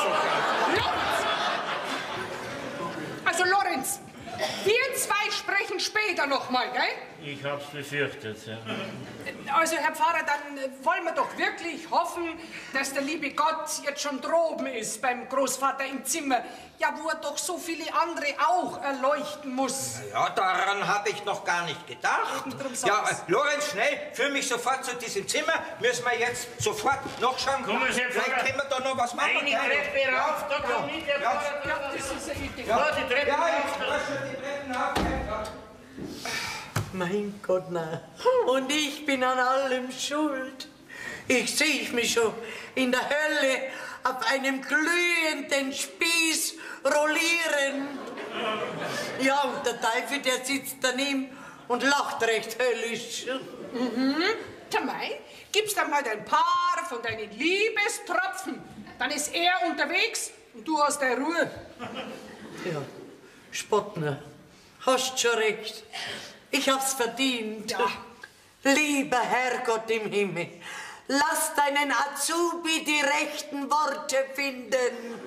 Also, Lorenz, wir zwei sprechen später noch mal, gell? Ich hab's befürchtet, ja. Also, Herr Pfarrer, dann wollen wir doch wirklich hoffen, dass der liebe Gott jetzt schon droben ist beim Großvater im Zimmer. Ja, wo er doch so viele andere auch erleuchten muss. Ja, daran habe ich noch gar nicht gedacht. Ja, Lorenz, schnell, führ mich sofort zu diesem Zimmer. Müssen wir jetzt sofort noch schauen. Vielleicht können wir da noch was machen. Eine Treppe rauf, da kommt nicht der Pfarrer. Ja, das ist eine Idee. Ja, die Treppe rauf. Die Treppen rauf. Mein Gott, na. Und ich bin an allem schuld. Ich sehe mich schon in der Hölle auf einem glühenden Spieß rollieren. Ja, und der Teufel, der sitzt daneben und lacht recht höllisch. Tamai, gibst dann mal ein paar von deinen Liebestropfen. Dann ist er unterwegs und du hast deine Ruhe. Ja, Spottner, hast schon recht. Ich hab's verdient. Ja. Lieber Herrgott im Himmel, lass deinen Azubi die rechten Worte finden.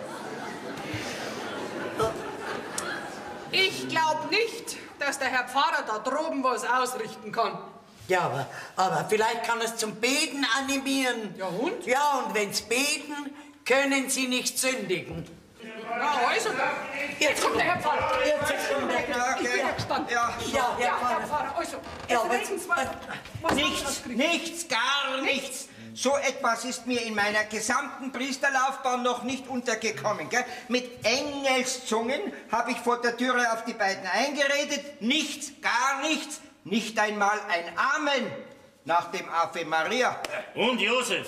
Ich glaube nicht, dass der Herr Pfarrer da droben was ausrichten kann. Ja, aber vielleicht kann es zum Beten animieren. Ja, und? Ja, und wenn's beten, können sie nicht sündigen. Ja, also, jetzt kommt der Herr Pfarrer. Ich bin ja gespannt. Ja, Ja, Herr Pfarrer, also, Ja, jetzt reden Sie mal. Was Nichts, gar nichts. So etwas ist mir in meiner gesamten Priesterlaufbahn noch nicht untergekommen. Gell? Mit Engelszungen habe ich vor der Türe auf die beiden eingeredet. Nichts, gar nichts, nicht einmal ein Amen nach dem Ave Maria. Und Josef?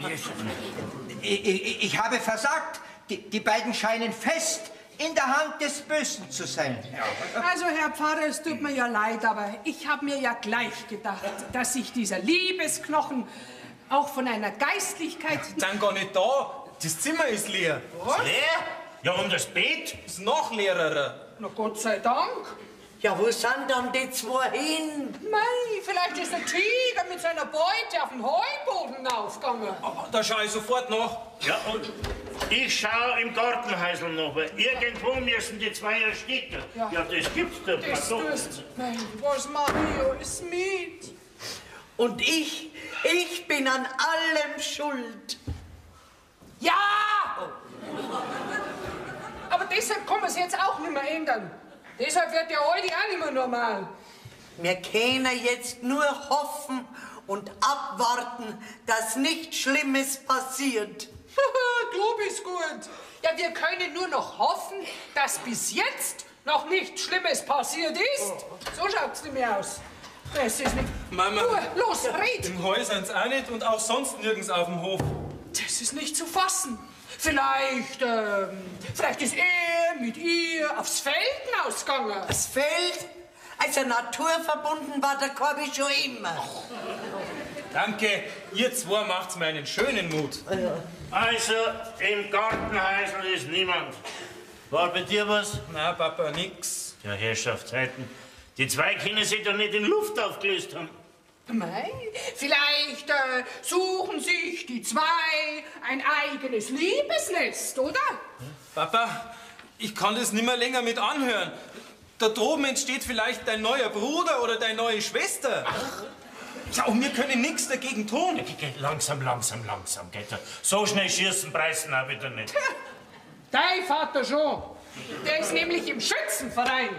Ich habe versagt. Die beiden scheinen fest in der Hand des Bösen zu sein. Also, Herr Pfarrer, es tut mir ja leid, aber ich habe mir ja gleich gedacht, dass sich dieser Liebesknochen auch von einer Geistlichkeit... Sind gar nicht da. Das Zimmer ist leer. Leer? Ja, und das Bett? Ist noch leerer. Na Gott sei Dank. Ja, wo sind dann die zwei hin? Mei, vielleicht ist der Tiger mit seiner Beute auf den Heuboden aufgegangen. Da schaue ich sofort nach. Ja, und ich schaue im Gartenhäusl noch, weil irgendwo müssen die zwei ersticken. Ja. Ja, das gibt's doch. Das tust. Mei, was mache ich alles mit? Und ich bin an allem schuld. Ja! Aber deshalb kann man es jetzt auch nicht mehr ändern. Deshalb wird der heute auch nicht mehr normal. Wir können jetzt nur hoffen und abwarten, dass nichts Schlimmes passiert. Du bist gut. Ja, wir können nur noch hoffen, dass bis jetzt noch nichts Schlimmes passiert ist. So schaut's nicht mehr aus. Das ist nicht... Mama. Los, red! Im Heu sind's auch nicht und auch sonst nirgends auf dem Hof. Das ist nicht zu fassen. Vielleicht ist er mit ihr aufs Feld hinausgegangen. Das Feld, also naturverbunden war der Korbi schon immer. Danke, ihr zwei macht's mir einen schönen Mut. Also, im Gartenhäusl ist niemand. War bei dir was? Na, Papa, nix. Ja, Herrschaftszeiten. Die zwei können sich doch nicht in Luft aufgelöst haben. Mei, vielleicht suchen sich die zwei ein eigenes Liebesnest, oder? Papa, ich kann das nicht mehr länger mit anhören. Da droben entsteht vielleicht dein neuer Bruder oder deine neue Schwester. Ach. Ja, und wir können nichts dagegen tun. Langsam, geht er. So schnell schießen Preisen auch wieder nicht. Dein Vater schon. Der ist nämlich im Schützenverein.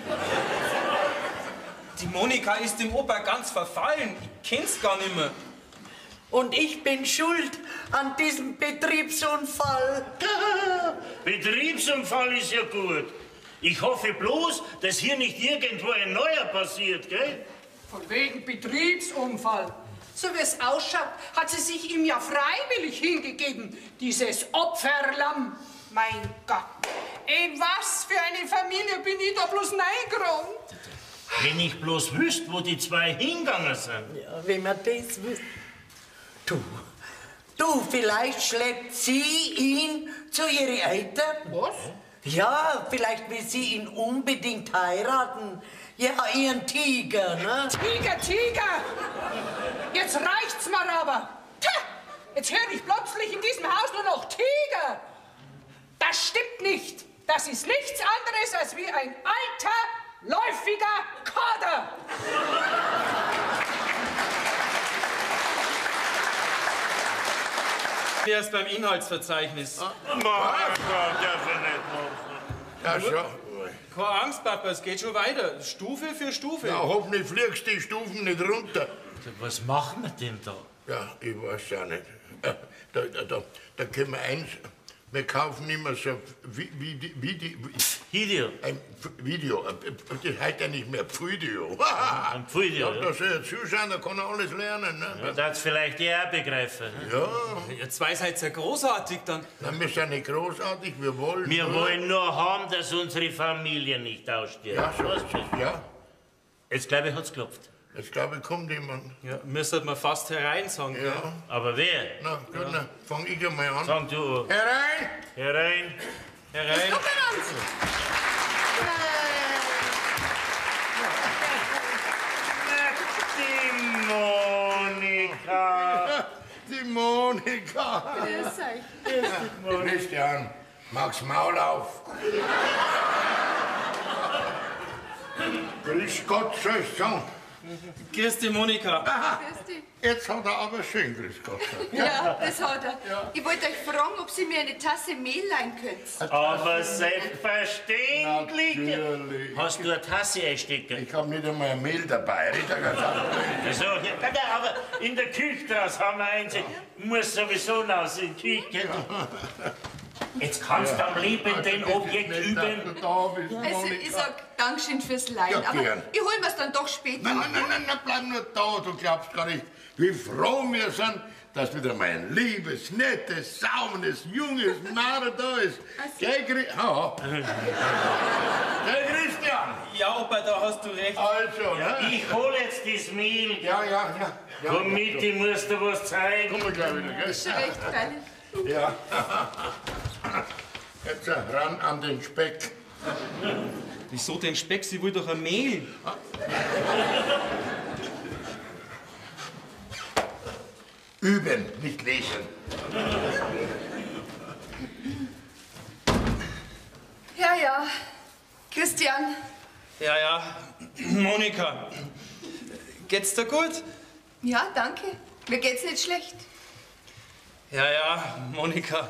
Die Monika ist dem Opa ganz verfallen. Ich kenn's gar nicht mehr. Und ich bin schuld an diesem Betriebsunfall. Betriebsunfall ist ja gut. Ich hoffe bloß, dass hier nicht irgendwo ein neuer passiert, gell? Von wegen Betriebsunfall. So wie es ausschaut, hat sie sich ihm ja freiwillig hingegeben, dieses Opferlamm. Mein Gott, in was für eine Familie bin ich da bloß reingekommen? Wenn ich bloß wüsste, wo die zwei hingegangen sind. Ja, wenn man das wüsste. Du, vielleicht schleppt sie ihn zu ihren Eltern. Was? Ja, vielleicht will sie ihn unbedingt heiraten. Ja, ihren Tiger, ne? Tiger! Jetzt reicht's mir aber. Tja, jetzt höre ich plötzlich in diesem Haus nur noch Tiger. Das stimmt nicht. Das ist nichts anderes als wie ein alter, läufiger Kader. Erst beim Inhaltsverzeichnis. Ja, schon. Keine Angst, Papa, es geht schon weiter. Stufe für Stufe. Ja, hoffentlich fliegst die Stufen nicht runter. Was machen wir denn da? Ja, ich weiß ja nicht. Da können wir eins. Wir kaufen immer so Video. Ein Video. Das heißt ja nicht mehr Video. Ein Video, Ja, da soll er zuschauen, da kann er alles lernen. Ne? Ja, das vielleicht eher begreifen. Ne? Ja. Ihr zwei seid ja großartig dann. Nein, wir sind nicht großartig, wir wollen. Wir wollen nur haben, dass unsere Familie nicht ausstirbt. Ja, so ist es, ja. Jetzt glaube ich, hat's geklopft. Jetzt glaube ich, kommt jemand. Ja, müsstet man fast herein sagen. Ja. Aber wer? Na, gut, na, fang ich einmal an. Fang du an. Herein! Herein. Herein. Die Monika. Die Monika. Grüß euch. Christian, mach's Maul auf. Grüß Gott, soll ich sagen. Grüß dich, Monika. Grüß dich. Jetzt hat er aber schön grüß Gott gesagt. Ja, das hat er. Ich wollte euch fragen, ob Sie mir eine Tasse Mehl leihen könnt. Aber selbstverständlich. Natürlich. Hast du eine Tasse einstecken? Ich habe nicht einmal ein Mehl dabei. Also, ja, aber in der Küche draußen haben wir eins. Muss sowieso raus in die Küche. Jetzt kannst du am liebsten den Objekt üben. Also, ich sag Dankeschön fürs Leihen, Ja, aber gern. ich hol mir's dann doch später. Nein, bleib nur da. Du glaubst gar nicht, wie froh wir sind, dass wieder mal ein liebes, nettes, sauberes, junges Mädel da ist. Gell, Gell, Christian? Ja, Opa, da hast du recht. Also, ne? Ich hol jetzt das Mehl. Ja. Komm mit, ich muss dir was zeigen. Komm mal gleich wieder, gell? Ist schon recht freilich. Ja. Jetzt ran an den Speck. Wieso den Speck? Sie will doch ein Mehl. Üben, nicht lesen. Ja. Christian, Ja. Monika, geht's dir gut? ja, danke. Mir geht's nicht schlecht. Ja, Monika.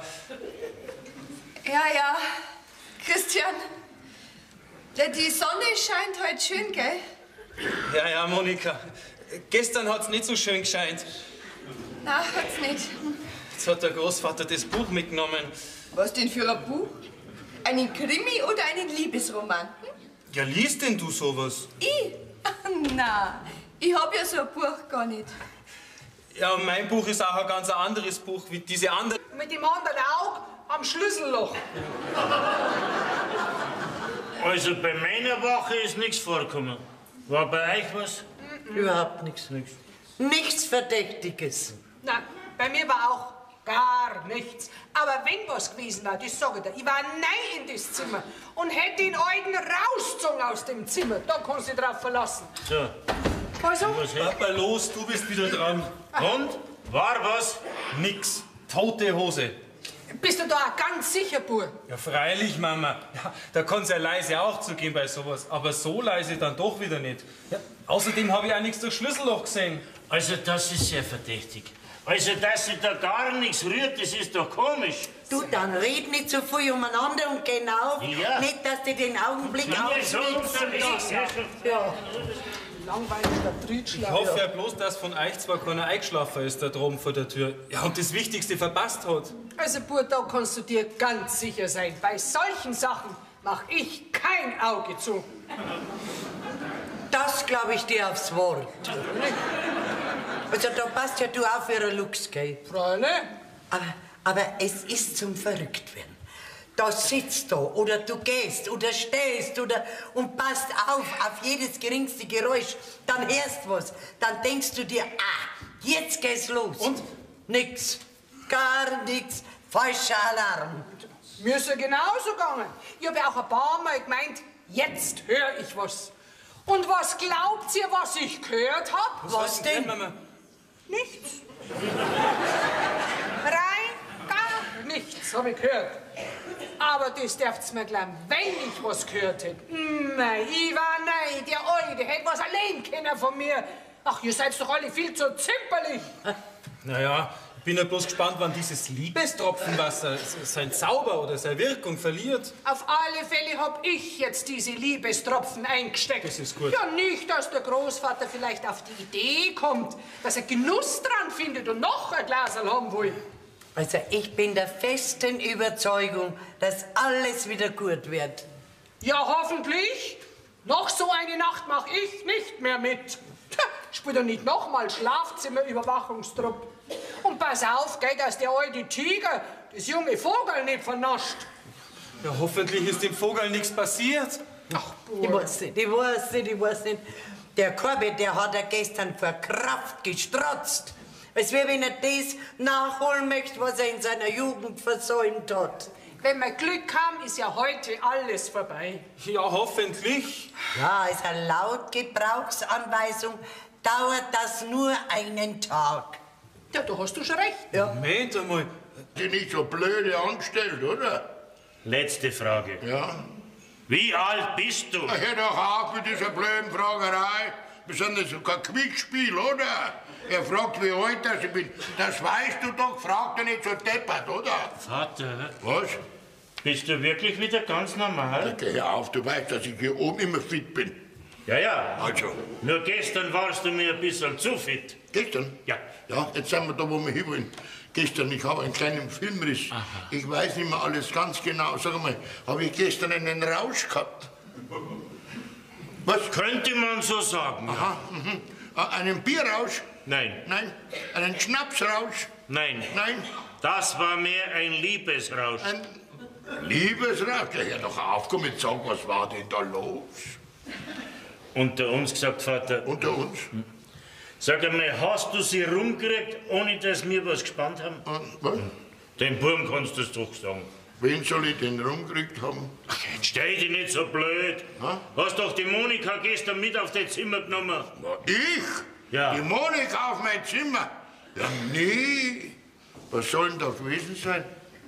Ja. Christian, die Sonne scheint heute schön, gell? Ja, Monika. Gestern hat's nicht so schön gescheint. Na, hat's nicht. Jetzt hat der Großvater das Buch mitgenommen. Was denn für ein Buch? Einen Krimi oder einen Liebesroman? Ja, liest denn du sowas? Ich? Na, ich hab ja so ein Buch gar nicht. Ja, und mein Buch ist auch ein ganz anderes Buch wie diese anderen. Mit dem anderen Auge am Schlüsselloch. Also bei meiner Woche ist nichts vorgekommen. War bei euch was? Überhaupt nichts. Nichts Verdächtiges. Na, bei mir war auch gar nichts. Aber wenn was gewesen war, das sag ich dir, ich war neu in das Zimmer und hätte den Eugen rausgezogen aus dem Zimmer. Da kannst du dich drauf verlassen. So. Was Also? Papa, los, du bist wieder dran. Und? War was? Nix. Tote Hose. Bist du da auch ganz sicher, Bub? Ja, freilich, Mama. Ja, da kann's ja leise auch zugehen bei sowas. Aber so leise dann doch wieder nicht. Ja, außerdem habe ich auch nichts durch Schlüsselloch gesehen. Also, das ist sehr verdächtig. Also, dass sich da gar nichts rührt, das ist doch komisch. Du, dann red nicht so viel umeinander und genau. Ja. Nicht, dass du den Augenblick Ja, so ausschwitzt. unterwegs. Ja. Langweiliger Ich Trütschler. hoffe ja bloß, dass von euch zwar keiner eingeschlafen ist da droben vor der Tür. Ja, und das Wichtigste verpasst hat. Also, Bub, da kannst du dir ganz sicher sein. Bei solchen Sachen mach ich kein Auge zu. Das glaube ich dir aufs Wort. Also da passt ja du auf wie ein Lux, gell? Fräulein? Aber es ist zum Verrücktwerden. Da sitzt du oder du gehst oder stehst und passt auf jedes geringste Geräusch. Dann hörst du was. Dann denkst du dir, jetzt geht's los. Und? Nix. Gar nix. Falscher Alarm. Mir ist ja genauso gegangen. Ich habe ja auch ein paar Mal gemeint, jetzt höre ich was. Und was glaubt ihr, was ich gehört habe? Was denn? Mama? Nichts. Rein gar nichts habe ich gehört. Aber das dürft's mir glauben, wenn ich was gehört hätte. Nein, der Alte hätte was allein können von mir. Ach, ihr seid doch alle viel zu zimperlich. Naja, ich bin ja bloß gespannt, wann dieses Liebestropfenwasser sein Zauber oder seine Wirkung verliert. Auf alle Fälle hab ich jetzt diese Liebestropfen eingesteckt. Das ist gut. Ja, nicht, dass der Großvater vielleicht auf die Idee kommt, dass er Genuss dran findet und noch ein Glasl haben will. Also ich bin der festen Überzeugung, dass alles wieder gut wird. Ja, hoffentlich. Noch so eine Nacht mach ich nicht mehr mit. Spiel doch nicht nochmal Schlafzimmerüberwachungstrupp. Und pass auf, gell, dass der alte Tiger das junge Vogel nicht vernascht. Ja, hoffentlich ist dem Vogel nichts passiert. Ach, Ich weiß nicht. Der Korbe, der hat er gestern vor Kraft gestrotzt. Als wäre, wenn er das nachholen möchte, was er in seiner Jugend versäumt hat. Wenn wir Glück haben, ist ja heute alles vorbei. Ja, hoffentlich. Ja, als laut Gebrauchsanweisung dauert das nur einen Tag. Ja, da hast du schon recht. Ja. Moment einmal. Die nicht so blöde angestellt, oder? Letzte Frage. Ja. Wie alt bist du? Hör doch auf mit dieser blöden Fragerei. Wir sind ja so kein Quickspiel, oder? Er fragt, wie alt ich bin. Das weißt du doch, frag doch nicht so deppert, oder? Vater, Was? bist du wirklich wieder ganz normal? Geh auf, du weißt, dass ich hier oben immer fit bin. Ja. Also, Nur gestern warst du mir ein bisschen zu fit. gestern? Ja. Ja, jetzt sind wir da, wo wir hinwollen. Gestern, ich habe einen kleinen Filmriss. Aha. Ich weiß nicht mehr alles ganz genau. Sag mal, habe ich gestern einen Rausch gehabt? Was? Könnte man so sagen. Aha, einen Bierrausch? Nein, Nein. Einen Schnapsrausch? nein. Nein. Das war mehr ein Liebesrausch. Ein Liebesrausch? Ja, hör doch auf, komm jetzt sag, was war denn da los? Unter uns gesagt, Vater. Unter uns? Sag einmal, hast du sie rumgekriegt, ohne dass wir was gespannt haben? Was? Den Burm kannst du es doch sagen. Wen soll ich denn rumgekriegt haben? Jetzt stell dich nicht so blöd. Ha? Hast doch die Monika gestern mit auf dein Zimmer genommen. Na, ich? Ja. Die Monika auf mein Zimmer? Ja, nee. Was soll denn da gewesen sein?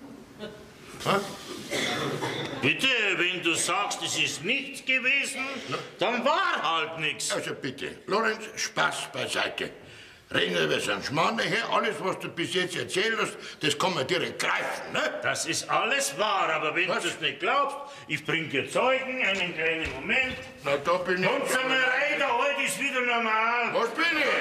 Ha? Bitte, wenn du sagst, es ist nichts gewesen, dann war halt nichts. Also bitte, Lorenz, Spaß beiseite. Reden wir über so einen Schmarrn her. Alles, was du bis jetzt erzählt hast, das kann man direkt greifen, ne? Das ist alles wahr, aber wenn Was? du es nicht glaubst, ich bring dir Zeugen, einen kleinen Moment. Na, da bin ich... Konsumerei, der heute ist wieder normal. Was bin ich?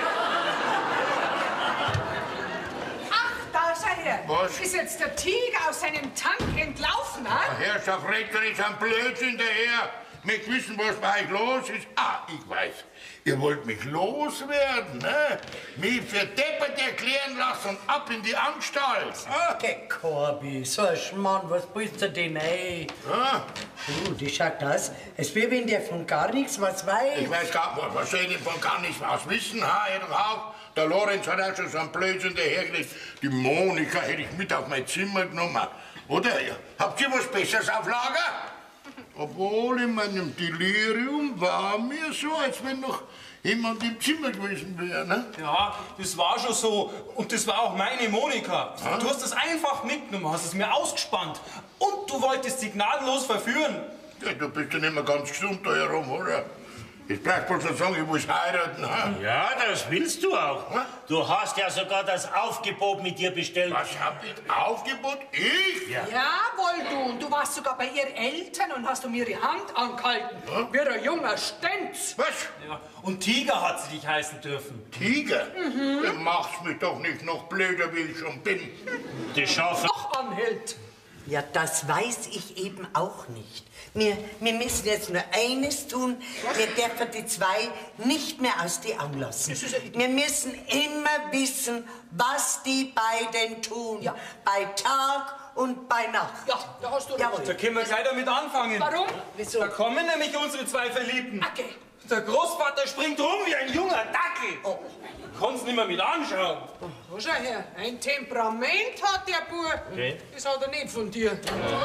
Ach, da seid ihr. Was? Ist jetzt der Tiger aus seinem Tank entlaufen, ha? Herrschaft, redet doch nicht am Blödsinn daher. Möcht wissen, was bei euch los ist? Ah, ich weiß. Ihr wollt mich loswerden, ne? Mich für deppert erklären lassen und ab in die Anstalt. Ah, Der Korbi, so ein Schmarrn, was bist du denn, ey? ah. Das schaut aus, als wäre, wenn der von gar nichts was weiß. Ich weiß gar nicht, was soll ich denn von gar nicht was wissen? Ha, hör doch auf. Der Lorenz hat auch schon so einen Blödsinn dahergelegt. Die Monika hätte ich mit auf mein Zimmer genommen. Oder? Ja. Habt ihr was Besseres auf Lager? Obwohl in meinem Delirium war mir so, als wenn noch jemand im Zimmer gewesen wäre, ne? Ja, das war schon so. Und das war auch meine Monika. Du hast es einfach mitgenommen, hast es mir ausgespannt. Und du wolltest sie gnadenlos verführen. Ja, du bist ja nicht mehr ganz gesund da herum, oder? Jetzt brauchst du bloß noch sagen, ich muss heiraten, ha? Ja, das willst du auch. Du hast ja sogar das Aufgebot mit ihr bestellt. Was hab ich? Aufgebot? Ich? Ja. Jawohl, du. Und du warst sogar bei ihren Eltern und hast um ihre Hand angehalten. Wie ein junger Stenz. Was? Ja. Und Tiger hat sie dich heißen dürfen. Tiger? Du machst mich doch nicht noch blöder, wie ich schon bin. Die Schafe. Noch anhält. Ja, das weiß ich eben auch nicht. Wir müssen jetzt nur eines tun. Wir dürfen die zwei nicht mehr aus die Augen lassen. Wir müssen immer wissen, was die beiden tun. Ja. Bei Tag und bei Nacht. Ja, da hast du recht. Jawohl. Da können wir gleich damit anfangen. Warum? Wieso? Da kommen nämlich unsere zwei Verliebten. Okay. Der Großvater springt rum wie ein junger Dackel. Oh. Kannst nicht mehr mit anschauen. Oh, schau her. Ein Temperament hat der Bub. Okay. Das hat er nicht von dir.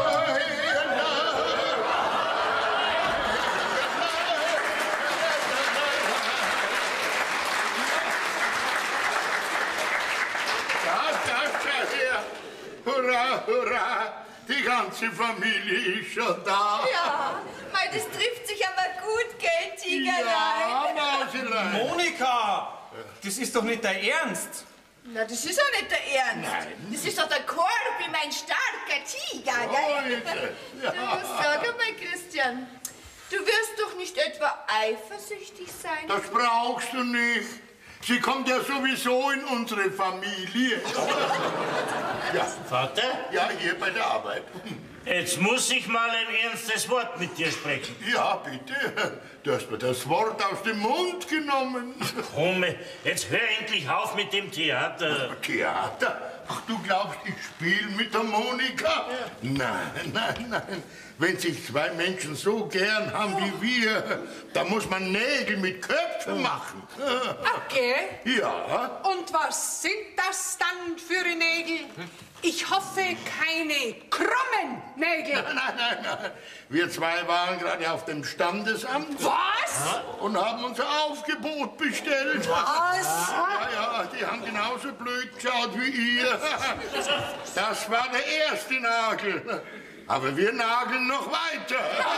Hurra, hurra, die ganze Familie ist schon da. Ja, mei, das trifft sich aber gut, gell, Tigerlein? Ja, Mauselein. Monika, das ist doch nicht dein Ernst. Na, das ist auch nicht der Ernst. Nein. Das ist doch der Korbi, mein starker Tiger, gell? Heute. Du, sag einmal, Christian, du wirst doch nicht etwa eifersüchtig sein? Das brauchst du nicht. Sie kommt ja sowieso in unsere Familie. Ja, Vater, ja, hier bei der Arbeit. jetzt muss ich mal ein ernstes Wort mit dir sprechen. Ja, bitte. Du hast mir das Wort aus dem Mund genommen. Komm, jetzt hör endlich auf mit dem Theater. Theater? Ach, du glaubst, ich spiele mit der Monika? Nein, nein, nein. Wenn sich zwei Menschen so gern haben wie wir, da muss man Nägel mit Köpfen machen. Okay. Ja, Und was sind das dann für Nägel? Ich hoffe, keine krummen Nägel. nein, nein, nein. Wir zwei waren gerade auf dem Standesamt. Was? Und haben unser Aufgebot bestellt. Was? Ja, ja, die haben genauso blöd geschaut wie ihr. Das war der erste Nagel. Aber wir nageln noch weiter.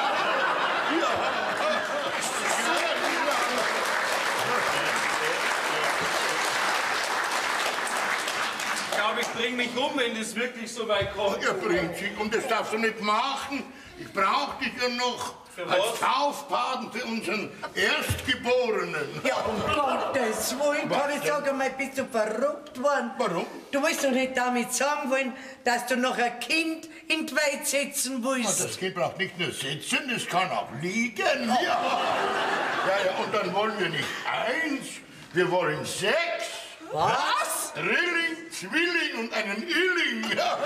Ich glaube, ich bring mich um, wenn das wirklich so weit kommt. Ja, Prinzip, und das darfst du nicht machen. Ich brauche dich ja noch Für als was? Taufpaten für unseren Erstgeborenen. Ja, um Gottes Willen, kann ich sagen, mal, bist du verrückt worden? Warum? Du willst doch nicht damit sagen wollen, dass du noch ein Kind in die Welt setzen willst. Das Kind braucht nicht nur sitzen, es kann auch liegen. Ja. Ja, und dann wollen wir nicht eins, wir wollen 6. Was? Drilling, Zwilling und einen Illing. Ja.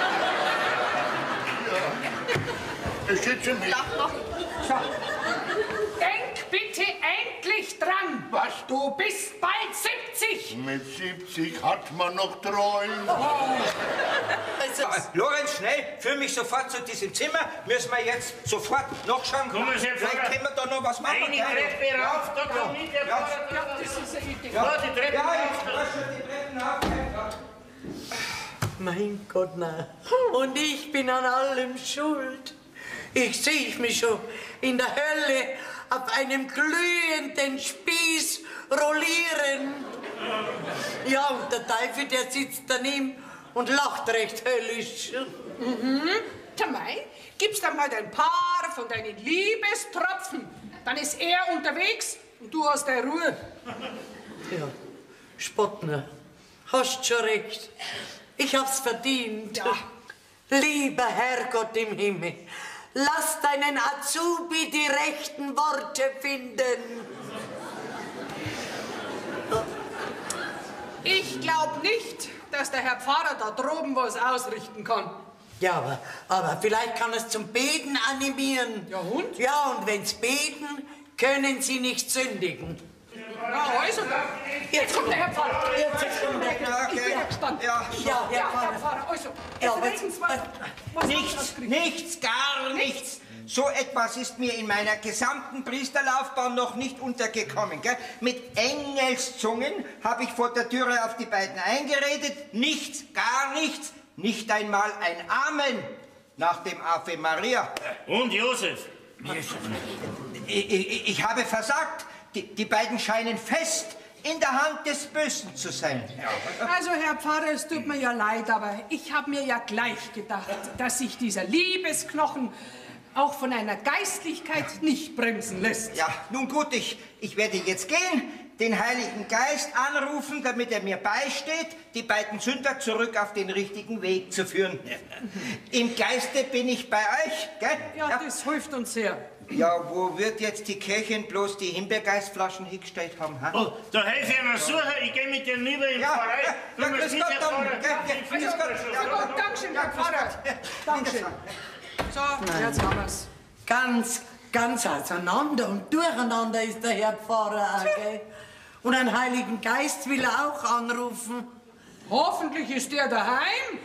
Es steht schon mit. Denk bitte endlich dran. Was? Du bist bald 70. Mit 70 hat man noch Träume. Also, Lorenz, schnell, führ mich sofort zu diesem Zimmer. Müssen wir jetzt sofort nachschauen. Komm, Chef, Vielleicht Vater. können wir da noch was machen. Eine gell? Treppe rauf, da komm ich, der Vater. Ja, das ist eine Idee. Ja, die Treppe Ja, rauf. ich mach schon die Treppen auf. mein Gott, nein. Und ich bin an allem schuld. Ich sehe mich schon in der Hölle auf einem glühenden Spieß rollieren. Ja, und der Teufel, der sitzt daneben und lacht recht höllisch. Tamai, gibst dann mal ein paar von deinen Liebestropfen. Dann ist er unterwegs und du hast deine Ruhe. Ja, Spottner, hast schon recht. Ich hab's verdient. Ja. Lieber Herrgott im Himmel, lass deinen Azubi die rechten Worte finden. Ich glaube nicht, dass der Herr Pfarrer da droben was ausrichten kann. Ja, aber vielleicht kann es zum Beten animieren. Ja, und? Ja, und wenn's beten, können sie nicht sündigen. Ja, also, jetzt kommt der Herr Pfarrer. Jetzt kommt der Ja, Ich bin okay. ja gespannt. Ja, Ja, Herr Ja, Pfarrer. Herr Pfarrer, also, Ja, jetzt reden Sie mal. Was Nichts, nichts, gar nichts. So etwas ist mir in meiner gesamten Priesterlaufbahn noch nicht untergekommen. Gell? Mit Engelszungen habe ich vor der Türe auf die beiden eingeredet. Nichts, gar nichts, nicht einmal ein Amen nach dem Ave Maria. Und Josef? Ich habe versagt. Die beiden scheinen fest in der Hand des Bösen zu sein. Also, Herr Pfarrer, es tut mir ja leid, aber ich habe mir ja gleich gedacht, dass sich dieser Liebesknochen auch von einer Geistlichkeit nicht bremsen lässt. Ja, nun gut, ich werde jetzt gehen, den Heiligen Geist anrufen, damit er mir beisteht, die beiden Sünder zurück auf den richtigen Weg zu führen. Im Geiste bin ich bei euch, gell? Ja, das hilft uns sehr. Ja, wo wird jetzt die Kirchen bloß die Himbeergeistflaschen hingestellt haben? Ha? Oh, da helfe ich einer suchen. Ich gehe mit dir rüber in die Pfarrei. Ja, grüß Gott, grüß Gott. Ja, gut, Dankeschön, Herr Pfarrer. Dankeschön. So, jetzt haben wir's. Ganz auseinander und durcheinander ist der Herr Pfarrer auch, gell? Und einen Heiligen Geist will er auch anrufen. Hoffentlich ist der daheim.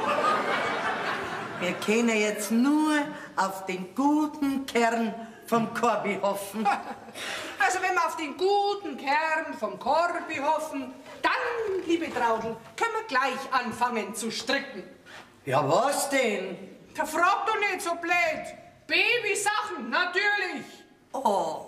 Wir können jetzt nur auf den guten Kern vom Korbi hoffen. Also wenn wir auf den guten Kern vom Korbi hoffen, dann, liebe Traudl, können wir gleich anfangen zu stricken. Ja, was denn? Da frag doch nicht so blöd. Babysachen, natürlich. Oh,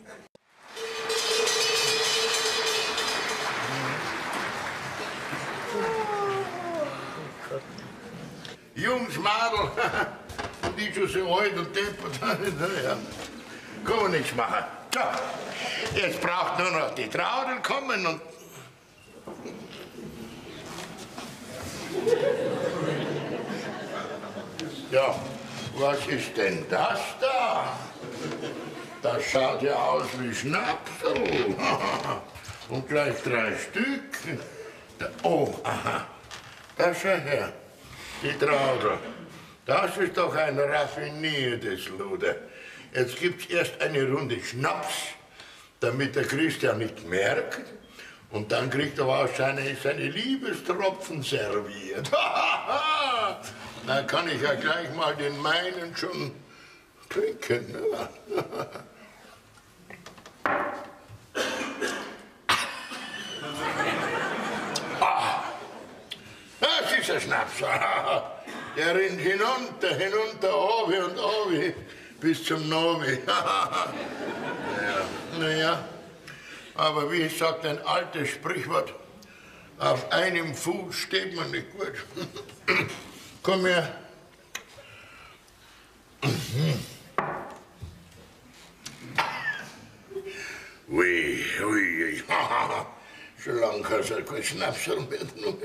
Jungs, Madel, die schon so alt und deppert, ja, kann man nichts machen. So, jetzt braucht nur noch die Traudel kommen und... Ja, was ist denn das da? Das schaut ja aus wie Schnapsel. Und gleich 3 Stück. Oh, aha, da schau her. Die Traudel, das ist doch ein raffiniertes Luder. Jetzt gibt's erst eine Runde Schnaps, damit der Christian nicht merkt. Und dann kriegt er wahrscheinlich seine Liebestropfen serviert. Dann kann ich ja gleich mal den meinen schon trinken. Ne? Das ist ein Schnaps. Der rennt hinunter, obi und obi, bis zum Novi. Naja, aber wie sagt ein altes Sprichwort, auf einem Fuß steht man nicht gut. Komm her. Ui, ui, schon lange hast du kein Schnapsel mitgenommen.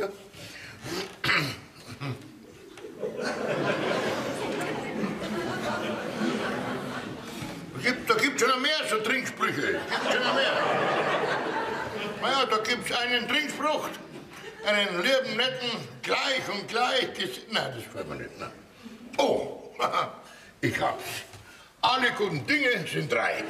Da gibt's schon noch mehr so Trinksprüche. Gibt's schon noch mehr. Naja, da gibt's einen Trinkspruch. Einen lieben, netten, gleich und gleich. Nein, das gefällt mir nicht. Nein. Oh, ich hab's. Alle guten Dinge sind 3.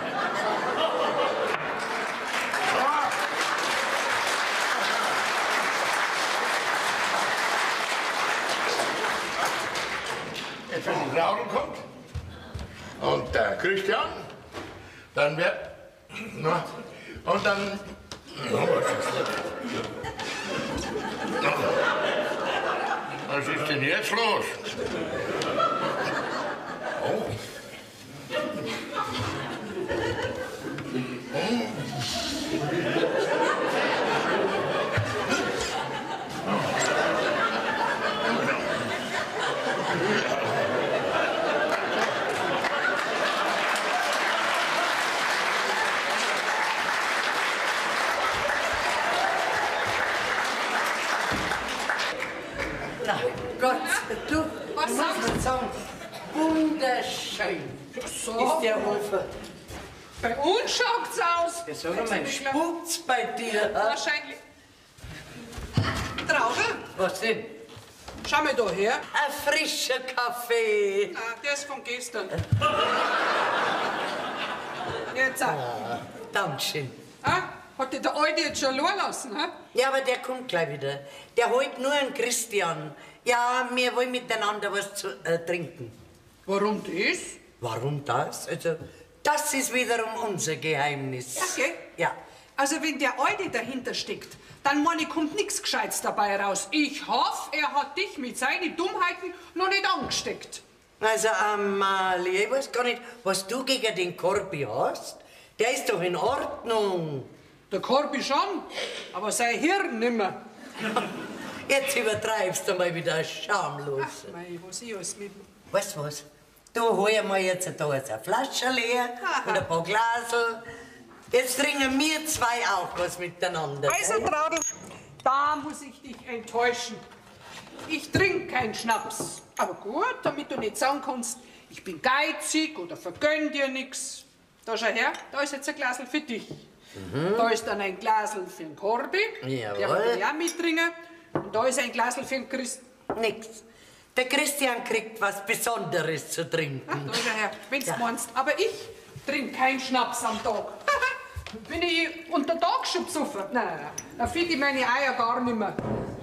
Jetzt, wenn die Traudel kommt und der Christian, dann wird... Na, und dann... Was ist denn jetzt los? Oh. Na Gott, du, Was muss sagst man sagen, wunderschön So, ist der Hofer. bei uns schaut's aus. Ja, sag mal, spukt's bei dir? Ha? Wahrscheinlich. Traudel, Was denn? schau mal da her. Ein frischer Kaffee. Ah, der ist von gestern. Jetzt, Dankeschön. hat dir der Alte jetzt schon allein lassen, ha? Ja, aber der kommt gleich wieder. Der holt nur einen Christian. Ja, wir wollen miteinander was trinken. Warum das? Warum das? Also, das ist wiederum unser Geheimnis. Ja, gell? Ja. Also wenn der Alte dahinter steckt, dann meine, kommt nichts Gescheites dabei raus. Ich hoffe, er hat dich mit seinen Dummheiten noch nicht angesteckt. Also, Amalie, ich weiß gar nicht, was du gegen den Korbi hast. Der ist doch in Ordnung. Der Korbi schon, aber sein Hirn nimmer. Jetzt übertreibst du mal wieder schamlos. Ach, mei, was ich alles mit... Weißt du was? Du hol mal jetzt da eine Flasche leer und ein paar Glasel. Jetzt trinken wir zwei auch was miteinander. Also, Traudl, da muss ich dich enttäuschen. Ich trinke keinen Schnaps. Aber gut, damit du nicht sagen kannst, ich bin geizig oder vergönn dir nix. Da schau her, da ist jetzt ein Glasl für dich. Da ist dann ein Glasl für den Korbi. Jawohl. Der wird ja auch mittrinken. Und da ist ein Glasl für den Christ. Nix. Der Christian kriegt was Besonderes zu trinken. Ach, da schau her, wenn's meinst. Aber ich trinke keinen Schnaps am Tag. Bin ich unter Tag schon besoffen? Nein. Da finde ich meine Eier gar nicht mehr.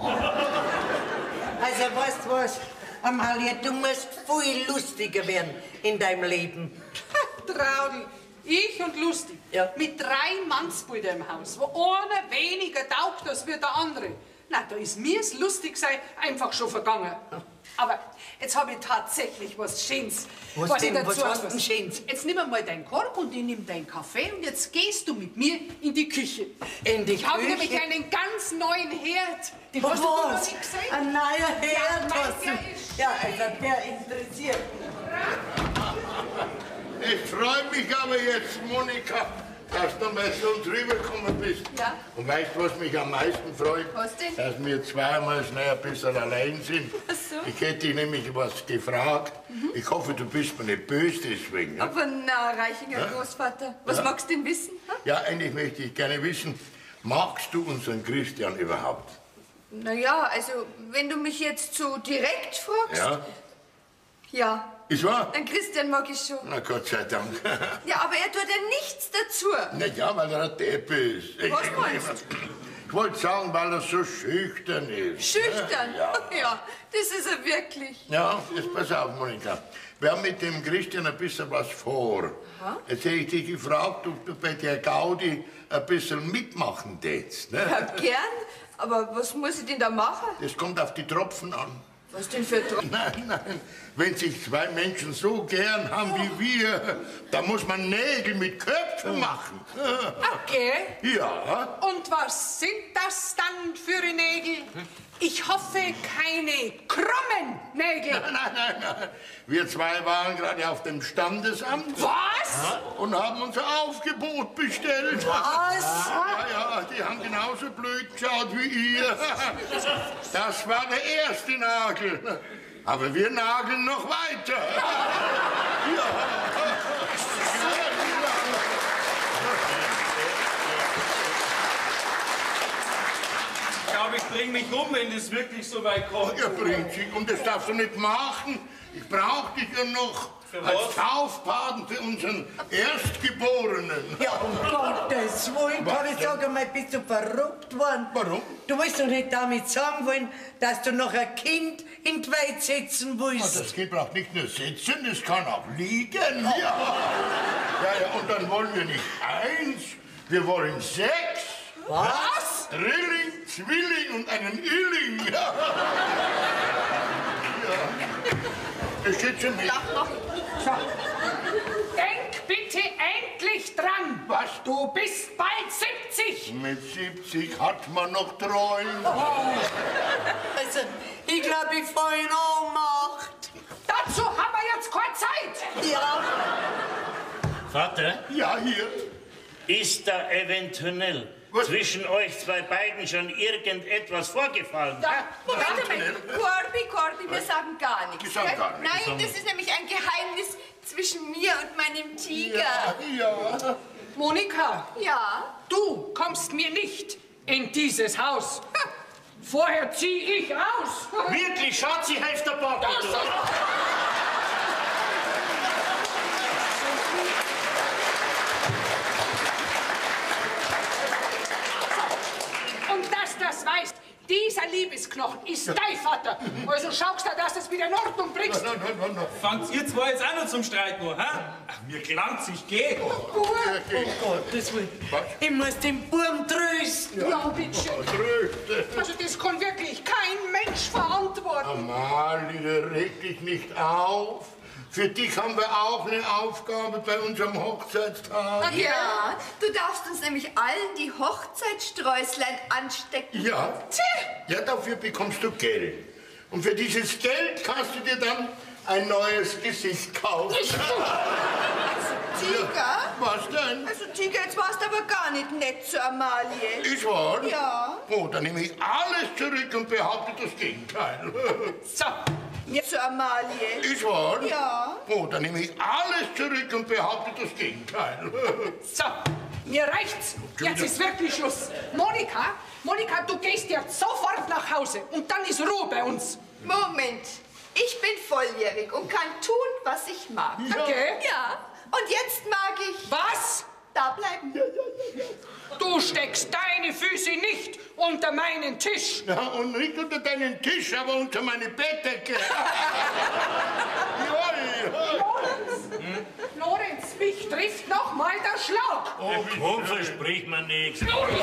Also, weißt du was? Amalie, du musst viel lustiger werden in deinem Leben. Traudl, ich und lustig. Ja. Mit 3 Mannsbrüdern im Haus, wo einer weniger taugt als wie der andere. Na, da ist mir's lustig sein einfach schon vergangen. Aber jetzt habe ich tatsächlich was Schönes. Was denn? ich dazu Was hast habe. denn Schönes? Jetzt nimm mal deinen Korb und ich nimm deinen Kaffee und jetzt gehst du mit mir in die Küche. In die Ich habe Küche? nämlich einen ganz neuen Herd. Den Was? hast du noch nicht gesehen? Ein neuer Herd Ja, hast du. der ist Ja, also der interessiert mich. Ich freue mich aber jetzt, Monika, dass du mal so drüber gekommen bist. Ja. Und weißt du, was mich am meisten freut? Was denn? Dass wir zweimal schnell ein bisschen allein sind. Ach so. Ich hätte dich nämlich was gefragt. Ich hoffe, du bist mir nicht böse deswegen. Ja, Aber na, Reichinger Großvater, was magst du denn wissen? Ha? ja, eigentlich möchte ich gerne wissen, magst du unseren Christian überhaupt? Na ja, also, wenn du mich jetzt so direkt fragst. Ja? Ja. Ist wahr? Den Christian mag ich schon. Na Gott sei Dank. Ja, aber er tut ja nichts dazu. Na ja, weil er ein Depp ist. Was meinst Ich wollte sagen, weil er so schüchtern ist. Schüchtern? Ja. Ja, das ist er wirklich. Ja, jetzt pass auf, Monika. Wir haben mit dem Christian ein bisschen was vor. Jetzt hätte ich dich gefragt, ob du bei der Gaudi ein bisschen mitmachen tätst. Ne? Ja, gern. Aber was muss ich denn da machen? Das kommt auf die Tropfen an. Was denn für Tropfen? Nein, nein. Wenn sich zwei Menschen so gern haben wie wir, dann muss man Nägel mit Köpfen machen. Okay. Ja. Und was sind das dann für Nägel? Ich hoffe, keine krummen Nägel. Nein. Wir zwei waren gerade auf dem Standesamt. Was? Und haben unser Aufgebot bestellt. Was? Ja, die haben genauso blöd geschaut wie ihr. Das war der erste Nagel. Aber wir nageln noch weiter. Ich glaube, ich bring mich um, wenn das wirklich so weit kommt. Ja, Prinzip, und das darfst du nicht machen. Ich brauche dich ja noch Für als was? Taufpaten für unseren Erstgeborenen. Ja, um Gottes Willen, Was kann ich denn? sagen, mal, bist du verrückt worden? Warum? Du willst doch nicht damit sagen wollen, dass du noch ein Kind in die Welt setzen willst. Das Kind braucht nicht nur sitzen, es kann auch liegen. Ja, und dann wollen wir nicht 1, wir wollen 6. Was? Drilling, Zwilling und einen Illing. Ja. Das steht schon mit. Denk bitte endlich dran. Was? Du bist bald 70. Mit 70 hat man noch Träume. Also, ich glaube, ich fall in Ohnmacht. Dazu haben wir jetzt keine Zeit. Ja. Vater, Ja, hier. ist da eventuell Was? zwischen euch zwei beiden schon irgendetwas vorgefallen? Warte mal, Corby, wir sagen gar nichts. Wir sagen gell? gar nichts. Nein, das ist nämlich ein Geheimnis zwischen mir und meinem Tiger. Ja. Monika, Ja? du kommst mir nicht in dieses Haus. Vorher zieh ich aus. Wirklich, Schatzi, helft der Papa. Und dass das weißt, dieser Liebesknochen ist dein Vater. Also schaust du, dass du es wieder in Ordnung bringst. Fangt ihr zwei jetzt auch noch zum Streit noch, hä? Ach, mir klangt's, ich geh. Bub. Gottes Willen. Ich muss den Buben trösten. Ja, bitte. Also das kann wirklich kein Mensch verantworten. Amalie, reg dich nicht auf. Für dich haben wir auch eine Aufgabe bei unserem Hochzeitstag. Ja, du darfst uns nämlich allen die Hochzeitssträuslein anstecken. Ja. Ja, dafür bekommst du Geld. Und für dieses Geld kannst du dir dann ein neues Gesicht kaufen. Tiger? Was denn? Also Tiger, jetzt warst du aber gar nicht nett zu Amalie. Ich war? Ja. Oh, dann nehme ich alles zurück und behaupte das Gegenteil. So. Ja, zu Amalie. Ich war? Ja. Oh, dann nehme ich alles zurück und behaupte das Gegenteil. So, mir reicht's. Jetzt ist wirklich Schluss. Monika, du gehst jetzt sofort nach Hause und dann ist Ruhe bei uns. Moment. Ich bin volljährig und kann tun, was ich mag. Okay? Ja. Und jetzt mag ich Was? da bleiben. Du steckst deine Füße nicht unter meinen Tisch. Ja, und nicht unter deinen Tisch, aber unter meine Bettdecke. Lorenz, mich trifft noch mal der Schlag. Oh, komm, versprich mir nichts.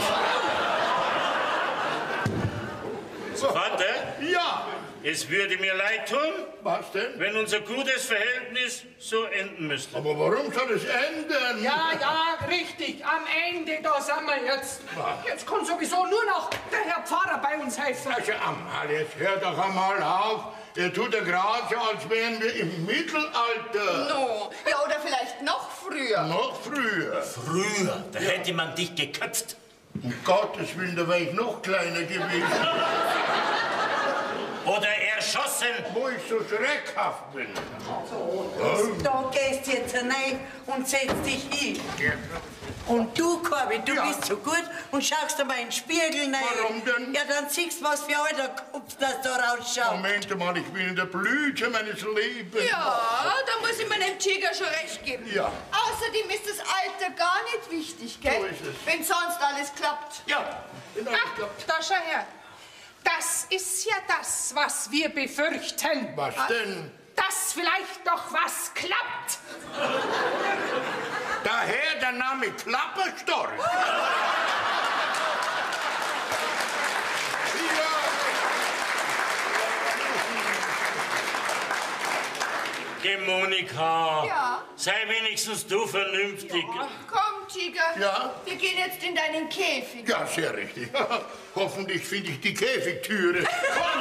Vater, Ja, es würde mir leid tun, was denn? wenn unser gutes Verhältnis so enden müsste. Aber warum soll es enden? Ja, richtig. Am Ende, da sind wir jetzt. Jetzt kann sowieso nur noch der Herr Pfarrer bei uns helfen. Also, Amalie, jetzt hör doch einmal auf. Er tut ja gerade so, als wären wir im Mittelalter. No. Ja, oder vielleicht noch früher. Noch früher. Früher, da hätte man dich geköpft. Um Gottes Willen, da wäre ich noch kleiner gewesen. Oder erschossen. Wo ich so schreckhaft bin. Da gehst jetzt rein und setzt dich hin. Und du, Korbi, du bist so gut und schaust einmal in den Spiegel rein. Warum denn? Ja, dann siehst du, was für alter Kopf das da rausschaut. Moment mal, ich bin in der Blüte meines Lebens. Ja, da muss ich meinem Tiger schon recht geben. Ja. Außerdem ist das Alter gar nicht wichtig, gell? So ist es. Wenn sonst alles klappt. Ja, genau. Da schau her. Das ist ja das, was wir befürchten. Was denn? Dass vielleicht doch was klappt. Daher der Name Klapperstorch. Die Monika, Ja. sei wenigstens du vernünftig. Komm, Tiger. Ja? Wir gehen jetzt in deinen Käfig. Ja, sehr richtig. Hoffentlich finde ich die Käfigtüre. Komm.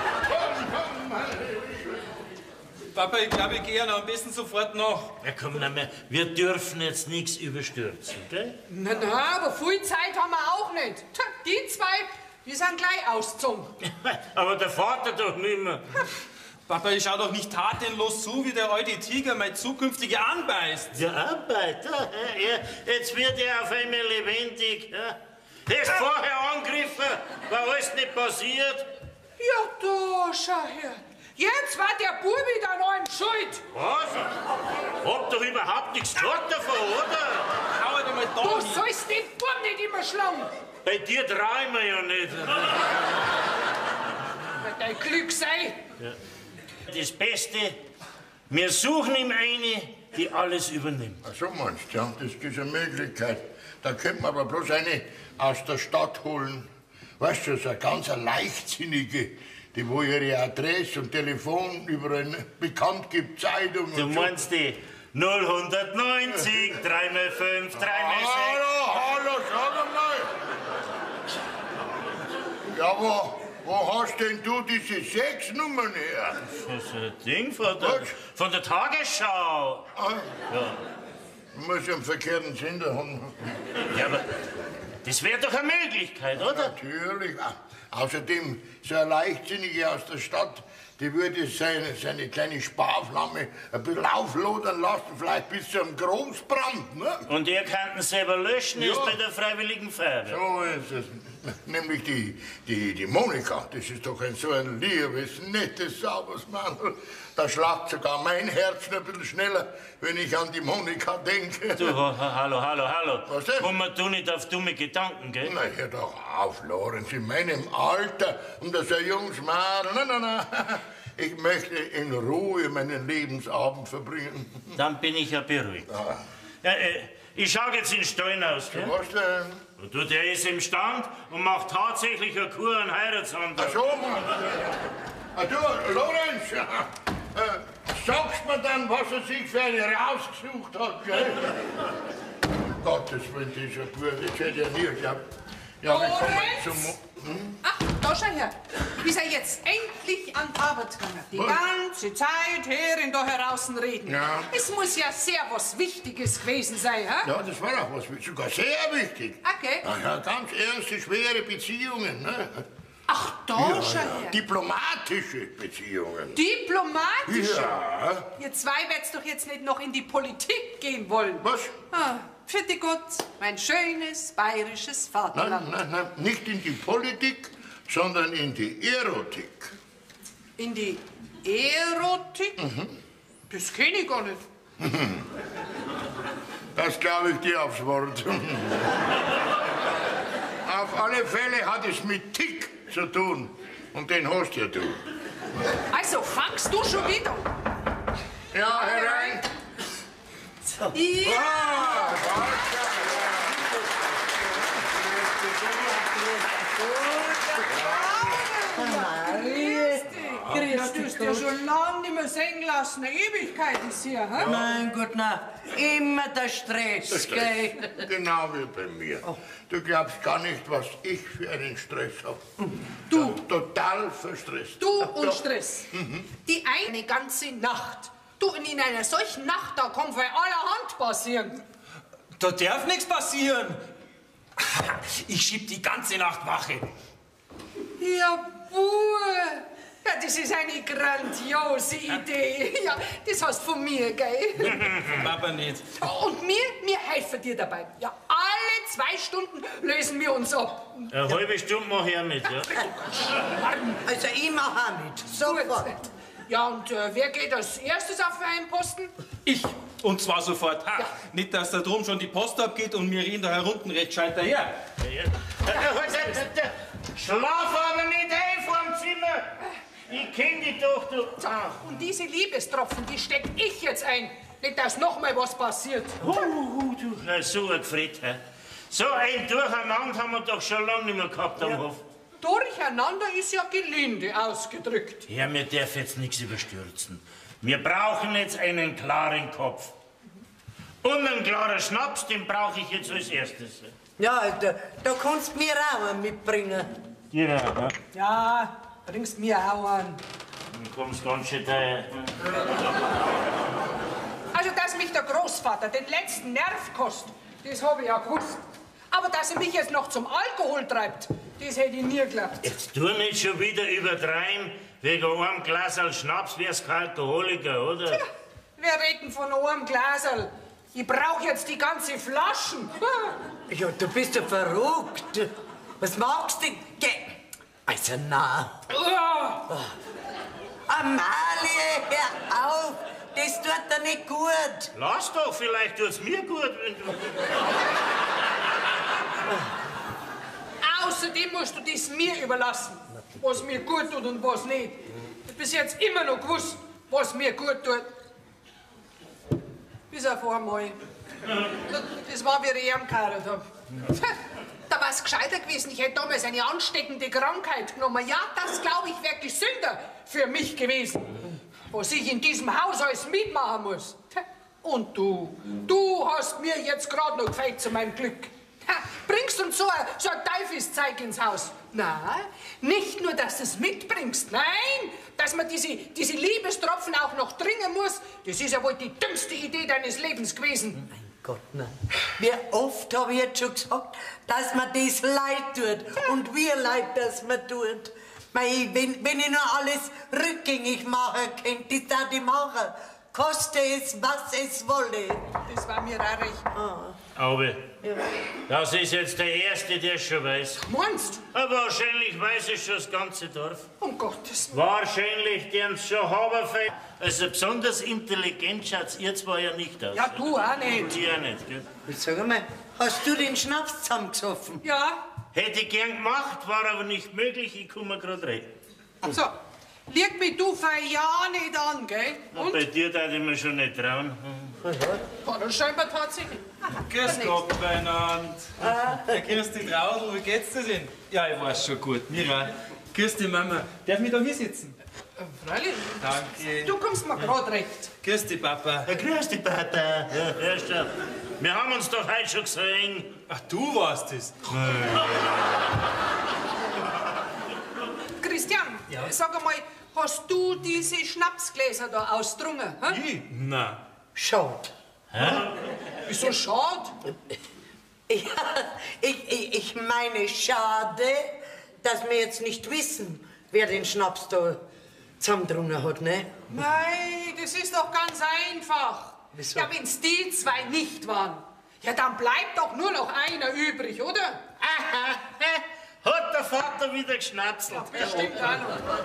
Papa, ich glaube, ich gehe ja noch am besten sofort noch. Ja, komm, na, wir dürfen jetzt nichts überstürzen, gell? Na, aber viel Zeit haben wir auch nicht. Tja, die zwei, die sind gleich ausgezogen. Aber der Vater doch nimmer. Papa, ich schau doch nicht tatenlos zu, wie der alte Tiger mein zukünftige anbeißt. Der Arbeiter, jetzt wird er auf einmal lebendig. Er ist vorher angegriffen, war alles nicht passiert. Ja, da, schau her. Jetzt war der Bub wieder noch im Schuld. Was? Hab doch überhaupt nichts gesagt davon, oder? Hau halt einmal da Du hin. sollst den Bub nicht immer schlagen. Bei dir trauen wir ja nicht. Dein Glück sei. Das Beste, wir suchen ihm eine, die alles übernimmt. Ach so meinst du, ja, das ist eine Möglichkeit. Da könnte man aber bloß eine aus der Stadt holen. Weißt du, so eine ganz leichtsinnige, die wo ihre Adresse und Telefon überall bekannt gibt, Zeitung Du und so. meinst die 090, 3x5, 3x6. Hallo, sag mal. Ja, wo hast denn du diese 6 Nummern her? Das ist ein Ding von der Tagesschau. Ich muss ja einen verkehrten Sender haben. Ja, aber das wäre doch eine Möglichkeit, oder? Natürlich. Außerdem, so eine Leichtsinnige aus der Stadt, die würde seine kleine Sparflamme ein bisschen auflodern lassen, vielleicht bis zu einem Großbrand. Ne? Und ihr könnt ihn selber löschen, ist bei der Freiwilligen Feuerwehr. So ist es. Nämlich die Monika, das ist doch so ein liebes, nettes, sauberes Mandel. Da schlagt sogar mein Herz ein bisschen schneller, wenn ich an die Monika denke. Du, hallo. Was denn? Kommen du nicht auf dumme Gedanken, gell? Na, hör doch auf, Lorenz, in meinem Alter und das ein junges Mädel. Nein. Ich möchte in Ruhe meinen Lebensabend verbringen. Dann bin ich ja beruhigt. Ah. Ja, ich schau jetzt in den Stall aus, gell? Was denn? Und du, der ist im Stand und macht tatsächlich eine Kur einen Heiratsantrag. Ach so, Mann. Du, Lorenz, sagst mir dann, was er sich für eine rausgesucht hat, gell? Gottes Willen, dieser Bub, das hätte ich ja nie geglaubt. Ja, wir kommen zum... Ach, da schau her. Ist er jetzt endlich an die Arbeit gegangen? Die ganze Zeit Herren da heraus reden. Ja. Es muss ja sehr was Wichtiges gewesen sein, hä? Ja, das war auch was, sogar sehr wichtig. Okay. Ja, ganz ernste, schwere Beziehungen, ne? Ach, da schau her. Diplomatische Beziehungen. Diplomatische? Ja. Ihr zwei werdet doch jetzt nicht noch in die Politik gehen wollen. Was? Ah, vierte Gott, mein schönes bayerisches Vaterland. Nein, nicht in die Politik, sondern in die Erotik. In die Erotik? Das kenne ich gar nicht. Das glaube ich dir aufs Wort. Auf alle Fälle hat es mit Tick zu tun. Und den hast ja du. Also fangst du schon wieder? Ja, herein. Ja. Grüß dich. Du hast ja schon lange nicht mehr sehen lassen. Eine Ewigkeit ist hier, hä? Mein Gott, na, immer der Stress, gell? Genau wie bei mir. Du glaubst gar nicht, was ich für einen Stress habe. Du. Total verstresst. Du und Stress. Die eine ganze Nacht. Du, und in einer solchen Nacht, da kann von allerhand passieren. Da darf nichts passieren. Ich schieb die ganze Nacht Wache. Ja, Buh. Ja, das ist eine grandiose Idee. Ja, das hast von mir, gell? Aber nicht. Und wir helfen dir dabei. Ja, alle 2 Stunden lösen wir uns ab. Eine halbe Stunde mach ich auch mit, ja? Also ich mach auch mit, sofort. Ja, und wer geht als erstes auf einen Posten? Ich. Und zwar sofort. Ha. Nicht, dass da drum schon die Post abgeht und wir reden da herunten recht gescheit daher. Schlaf aber nicht ein vorm Zimmer. Ich kenn dich doch, du. Und diese Liebestropfen, die steck ich jetzt ein. Nicht, dass noch mal was passiert. Du. Na, so ein Gefried, hä? So ein Durcheinander haben wir doch schon lange nicht mehr gehabt am Hof. Durcheinander ist ja gelinde ausgedrückt. Ja, mir darf jetzt nichts überstürzen. Wir brauchen jetzt einen klaren Kopf. Und einen klaren Schnaps, den brauche ich jetzt als erstes. Ja, da kannst du mir auch einen mitbringen. Ja, Ja, bringst mir auch an. du kommst ganz schön daher. Also, dass mich der Großvater den letzten Nerv kostet, das habe ich ja gewusst. Aber dass er mich jetzt noch zum Alkohol treibt, das hätte ich nie geglaubt. Jetzt tu nicht schon wieder übertreiben. Wegen einem Glas Schnaps wär's kein Alkoholiker, oder? Ja, wir reden von einem Glaserl. Ich brauche jetzt die ganze Flaschen. Ja, du bist ja verrückt. Was magst du? Also, na. Amalie, hör auf. Das tut dir nicht gut. Lass doch, vielleicht tut's mir gut, wenn du... Außerdem musst du das mir überlassen, was mir gut tut und was nicht. Ich hab bis jetzt immer noch gewusst, was mir gut tut. Bis auf einmal. Das war, wie ich ihn geheiratet hab. Da war es gescheiter gewesen, ich hätte damals eine ansteckende Krankheit genommen. Ja, das, glaube ich, wäre gesünder für mich gewesen. Was ich in diesem Haus alles mitmachen muss. Und du hast mir jetzt gerade noch gefällt zu meinem Glück. Bringst uns so ein Teufelszeug ins Haus. Na, nicht nur, dass du es mitbringst, nein, dass man diese Liebestropfen auch noch dringen muss, das ist ja wohl die dümmste Idee deines Lebens gewesen. Mein Gott, nein. Wie oft habe ich jetzt schon gesagt, dass man das leid tut und wie leid das man tut. Mei, wenn ich nur alles rückgängig machen könnte, das darf ich machen. Koste es, was es wolle. Das war mir auch recht. Aber das ist jetzt der Erste, der es schon weiß. Meinst du? Aber wahrscheinlich weiß es schon das ganze Dorf. Um Gottes Willen. Wahrscheinlich deren es schon haben. Also besonders intelligent schaut's ihr zwar ja nicht aus. Ja, du auch nicht. Und ich auch nicht, gell? Sag mal, hast du den Schnaps zusammengesoffen? Ja. Hätte ich gern gemacht, war aber nicht möglich. Ich komme grad rein. So, leg mich du für ja nicht an, gell? Und? Bei dir darf ich mir schon nicht trauen. War das scheinbar tatsächlich. Grüß Gott beieinander. Grüß dich, Traudl, wie geht's dir denn? Ja, ich weiß schon gut, mir auch. Grüß dich, Mama. Darf ich da hier sitzen? Freilich. Danke. Du kommst mir grad recht. Grüß dich, Papa. Ja, grüß dich, Papa. Ja, hörst du? Wir haben uns doch heute schon gesehen. Ach, du warst es. Christian, sag einmal, hast du diese Schnapsgläser da ausdrungen? Hä? Ich? Nein. Schade. Wieso schade? Ja, ich meine, schade, dass wir jetzt nicht wissen, wer den Schnaps da zusammendrungen hat, ne? Mei, das ist doch ganz einfach. Wieso? Ja, wenn's die zwei nicht waren, ja, dann bleibt doch nur noch einer übrig, oder? Aha, hat der Vater wieder geschnatzelt. Bestimmt auch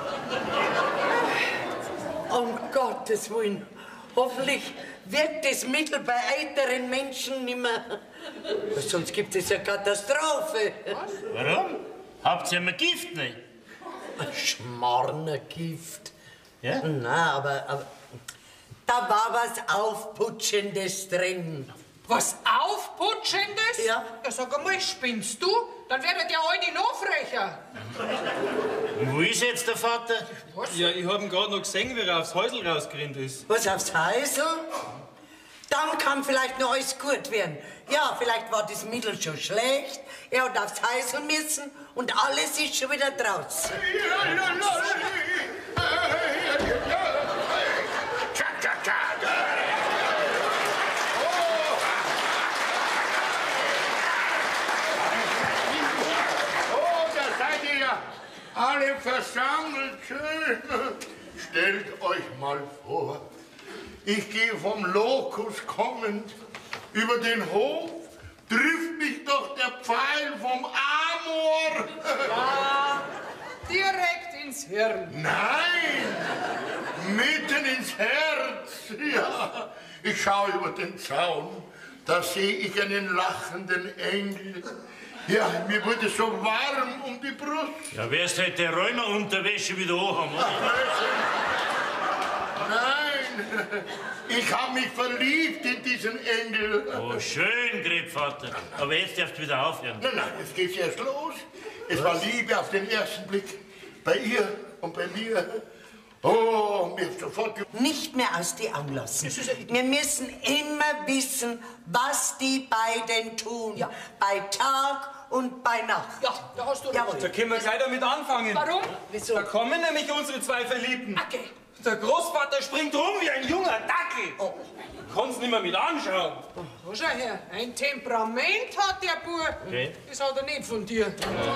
noch. Um Gottes Willen. Hoffentlich wird das Mittel bei älteren Menschen nimmer. Sonst gibt es eine Katastrophe. Warum? Habt ihr immer Gift nicht? Schmarrner Gift. Ja? Na, aber da war was Aufputschendes drin. Was Aufputschendes? Ja. Ja, sag einmal, spinnst du? Dann werdet ihr heute noch frecher. Und wo ist jetzt der Vater? Ja, ich hab ihn gerade noch gesehen, wie er aufs Häusl rausgerannt ist. Was aufs Häusl? Dann kann vielleicht noch alles gut werden. Ja, vielleicht war das Mittel schon schlecht. Er hat aufs Häusl müssen und alles ist schon wieder draußen. Alle versammelt, schön. Stellt euch mal vor, ich gehe vom Lokus kommend über den Hof, trifft mich doch der Pfeil vom Amor. Ja, direkt ins Hirn. Nein, mitten ins Herz. Ja, ich schaue über den Zaun, da sehe ich einen lachenden Engel. Ja, mir wurde so warm um die Brust. Ja, wärst halt der Rheuma-Unterwäsche wieder anhaben, oder? Nein, ich habe mich verliebt in diesen Engel. Oh, schön, Grebvater. Aber jetzt darfst du wieder aufhören. Nein, es geht erst los. Es war Liebe auf den ersten Blick. Bei ihr und bei mir. Oh, mir ist sofort... Nicht mehr aus die Augen lassen. Wir müssen immer wissen, was die beiden tun. Ja. Bei Tag und bei Nacht. Ja, da hast du recht. Jawohl. Da können wir gleich damit anfangen. Warum? Wieso? Da kommen nämlich unsere zwei Verliebten. Okay. Der Großvater springt rum wie ein junger Dackel. Oh. Kannst nicht mehr mit anschauen. Oh, schau her, ein Temperament hat der Bub. Okay. Das hat er nicht von dir.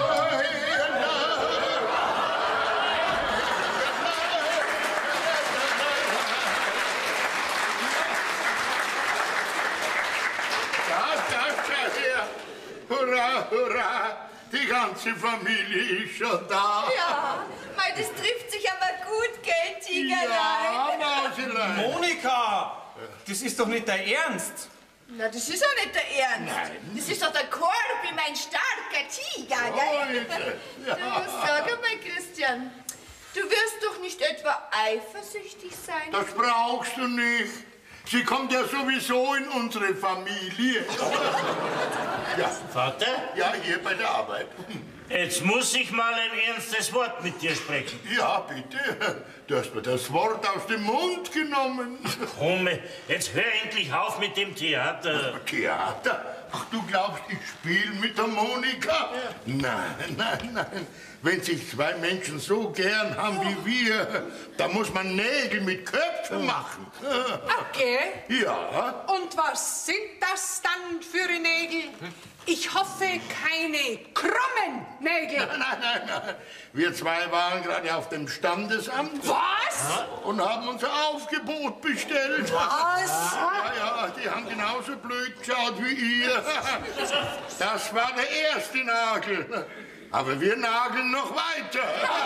Hurra, hurra, die ganze Familie ist schon da. Ja, mei, das trifft sich aber gut, gell, Tigerlein? Ja, Mauselein. Monika, das ist doch nicht dein Ernst. Na, das ist auch nicht der Ernst. Nein. Das ist doch der Korbi, mein starker Tiger, gell? Heute. Du, sag einmal, Christian, du wirst doch nicht etwa eifersüchtig sein? Das brauchst du nicht. Sie kommt ja sowieso in unsere Familie. Ja, Vater, ja, hier bei der Arbeit. jetzt muss ich mal ein ernstes Wort mit dir sprechen. Ja, bitte. Du hast mir das Wort aus dem Mund genommen. Komm, jetzt hör endlich auf mit dem Theater. Theater? Ach, du glaubst, ich spiele mit der Monika? Nein. Wenn sich zwei Menschen so gern haben wie wir, da muss man Nägel mit Köpfen machen. Okay. Ja. Und was sind das dann für Nägel? Ich hoffe, keine krummen Nägel. Nein. Wir zwei waren gerade auf dem Standesamt. Was? Und haben unser Aufgebot bestellt. Was? Ja, die haben genauso blöd geschaut wie ihr. Das war der erste Nagel. Aber wir nageln noch weiter.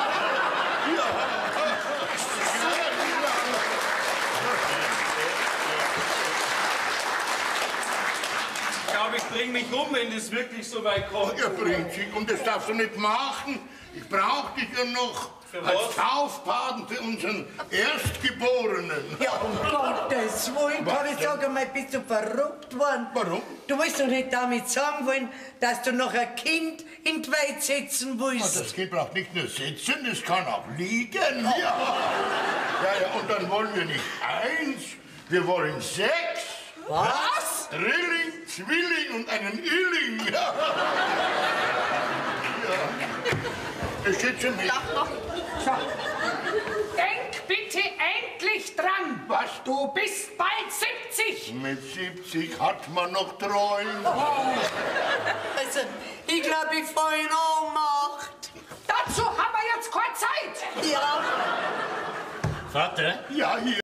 Ich glaube, ich bringe mich um, wenn das wirklich so weit kommt. Ja, Prinzip, und das darfst du nicht machen. Ich brauche dich ja noch als Taufpaten für unseren Erstgeborenen. Ja, um Gottes Willen, kann ich sagen, mal, bist du verrückt worden? Warum? Du willst doch nicht damit sagen wollen, dass du noch ein Kind in die Welt setzen willst. Das Kind braucht nicht nur sitzen, es kann auch liegen. Ja, und dann wollen wir nicht 1, wir wollen 6. Was? Drilling, Zwilling und einen Illing. Ja. Es steht schon mit. So. Denk bitte endlich dran. Was? Du bist bald 70. Mit 70 hat man noch Träume. Also, ich glaube, ich fall in Ohnmacht. Dazu haben wir jetzt keine Zeit. Ja. Vater? Ja, hier.